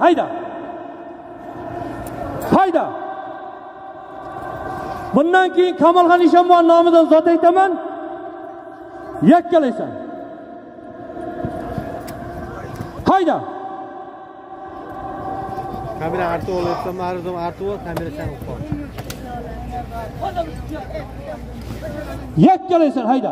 Hayda. Bundan keyin Kamolxon Ishonboy nomidan zot aytaman. Yakkalaysan. Hayda. Kamera artib olyapsan, ma'ruzam artib ol, kamera changib qol. Yakkalaysan, hayda.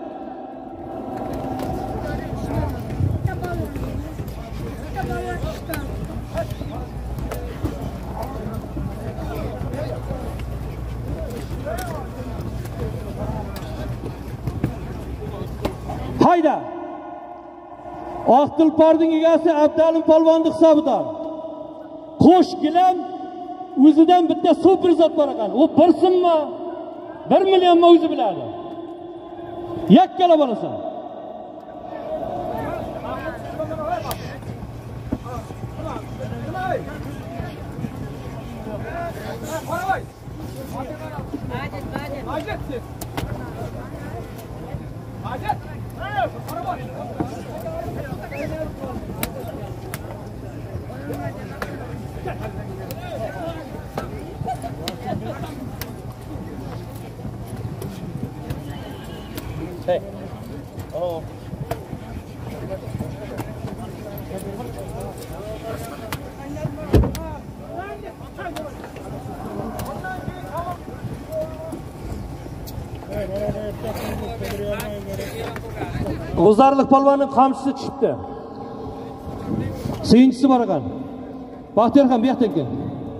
Hayda. Oq tulporning egasi Abdalim polvonning hisobidan. Qo'sh gilam o'zidan bitta super zot bor ekan. U 1 so'mmi? 1 millionmi o'zi biladi. Yakkala bo'lasan. Hacetsiz. Hacet. Hey. Oh. G'uzarlik polvonning qamchisi tushibdi. Suyunchisi bor ekan. Baxtiyorxon bu yoqdan kel.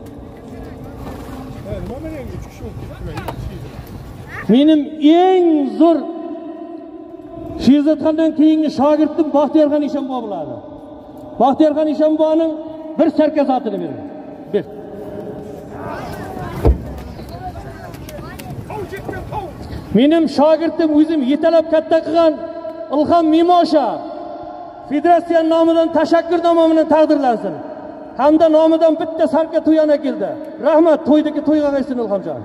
Mening eng zo'r Sherzodxondan keyingi shogirdim Baxtiyorxon Eshonboy bo'ladi. Baxtiyorxon Eshonboyning bir sarkazatini bering. Ber. Mening shogirdim o'zim yetalab katta qilgan Ilhom Mimosha federatsiya nomidan tashakkurnoma bilan taqdirlansin. Hamda nomidan bitta sarka to'yana keldi. Rahmat, to'ydagi to'yga qaytsin Ilhomjon.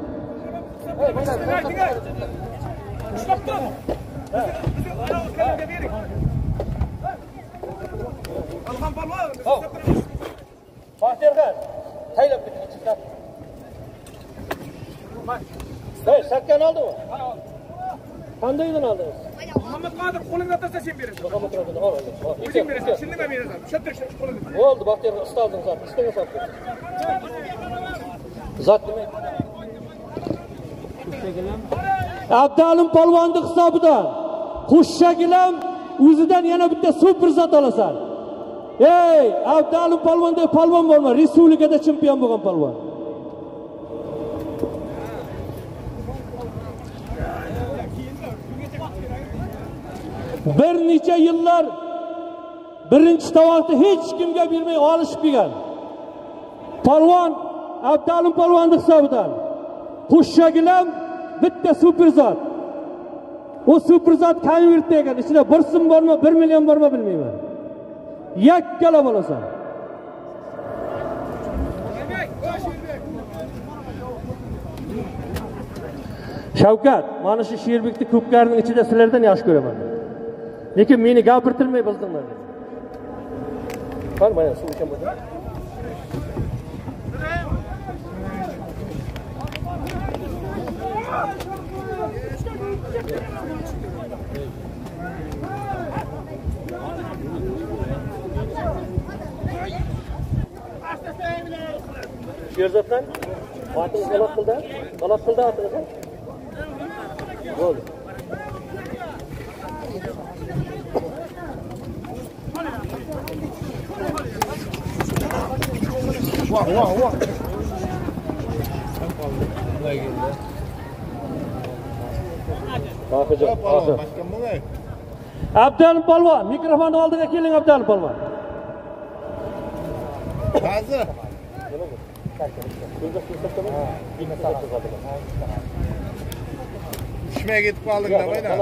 Baxtiyorxon, taylab bitta chiqib. Hey, sarkani oldimi? Qandaydan oldingiz? Muhammad Qodir qo'lingni otasa sen berasan. Muhammad Qodir, ol. O'zing berasan, shunday berasan. Shattir qo'lingni. Bo'ldi, Baxtiyorxon, istalding zot, istinga sotdi. Zot nima? Abdalim polvonning hisobidan Qushshagilam o'zidan yana bitta super zot olasan. Ey, Abdalim polvonda polvon bo'lma, respublikada chempion bo'lgan polvon. Bir necha yillar birinchi tovoqni hech kimga bermay olishib kelgan. Polvon Abdalim polvonning hisobidan Qushshagilam bitta super zot. O super zot konvertda ekan. Ichida 1 so'm bormi, 1 million bormi bilmayman. Yakkala bo'lasan. Shavkat, mana shu Sherbekni ko'pkarining ichida sizlardan yaxshi ko'raman. Lekin meni gapirtirmay bizdinglar. Qani mana suv icham bo'ldi. Sherzodxon, otingiz g'alot qildi. G'alot qildi otingiz. Bo'ldi. Vah. Abdalim polvon, mikrofonni oldiga keling Abdalim polvon. Hozir. Tushmay ketib qoldinglar bayda.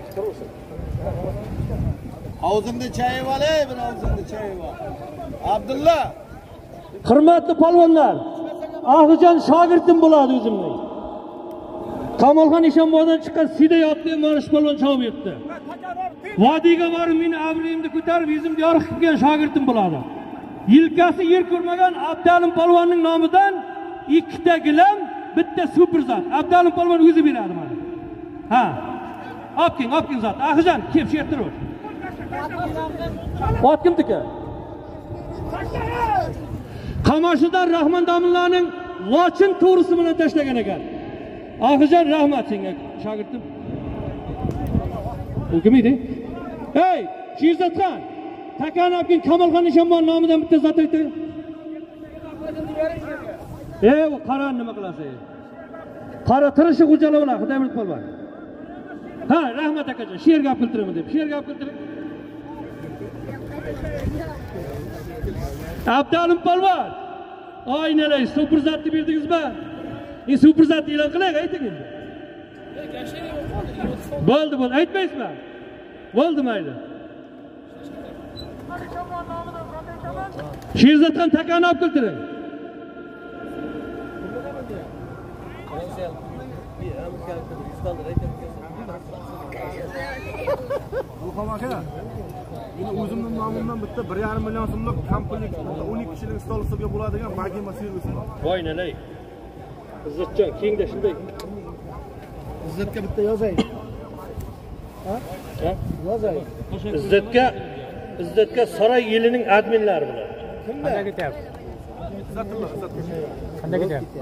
Og'zingda chayi bor, bir og'zingda chayi bor. Abdulla. Hurmatli polvonlar, Ahlijon shogirdim bo'ladi o'zimning. Kamolxon Eshonboydan chiqqan Sidayotli Marish polvon chog'ib yetdi. Vodiyga borib meni avrimni ko'tarib, yuzimga yorug' qilgan shogirdim bo'ladi. Yilkasi yer ko'rmagan Abdalim polvonning nomidan ikkita gilam, bitta super zot. Abdalim polvon o'zi beradi mana. Ha. Opking zot. Ahlijon, kelib shu yerda tur. Ot kimniki? Qamashidan Rahmon domlaning lochin to'g'risi bilan tashlagan ekan. Ahlijon, rahmat senga, shogirdim. U kim edi? Hey, Sherzodxon, takani olib Kamolxon Eshonboy nomidan bitta zot ayting. U qarani nima qilasiz? Qara tirishi xo'jalar bilan Xudoy bilib qolmang. Ha, rahmat akajon, she'r gap qiltiraman deb. She'r gap qiltiring. Abdalim polvon, oynalay super zotni berdingizmi? Super zot e'lon qiling, ayting endi. Bo'ldi, aytmaysizmi? Bo'ldi, mayli. Sherzodxon takani olib keltiring. Ruhom aka, meni o'zimning nomimdan bitta 1,5 million so'mlik komplekt 12 kishilik stol hisobga bo'ladigan magima servisi. Voy nalay. Izzatjon, kengda shunday. Izzatga bitta yozay. Ha? Yozay. Izzatga saroy yilining adminlari bilan. Qanday ketyapti? Izzatulloh. Qanday ketyapti?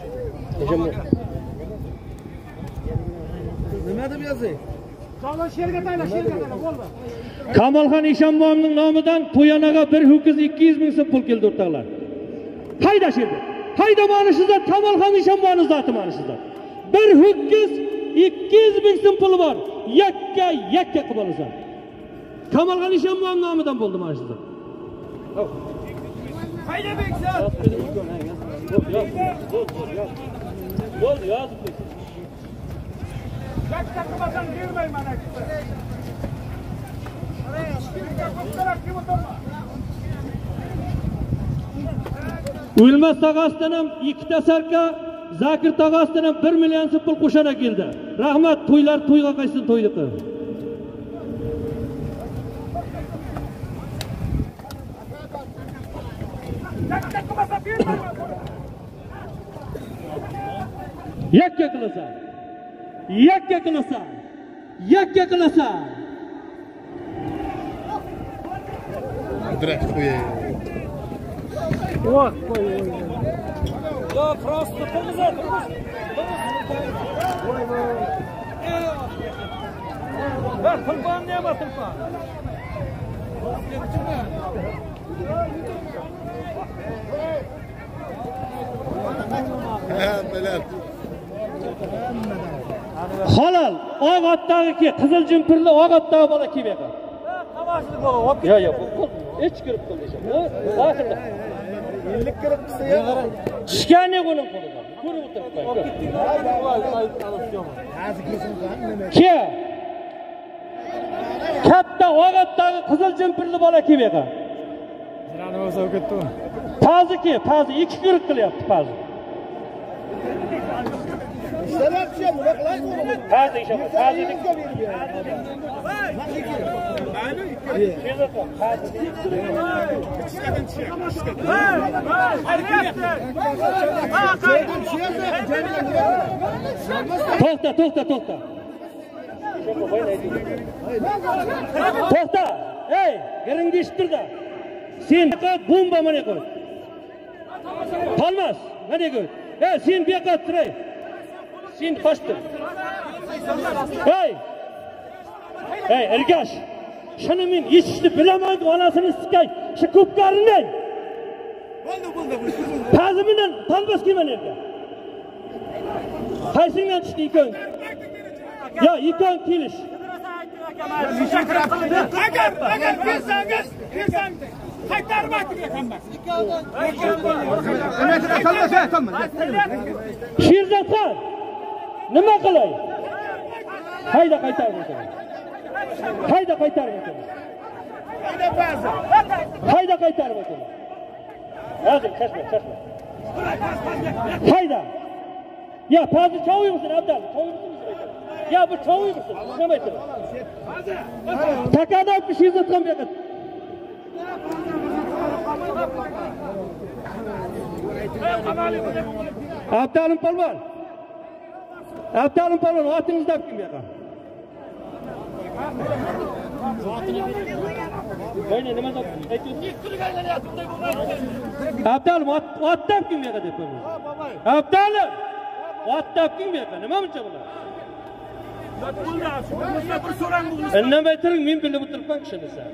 Nima deb yozay? Sog'lom sherga tayla bo'ldi. Kamolxon Eshonboyevning nomidan to'yanaga bir ho'kiz 200 ming so'm pul keldi o'rtoqlar. Hayda sherga. Hayda mana shu zot Kamolxon Eshonboyevning zoti mana shu zot. Bir ho'kiz 200 ming so'm puli bor. Yakka qilib olasan. Kamolxon Eshonboyevning nomidan bo'ldi mana shu zot. Hayda beksan. Bo'ldi, yozib qo'y. Katta qilmasam bermayman aka. O'lmas tog'asidan ham ikkita sarka, Zakir tog'asidan ham 1 million so'm pul qo'shana keldi. Rahmat, to'yga qaysin to'ydi. Katta qilmasam bermayman. Yakka qilasan. Direkt qo'yay. Voy. Yo, просто qilmizlar. Voy. Ver tulpan ne var tulpan? Halal, og'atdagi qizil jimpirli og'atdagi bola kelib ekan. Qavashli bola, olib Yo'q, hech kirib qildi. Oxirda. Ellik kirib qilsa ya. Tushgani qo'lim qo'lida. Ko'rib o'tiribman. Olib ketding. Ke? Katta og'atdagi qizil jimpirli bola kelib ekan. Jirani o'zi olib ketdimi? Pazi 2 kirib qilyapti pazi. Sababchi nima qilaydi o'g'lim? Pazi ishonaman. To'xta. To'xta. Ey, yeringni eshittirdi. Sen bomba mana qo'y. Qolmas, mana qo'y. Ey, sen bu yoqqa turay. Sen qochdir. Ey, ergash. Shuni men eshitishni bilaman, onasini sikay. Shu ko'pkarini. Bo'ldi. Pazi bilan talbas kelman yerga. Qaysingdan tushdi ikon? Yo, ikon kelish. Agar bersangiz qaytarib aytmayman. Sherzodxon, nima qilay? Hayda qaytarib o'taman. Hozir chashma. Hayda. Ya, pazi chovuy musun Abdal? Ya, bu chovuy musun? Nima aytadi? Takada bir Sherzodxon berdi. Abdalim polvon, otingizni olib kim yoqa? Bo'yni nima deb aytdingiz? Abdalim otdan kim yoqa deb qo'ydi. Abdalim, otdan kim yoqa? Nima buncha bular? Bir so'rang bu. Indamay turing, men bilib o'tiribman kishini sen.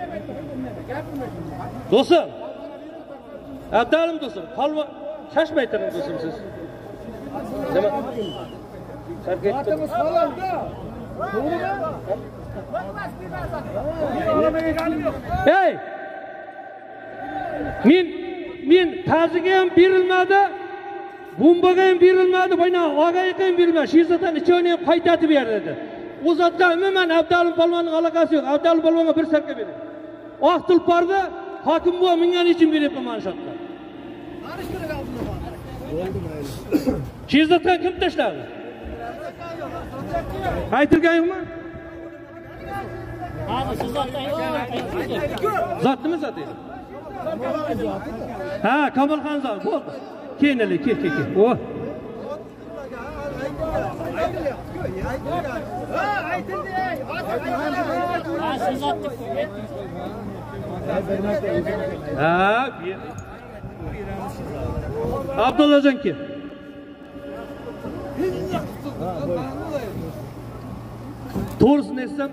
Do'stim. Abdalim do'stim, polvon shashmay turing do'stim siz. Nima? Otimiz halolda. Hey! Men taziga ham berilmadi, bombaga ham berilmadi, bo'yna og'ayiga ham berilmadi. Sherzodxon ichoni ham qaytatib berdi. O zotda umuman Abdalim polvonning aloqasi yo'q. Abdalim polvonga bir sarka berdi. Oq tulporda hokim buva mingani için beryapman mana shu yerda. Sherzodxon kim tashladi? Aytilganingmi? Zotnimi zotingiz? Ha, Kamolxon zot. Bo'ldi. Keyin kel. O. Ha, Abdullajon kim? To'g'risini aytsam,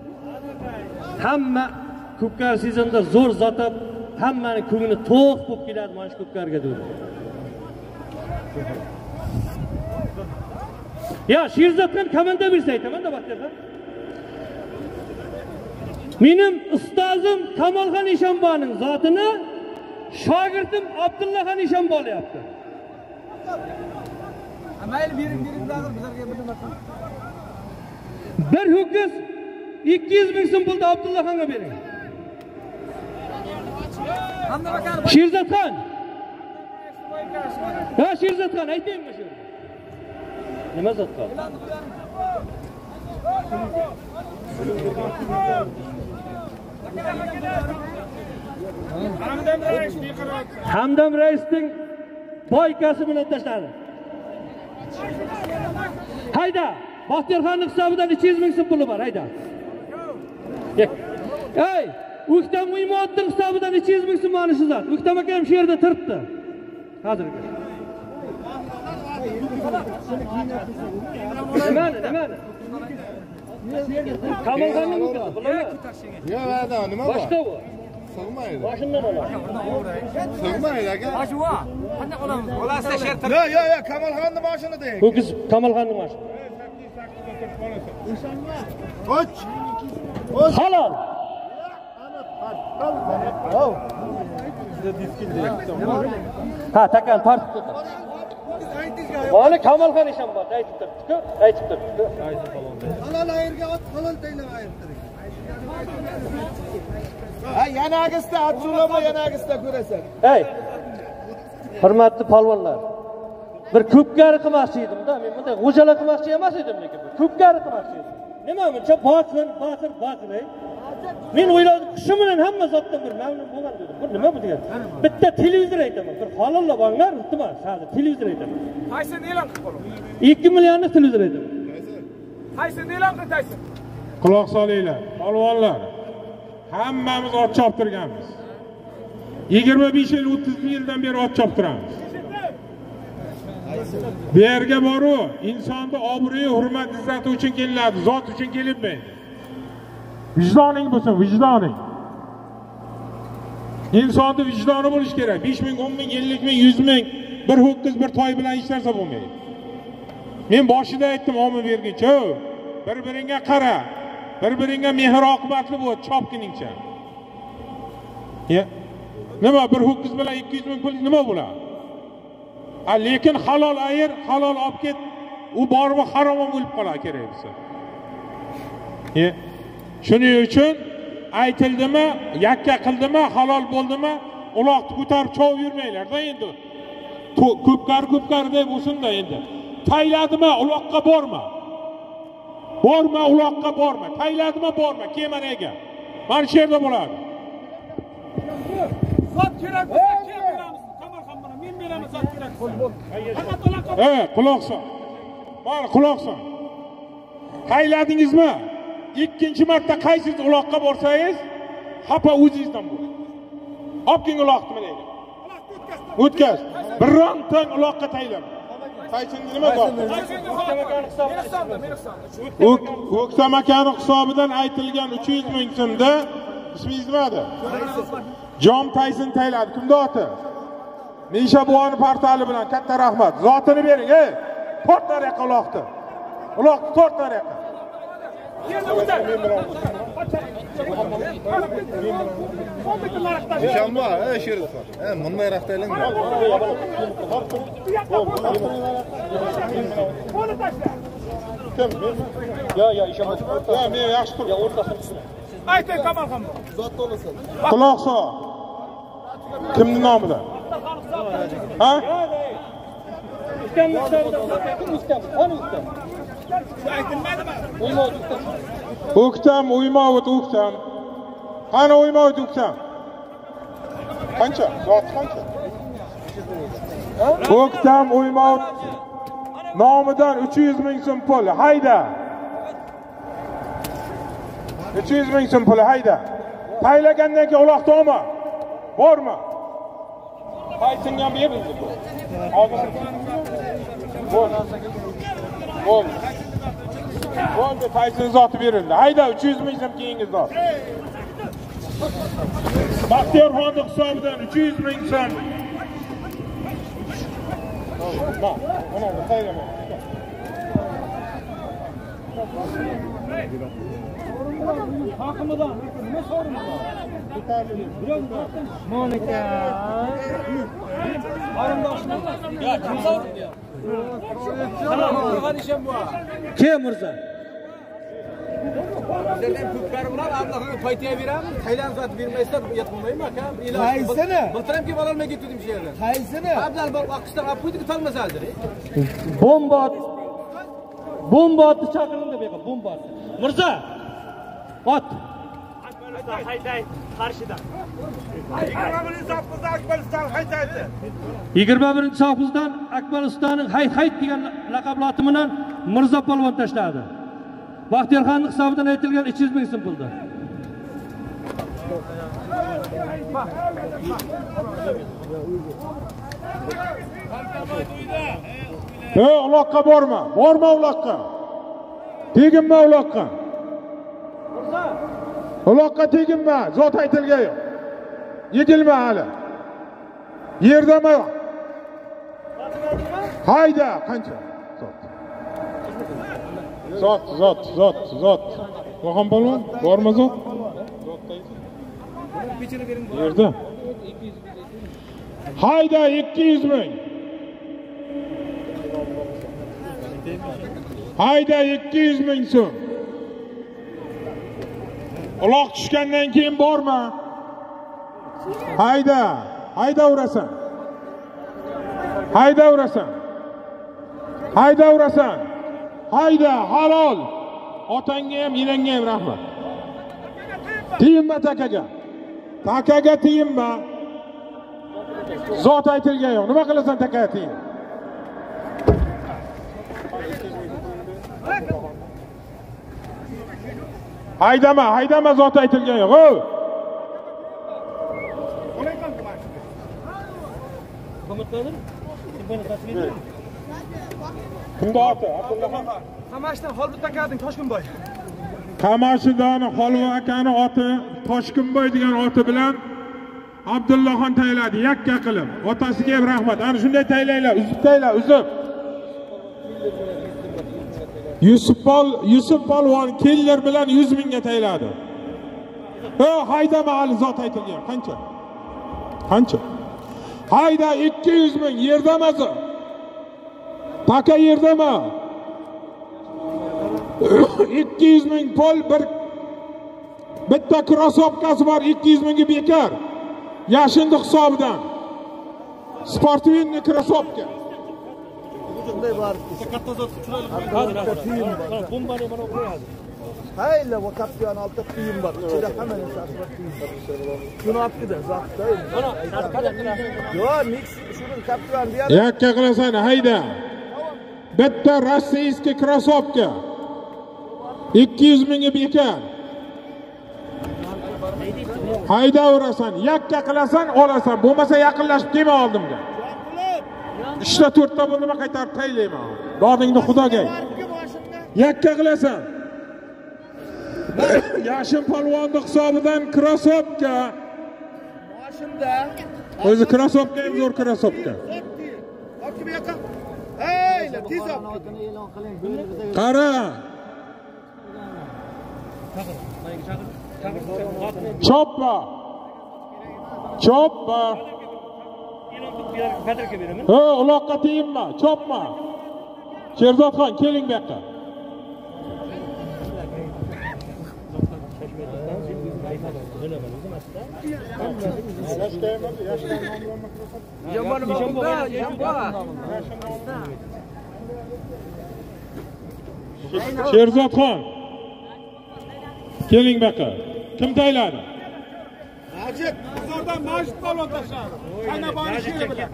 hamma ko'pkar sezonda zo'r zotab, hammaning ko'ngli to'q bo'lib keladi mana shu ko'pkarga dedi. Ya Sherzoddan komanda bersa aytaman-da baxterdan. Mening ustozim Kamolxon Eshonboning zotini shogirdim Abdullaxon Eshonbo olyapti. Mayli bering dag'ir bizlarga bir nima qilib. Bir ho'kiz 200 ming so'm pulni Abdullaxonga bering. Sherzodxon. Ha, Sherzodxon aytaymi shu? Nima zotxon? Hamdam raisning boykasi bilan tashladi. Hayda, Baxtiyorxonning hisobidan 200 ming so'm puli bor, hayda. Ey, O'ktam Uymodning hisobidan 200 ming so'm mana shu zot. O'ktam akam shu yerda turibdi. Hozirga. Nimani? Kamolxonning bilaman. Yo'q, ada, nima bor? Boshqa bu. Sig'maydi. Boshimdan olaman. Sig'maydi aka. Mashuva. Qanday qolamiz? Olasizda sher tur. Yo'q, Kamolxonning mashina deng. Ho'kiz Kamolxonning mashina. Qoch. Halol. Ha, takan tortib turdi. Mana Kamolxon Eshonbo aytib turibdi-ku, aytib turibdi. Halol ayirga ot, halol taylab ayirtiring. Ha, yanagisida atsulama yanagisida ko'rasan. Ey, hurmatli polvonlar. Bir ko'pkari qilmoqchi edim-da, men bunday g'o'jala qilmoqchi emas edim lekin. Ko'pkari qilmoqchi edim. Nima buncha botir, men o'yladim, shu bilan hamma zotdan bir mamnun bo'lgan dedim. Bu nima bu degan? Bitta televizor aytaman, bir halolla banglar, iltimos, hozir televizor aytaman. Qaysini e'lon qilib qo'ying. 2 millionlik televizor aytaman. Qaysini e'lon qilasiz? Quloq solinglar, polvonlar. Hammamiz ot choptirganmiz. 25 yil, 30 yildan beri ot choptiramiz. Bu yerga boru insonni obro'yi, hurmat, izzati uchun kelinadi, zot uchun kelinmaydi. Vijdoning bo'lsin, vijdoning. Insonning vijdoni bo'lish kerak. 5 ming, 10 ming, 50 ming, 100 ming bir ho'kiz, bir toy bilan hech narsa bo'lmaydi. Men boshida aytdim, omin berguncha, bir-biringga qara. Bir-biringga mehr oqibatli bo'l, chopkiningcha. Nima bir ho'kiz bilan 200 ming pul nima bo'ladi? Lekin halol ayir, halol olib ket, u bormi harom bo'lib qoladi kerak bo'lsa. Shuning uchun aytildimi, yakka qildimi, halol bo'ldimi, uloqni ko'tarib chov yurmanglar-da endi. Ko'pkar deb bo'lsin-da endi. Tayladimi, uloqqa borma. Borma, uloqqa borma. Tayladimi, borma, kemanaga. Mana shu yerda bo'ladi. Zot kerak bo'lsa, kim beramiz? Kamolxon mana men beraman zot kerak bo'lsa. Quloq sol. Mana quloq sol. Tayladingizmi? Ikkinchi marta qaysiz uloqqa borsangiz, xafa o'zingizdan bo'ling. Olib uloqni deydi. O'tkaz. Birontang uloqqa taylama. Qaysingiz nima bor? O'ktam akaning hisobidan aytilgan 300 ming so'mda ismingiz nimada? Jon Tayson tayladi. Kimda oti? Misha buvoni portali bilan katta rahmat. Zotini bering, 4 tariqa uloqni. Uloqni 4 tariqa. Eshonbo, Sherzodxon. Bunday raqtaylang. Yo, Eshonbo. Yo, men yaxshi turib. O'rtasini. Ayting Kamolxon. Zot to'lasin. Quloq sol. Kimning nomidan? Ha? O'ktam, Uymavut, O'ktam. Qani Uymavut, O'ktam? Qancha? Soat qancha? O'ktam, Uymavut nomidan 300 ming so'm pul. Hayda. 300 ming so'm pul, hayda. Paylagandan keyin uloq to'ma. Bormi? Qaysin ham berildi bu. Hozir. Bol. Bo'ldi, qaysin zoti berildi. Hayda 300 ming so'm keyingi zot. Baxtiyorxon hisobidan 300 ming so'm. Bak, ona da saygıma. Hakkımda ne sorun var? Monika. Ya kim sorun ya? Qilgan ishim bor. Kim Mirza? Sizlardan ko'pkarim bilan Allohga qaytaya beramiz. Taylan zot bermaysa yetmaymi aka? Qaysini? Biltiram ki ololmay ketdim shu yerdan. Qaysini? Abdal bir vaqtdan olib qo'ydik, tolmasaldir. Bomba chaqirildi bu yerga, bomba. Mirza. Ot. Hayday, qarshida. 21-safhozdan Akbar Ustaning haytaydi. 21-safhozdan Akbar Ustaning hayt degan laqablati bilan Mirza polvon tashladi. Baxtiyorxonning hisobidan aytilgan 200 ming so'm puldi. Uloqqa borma. Borma uloqqa. Teginma uloqqa. Uloqqa teginma. Zot aytilgan yo'q. Yegilma hali. Yerdama. Hayda, qancha? Zot. Qo'g'on polvon, bormi zot? Yerda. Hayda 200 ming. Hayda 200 ming so'm. Uloq tushgandan keyin borma. Hayda urasan. Hayda halol. Otangga ham, enangga ham rahmat. Tiyinma takaga. Takaga tiyinma. Zot aytilgan yo'q. Nima qilasan takaga tiyin? Haydama zot aytilgan yo'q. O. Kimda oti? Abdullaxon. Qamashdan Xolbut akaning Toshkunboy. Qamashidan Xolbut akaning oti Toshkunboy degan oti bilan Abdullaxon tayladi yakka qilib. Otasiga ham rahmat. Ana shunday taylanglar, uzib. Yusuf polvon keller bilan 100 mingga tayladi. Haydama hali zot aytilgan. Qancha? Hayda 200 ming yerdamaz. Taka yerdama. 200 ming pul bitta krosovkasi bor 200 mingga bekar. Yashinni hisobidan. Sportvenni krosovka. Bunday bor. Katta zot chiroyli. Bombani mana qo'yadi. Hayla va kapyon olti kiyim bor. Ichida hamma narsa asfalt kiyim bor. Shuni olib keldi zotda. Mana yo, mix shuni kapyon deyadi. Yakka qilasan, hayda. Bitta rossiyskiy krosovka. 200 mingga bekar. Haydaverasan, yakka qilasan, olasan. Bo'lmasa yaqinlashib kelma oldimga. 3-4 ta bo'ldimi qaytarib taylayman. Dodingni Xudoga. Yakka qilasan. Yashin polvonni hisobidan krosovka. Mashimda. O'zi krosovka ham zo'r krosovka. Hokimi yo'q. Hayla, tez ol. Qara. Choppa. Uloqqa tiyinma, chopma. Sherzodxon, keling bu yoqqa. Sherzodxon. Keling baqa. Kim tayladi? Majid, G'uzordan Majid polvon tashladi. Qayna boni sheri bilan.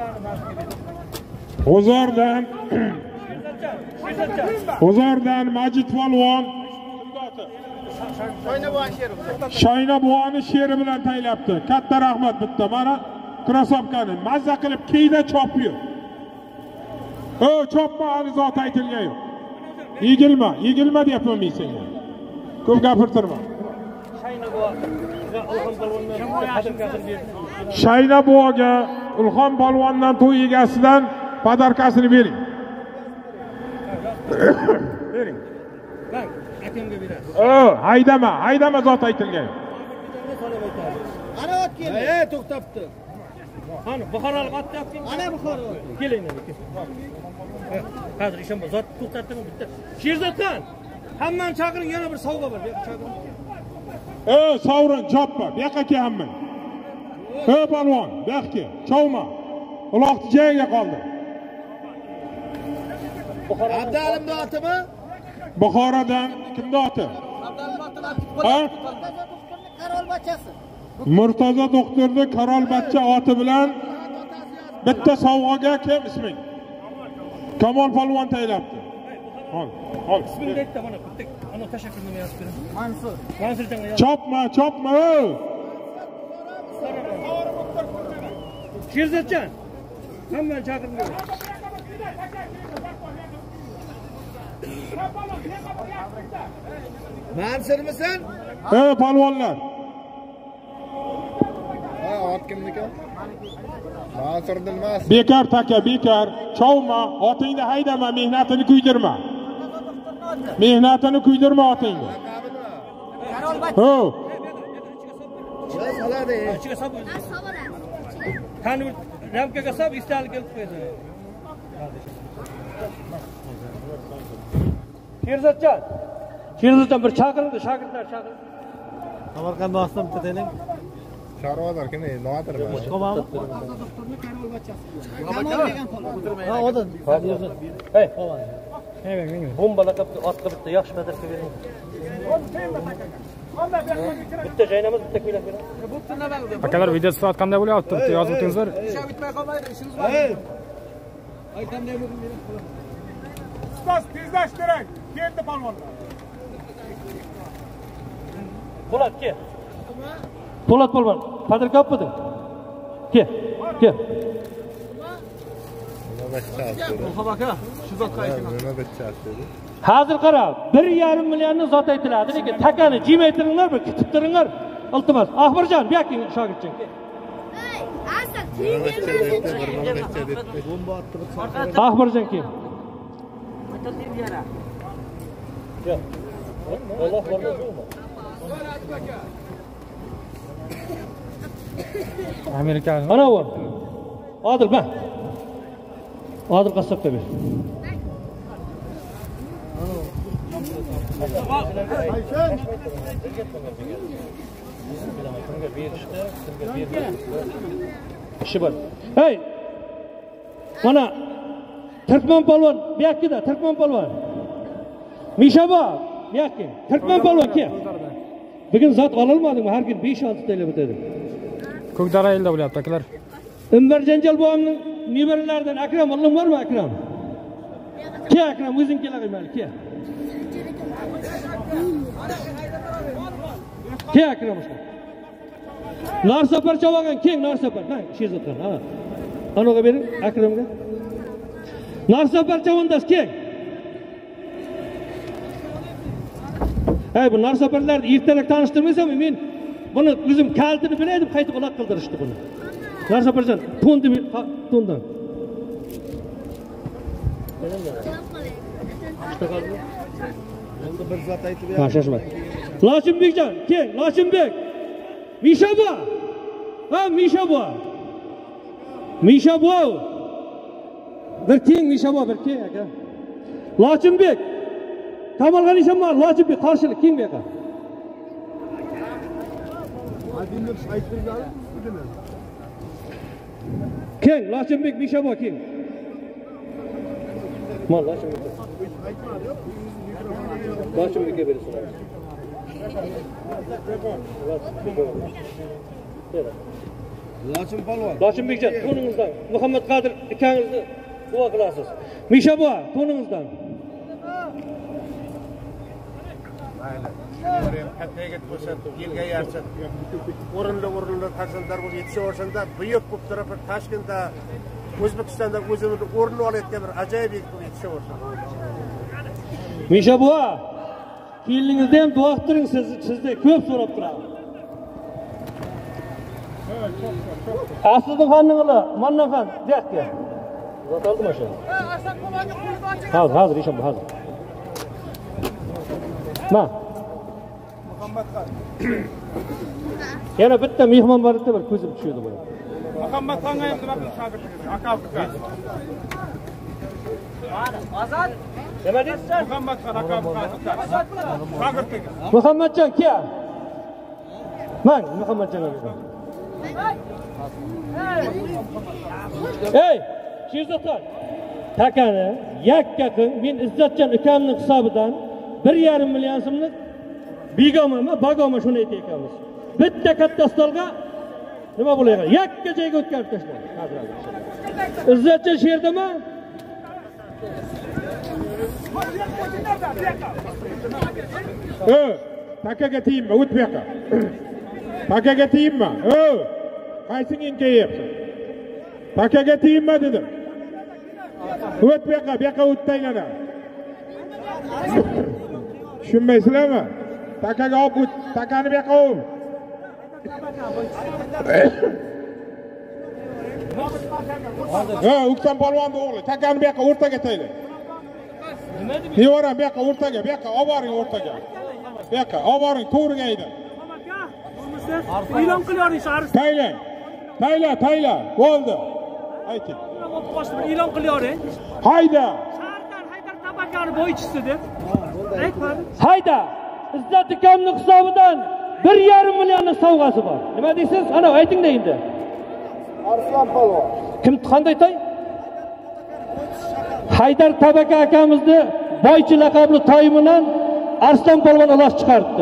G'uzordan Majid polvon Shoyna buvoni sheri bilan taylabdi. Katta rahmat bitta. Mana krasovkani mazza qilib keyda chopib. Chopma hali zot aytilgan yo'q. Yigilma deyapman men senga. Ko'p gapirtirma. Shayna buvaga Ulxon polvondan to'y egasidan podarkasini bering. Bering. Akamga berasiz. Haydama zot aytilgan. Ana ot keldi. To'xtabdi. Qani Buxorolik ot topding? Ana Buxorolik. Keling. Hozir ishim bor. Zot to'xtatdimi bitta. Sherzodxon, hammani chaqiring, yana bir sovg'a bor. Chaqiring. Sovrin chopma. Bu yoqqa kel hammang. Polvon, bu yoqqa. Chovma. Uloqni joyiga qoldi. Abdalimning otimi? Buxorodan kimning oti? Qarolbachasi. Murtazo doktorni Qarolbacha oti bilan bitta sovg'aga kim isming? Kamol polvon taylabdi. Ol. Ismingni aytdi mana bitta. Ana tashakkurnoma yozib bering. Mansur. Mansurjonga yoz. Chopma. Sherzodjon. Hammani chaqirib bering. Mansurmisan? Polvonlar. Ot kimniki? Mansur Dilmas. Bekar taka, bekar. Chovma, otingni haydama, mehnatini kuydirma. Otingni. Ichiga solib. Qani bir ramkaga solib, istalik kelib qo'ysin. Sherzodjon bir chaqiring, shogirdlar chaqiring. Samarqandda ostam bitta taylang. Chorvador kim? Noatir. Chiqamami? Ha, odan. Hey. Bombalar qilib otga bitta yaxshi padarka bering. Bitta joynamiz, bitta ko'ylak bering. Akalar, video soat qanday bo'lyapti? Bitta yozib o'tingizlar. Ishga bitmay qolmaydi, ishimiz bor. Ay, qanday bo'ldi? Ustoz tezlashtirang. Keldi polvonlar. Po'lat kel. Po'lat polvon, padarka olibdi. Kel. Aka, shu zotga aytdim. Hozir qara, 1,5 millionni zot aytiladi, lekin takani jimaytiringlar, bir kitib turinglar. Iltimos, Ahmirjon, bu yoqqa shogirdjon. Ahmirjon kel. Alloh bormi? Amerika. Ana bu. Odil ben. Odil qassobga ber. İşi bor. Hey. Mana Turkman polvon, bu yoqda, Turkman polvon. Mishaba, bu yoqqa. Turkman polvon kel. Bugün zat ololmadingmi? Har kun 5-6 TL o'tadi. Ko'kdara elda bo'lyapti akalar. Umar Janjal buvamning nevaralaridan Akram Alloh bormi Akram? Kel Akram, o'zing kelag'imali, kel. Kel Akram o'sha. Narsapar chavagan keng narsapar. Ha, Sherzodxon, ha. Anoga bering Akramga. Narsapar chavandas keng. Hey, bu narsaparlarni ertalab tanishtirmasam, men buni o'zim kaltini bilaydim, qaytib uloq qildirishdi buni. Narsaparjon, to'ndan. Endi bir zot aytib Ha, shoshma. Lochinbekjon, kel, Lochinbek. Mishabo. Ha, Mishabo. Bir keng Mishabo, bir keng aka. Lochinbek. Kamolxon ishim bor, Lochinbek qarshilik keng bu yoqqa. Keng, Lochinbek Mishabo keng. Mal Lochinbek. Lochimbekka bersin. Lochin polvon. Lochimbekjon, to'ningizdan Muhammad Qodir ikangizni duo qilasiz. Misha buva, to'ningizdan. Mayli. Katta yigit bo'lsa, yilga yarcha. O'rinli farzandlar bo'lib yetishaverishanda, buyuk bo'lib turib Toshkentda, O'zbekistonda o'zini o'rnini olayotgan bir ajoyib yigit bo'lib yetishaversin. Misha buva, keliningizda ham duo qiltiring, sizda ko'p so'rab turadi. Aslida xoningizlar, Mannafan, deyapti. Zot oldimi shu? Aslan qo'monga qo'lini oching. Hozir ishim bu, hozir. Ma. Muhammad Qodir. Yana bitta mehmon bor edi, bir ko'zim tushdi bu. Muhammad Xonga ham nima qilib shogird aka uka. Azad. Nima deysiz? Muhammad Xon aka uka. Shogird ekan. Muhammadjon, kel. Mang, Muhammadjon aka. Ey, Sherzodxon. Takani yakka qil, men Izzatjon ukamning hisobidan 1,5 million so'mlik begomami, bagoma shuni aytayapmiz. Bitta katta stolga nima bo'laydi? Yakka joyga o'tkazib tashlang. Izzatjon sherdami? Takaga tiyinma, o't bu yoqqa. Takaga tiyinma. Qaysing enkayapsan? Takaga tiyinma dedim. O't bu yoqqa o'tdaylana. Tushunmaysizlarmi? Takaga olib o't, takani bu yoqqa ol. Uksan polvonni o'g'li, takani bu yoqqa o'rtaga tayla. Devoram bu yoqqa o'rtaga, bu yoqqa olib boring o'rtaga. Bu yoqqa olib boring, to'g'riga ayda. E'lon qilyapsiz arz. Tayla, bo'ldi. Ayting. E'lon qilyapsiz. Hayda. Shahardan Haydar tabakani bo'yichisi deb. Aytmadi. Hayda. Izzat ukamning hisobidan 1,5 millionning sovg'asi bor. Nima deysiz? Ana ayting-da endi. Arslan polvon. Kim qanday to'y? Haydar Tabaka akamizni boychi laqabli to'y bilan Arslan polvon aloq chiqardi.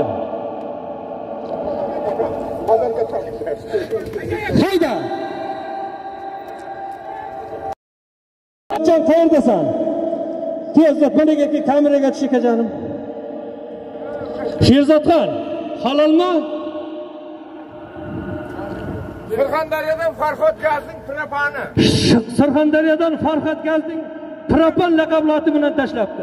Hayda. Qachon qayerdasan? Tezda panaga kameraga tush ekanjanim. Sherzodxon, halolmi? Surxondaryodan Farhod Gazning propani. Surxondaryodan Farhod Gazning propan laqabli oti bilan tashlabdi.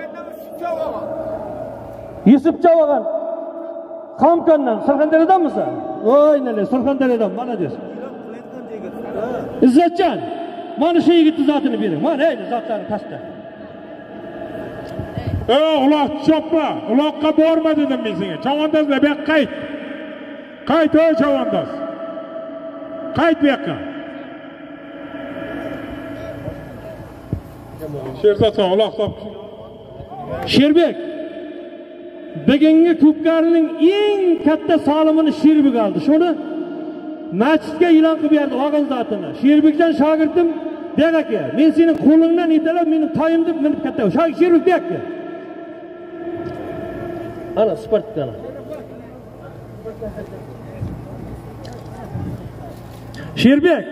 Yusuf Chavogan. Xomkondan, Surxondaryodanmisan? Voy, nima, Surxondaryodan, malades. Izzatjon, mana shu yigitning zotini bering. Mana ey, zotlarni pastda. Uloq chopma, uloqqa borma dedim men senga. Chavandozlar bu yoqqa qayt. Qayt ey chavandoz. Qayt bu yoqqa. Sherzodxon uloq top. Sherbek. Bugungi ko'pkarining eng katta solimini Sherbek oldi. Shuni masjidga e'lon qilib berdi og'in zotini. Sherbekdan shogirdim, "Bek aka, men seni qo'lingdan yetalab, meni toyim deb minib katta. Sherbek bu aka." Ana sportdan. Sherbek.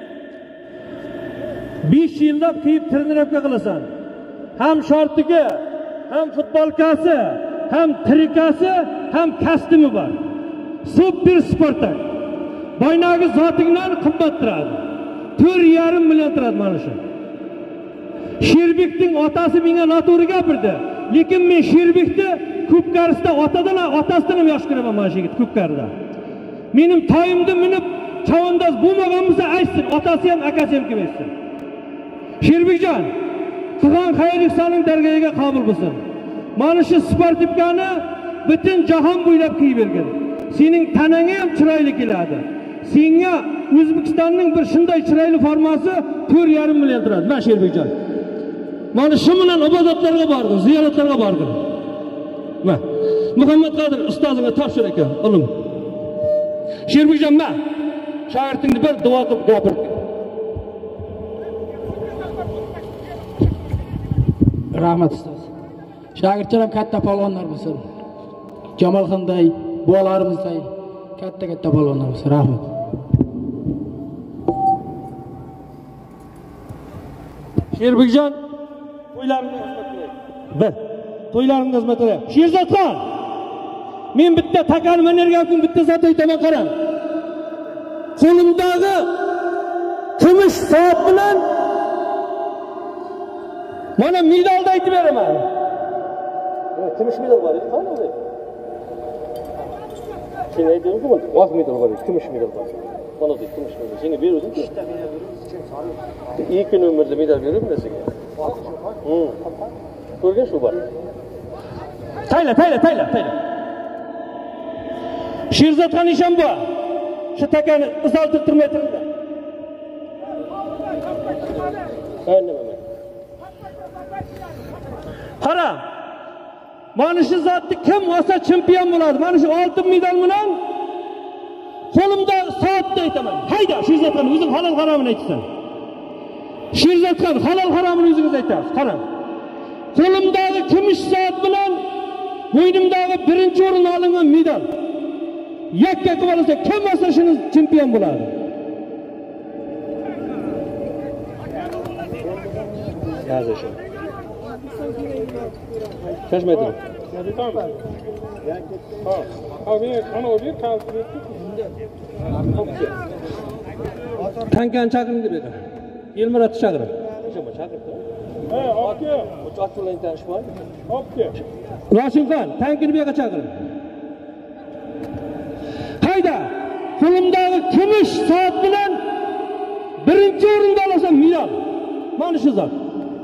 5 yillab qiyib trenировка qilasan. Ham shortiga, ham futbolkasi, ham trikasi, ham kostyumi bor. Super Spartak. Boynagi zotingdan qimmat turadi. 4,5 million turadi mana shu. Sherbekning otasi menga noto'g'ri gapirdi. Lekin men Sherbekni ko'pkarisida otasidan ham yosh ko'raman mana shu yigit ko'pkarida. Mening toyimni minib chavandoz bo'lmagan bo'lsa aytsin, otasi ham akasi ham kelmaysin. Sherbekjon, Xudoning xayri soling dargohiga qabul bo'lsin. Mana shu sportivkani butun jahon bo'ylab kiyib bergan. Sening tanangga ham chiroyli keladi. Senga O'zbekistonning bir shunday chiroyli formasi 4,5 million turadi. Mana Sherbekjon. Mana shu bilan ibodatlarga bordim, ziyoratlarga bordim. Ma, Muhammad Qodir ustozimga topshir ekan, olim. Sherbekjon, ma, shogirdingni bir duo qilib gapir. Rahmat ustoz. Shogirdlar ham katta polvonlar bo'lsin. Jamolxonday, bolalarimizdek katta polvonlar bo'lsin. Rahmat. Sherbekjon to'ylarimga xizmat qilyapti. Sherzodxon, men bitta takani menergan kun bitta zot aytaman, qarang. Qo'limdagi kumush soat bilan mana medalni aytib beraman. Kumush medal bor edi, qani o'zi? Sen aytdingmi, oq medal bor edi, kumush medal bor. Mana o'zi kumush medal. Senga beruvdim-ku. İlk ömürde medal veriyor mu senga? Ko'rgan shu bor. Tayla. Sherzodxon Ishonbo. Shu takani izoltirib turmay turinglar. Qara. Mana shu zotni kim olsa chempion bo'ladi. Mana shu oltin medal bilan qo'limda soatda aytaman. Hayda, Sherzodxon o'zing halol haromini aytsan. Sherzodxon halol haromini o'zingiz aytasiz. Qarang. Qo'limdagi kumush soat bilan bo'ynimdagi birinchi o'rin olingan medal. Yakka bo'lsa, kim olsa shuni chempion bo'ladi. Yazışı. Kaç metre? Tankani chaqiring deb edi. Elmuratni chaqiring. Chaqirdi. Aka. Uchoq bilan tanishman. Aka. Rashidxon, tankini bu yoqqa chaqiring. Hayda! Qo'limdagi kumush soat bilan birinchi o'rinda olasan medal. Mana shu zot.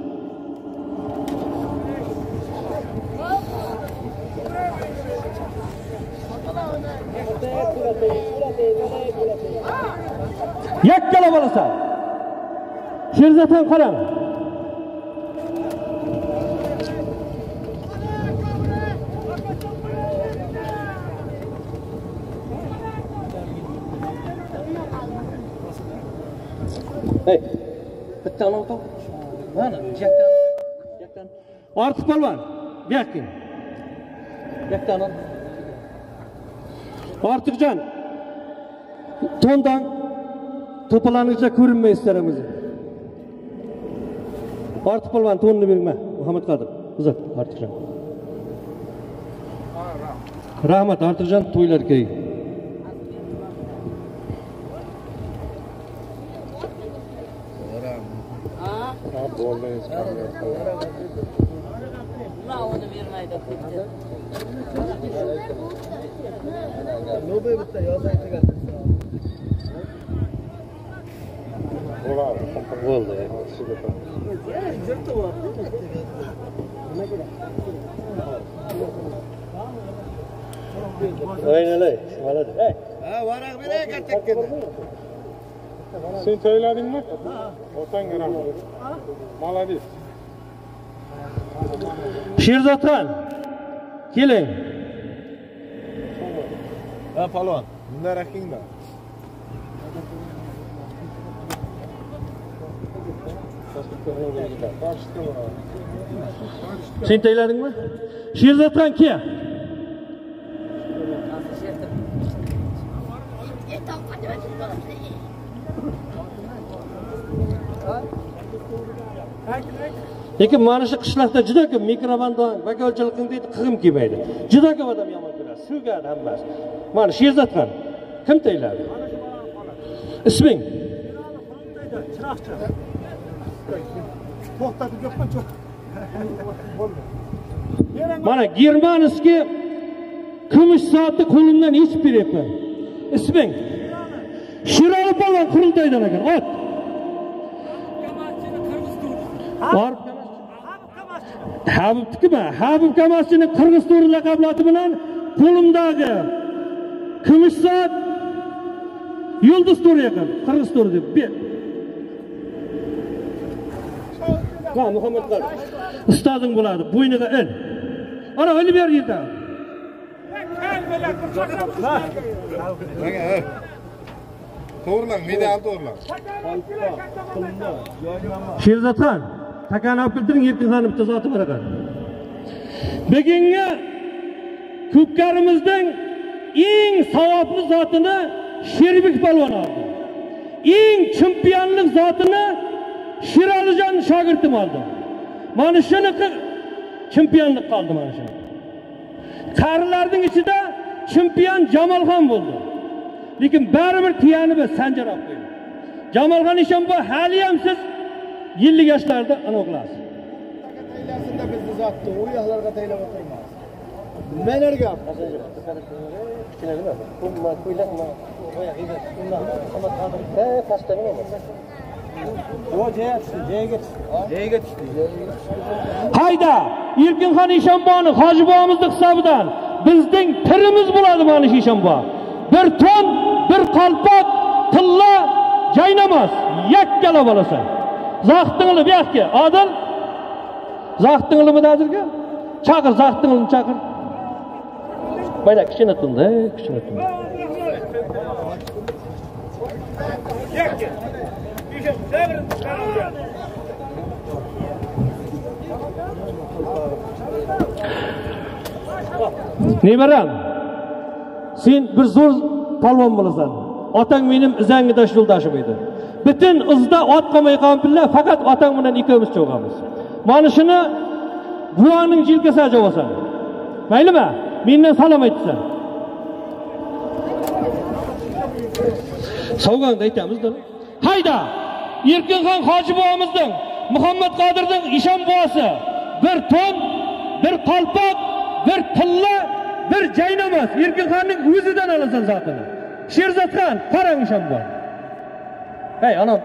Yakkala bo'lasan. Sherzodxon qarang. Hey, bitta olib top. Mana, yakdan. Ortiq polvon, bu yoqqa. Yakdan ol. Ortiqjon. Tondan to'polanicha ko'rinmaysizlar o'zi. Ortiq polvon to'nni berma. Muhammad Qodir. Uzat Ortiqjon. Rahmat Ortiqjon, to'ylar keyin. Sen söyledin mi? Ortan gram. Молодец. Sherzodxon, keling. Ha, palvon. Bunlar akingda. Sen tayladingmi? Sherzodxon kel. Lekin mana shu qishloqda juda ko'p mikrobandon, vakolchilik qilmaydi, qig'im kelmaydi. Juda ko'p odam yomon ko'radi, sugadi hammasi. Mana Sherzodxon kim tayladi? Isming? Chiroqchi. To'xtatib yo'qman, cho'q. Mana Germaniski kumush soatni qo'limdan yechib beryapman. Isming? Shirali polvon qurultoydan ekan. Ot. Habib Kamaschining Qirg'iz to'ri laqablati bilan qo'limdagi kumush soat yulduz to'ri ekan. Qirg'iz to'ri deb. Ha, Muhammad Qodir. Ustozing bo'ladi, bo'yniga il. Ana, olib ber yerdan. To'g'rilang, medal to'g'rilang. Sherzodxon, takani olib keltiring, erkinlarni bitta zoti bor ekan. bugungi ko'pkarimizning eng savobli zotini Sherbek polvon oldi. Eng chempionlik zotini Shiralijon shogirdim oldi. Mana shunaqa chempionlik qoldi mana shu. Qarilarning ichida chempion Jamolxon bo'ldi. Lekin baribir tiyani biz Sanjar olib qo'ydi. Jamolxon Eshonbo hali ham siz 50 yoshlarda ana qilasiz. Taylasida bizni zotni u yoqlarga taylab o'tirmas. Nimalarga gap? Kichkina nima? Bunga qo'ylaqma. Qo'ya edi. Undan qamat qadim. Pastdan nima? O joyiga tushdi. Hayda, Erkinxon Eshonboni Hoji bobomizni hisobidan bizning pirimiz bo'ladi mana shu Eshonbo. Bir ton, bir qalpoq, tilla, jaynamaz, yakkala bo'lasa. Zaqtingli bu yoqqa, Odil. Zaqtinglimi hozirga? Chaqir, zaqtinglini chaqir. Bayda kichkina tunda, kichkina tunda. Nevaram, sen bir zo'r polvon bo'lasan. Otang mening izangidosh yo'ldashim edi. Butun izda ot qolmay qolibilla, faqat otang bilan ikkovimiz cho'g'amiz. Mana shuni buvaning jilkasiga javosan. Maylimi? Mendan salom aytsan. Sovg'angda aytamiz-da. Hayda! Erkinxon Hoji bobomizning, Muhammad Qodirning Eshon bobosi bir ton, bir qalpoq, bir tilla, bir jaynamaz. Erkinxonning o'zidan olasan zotini. Sherzodxon, qarang Eshon bobo. Hey, anam.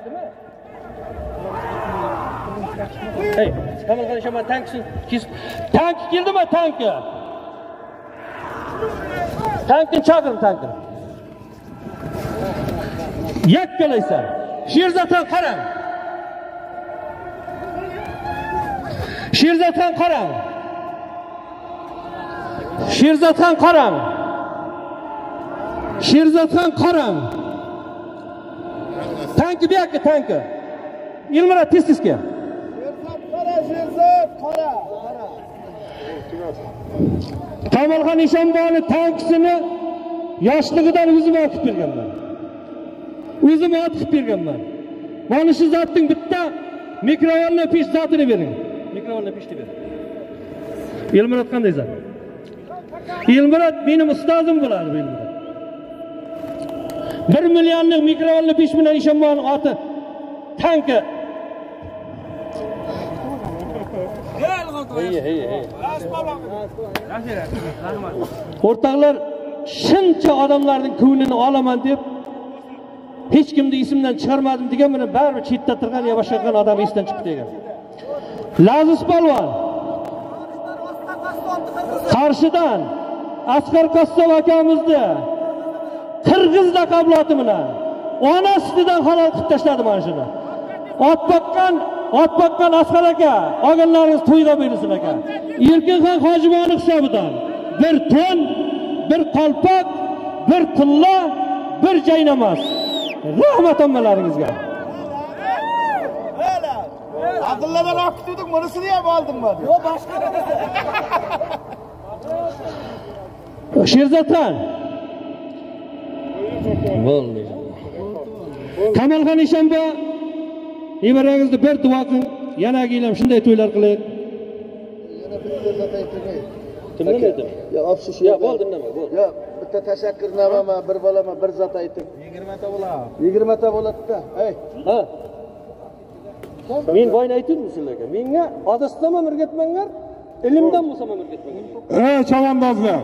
Hey, Kamolxon Eshonboy tanksin. Tank keldimi tanki? Tankni chaqir, tankni. Yakkalaysan. Sherzodxon qarang. Sherzodxon qarang. Sherzodxon qarang. Sherzodxon qarang. Tanki bu yoqqa, tanki. Ilmira tez-tezga. Sherzod qara. Kamolxon Eshonboyning tankisini yoshligidan o'zim o'qib berganman. O'zim o'qib berganman. Mana shu zotning bitta mikrovalli pesh zotini bering. Mikrovalli peshni bering. Elmurod qanday zot? Elmurod mening ustozim bo'ladi bu Elmurod. 1 millionlik mikrovalli pesh bilan Eshonboyning oti tanki. O'rtoqlar, shuncha odamlarning ko'nglini olaman deb hech kimni esimdan chiqarmadim degan bilan baribir chetda turgan yo boshqa qilgan odam esdan chiqib degan. Laziz polvon Qarshidan Asqar Qassob akamizni Qirg'iz laqabloti bilan onasidan halol qilib tashladi mana shuni. Ot boqqan Asqar aka, olganlaringiz to'yga buyursin aka. Erkinxon Hojiboyning hisobidan bir ton, bir qalpoq, bir tilla, bir jaynamaz. Rahmat ommalaringizga. Abdulladan okutdik, bunisini ham oldimmi? Yo, boshqa. Sherzodxon. Bo'ldi. Kamolxon Eshonboy, nevarangizni bir duo qiling, yana kelam shunday to'ylar qilaylik. Kimdan aytdim? Yo, afsus. Yo, bo'ldi, nima bo'ldi? Yo, bitta tashakkurnoma, bir bolama, bir zot aytib. 20 ta bo'ladi. 20 ta bo'ladi-da. Hey. Ha. Men boyni aytdim sizlarga. Menga odasdan ham o'rgatmanglar, ilmdan bo'lsa ham o'rgatmanglar. Chavandozlar.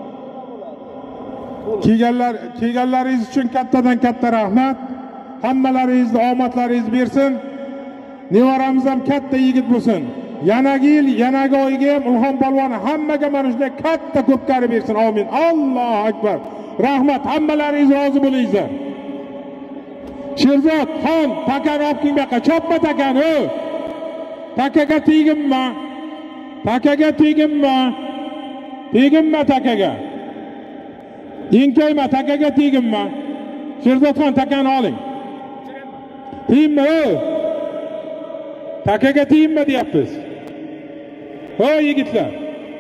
Kelganlaringiz uchun kattadan katta rahmat. Hammalaringizni omadlaringiz bersin. Nevaramiz ham katta yigit bo'lsin. Yanagi yil, yanagi oyga ham Ilhom polvon hammaga mana shunday katta ko'pkari bersin. Amin. Allohu akbar. Rahmat, hammalaringiz rozi bo'linglar. Sherzod, xon, takani olib keling bu yoqqa. Chopma takani. Takaga teginma. Takaga teginma. Teginma takaga. Enkayma, takaga teginma. Sherzodxon, takani oling. Tegma. Takaga tegma deyapmiz. Hoy yigitlar.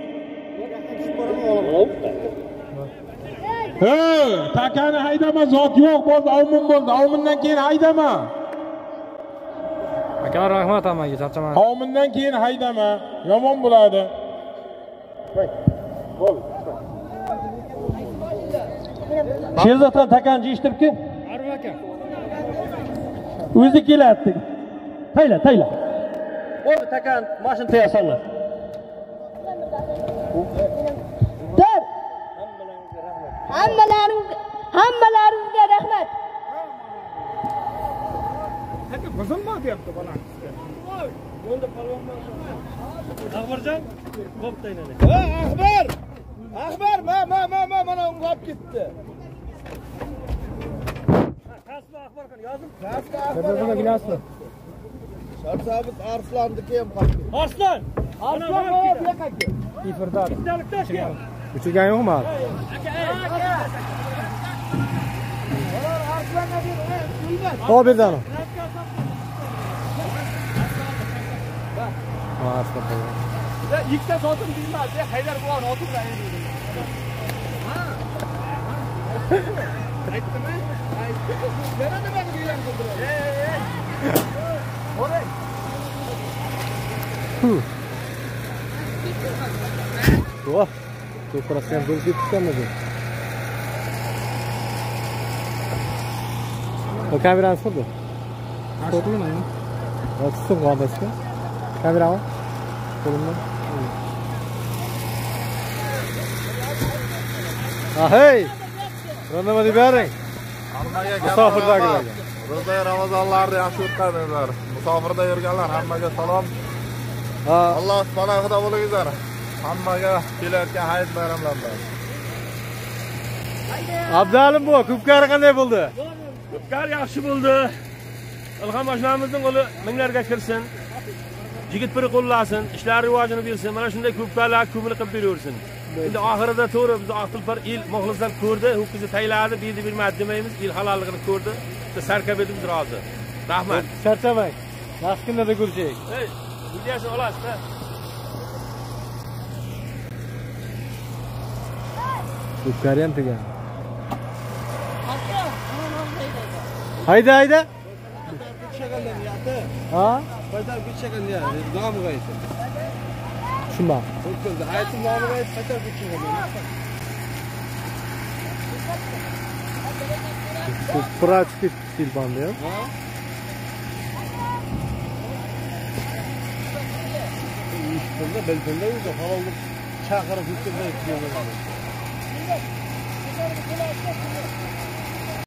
Takani haydama, zot yo'q bo'ldi, ovmin bo'ldi. Ovmindan keyin haydama. Akalar rahmat hammaga, charchaman. Ovmindan keyin haydama, yomon bo'ladi. Sherzodxon takanchi eshitibki? Arif aka. O'zi kelayapti. Tayla. Bo'ldi takan, mashina tayyorsanlar. Dur. Hammalaringizga rahmat. Aka buzilma deyapti bolam. Yo'lda polvonman. Axbarjon, bo'p taynadi. Axbar, mana unga olib ketdi. Kasbi axbar qil, yozib. Kasbi axbar. Sharsabit Arslandiki ham qolib ketdi. Arslan qo'yib yoqqa. Ifirda. Bittalikda aka. Uchirgan yo'qmi? Aka. Qo'y berdan. Aslida. Ya ikkita sotim deyman, Haydar buvon otib bilan aytdim. Aytdimi? Yana nima deylan qildilar? O'ray. Voh. Ko'prikdan bo'lib ketganmidi? O kamerani tutdi. Tutdimi? Ha, tutdim qolmasdi. Kamerani. Qo'limdan. Hey! Nima deb bering? Hammaga musofirdagilarga. Ro'za Ramazonlarni yaxshi o'tkazinglar. Musofirda yurganlar hammaga salom. Alloh panohida bo'linglar. Hammaga kelayotgan hayit bayramlar bilan. Abdalim bu, ko'pkari qanday bo'ldi? Ko'pkari yaxshi bo'ldi. Ilhom oshnamizning qo'li minglarga kirsin. Yigit biri qo'llasin, ishlar rivojini bersin. Mana shunday ko'pkarilar ko'mili qilib beraversin. Endi oxirida to'g'ri biz Aqlpar el muxlislar ko'rdi, ho'kizni tayladi, berdi bermadi demaymiz, el halolligini ko'rdi. Sarkabedimiz rozi. Rahmat. Charchamang. Yaxshi kunlarda ko'rishaylik. Hey, videosini olasiz-da. Ko'pkari ham tegan. Hayda. Ha? Qaytar ketishgan nomiga aytdi. Tushunma. O'tkazdi. Aytib nomiga aytib qaytar ketishgan. Прачки Silvan diyor. İşte belki de havalı çakırıp hükümde gidiyorlar.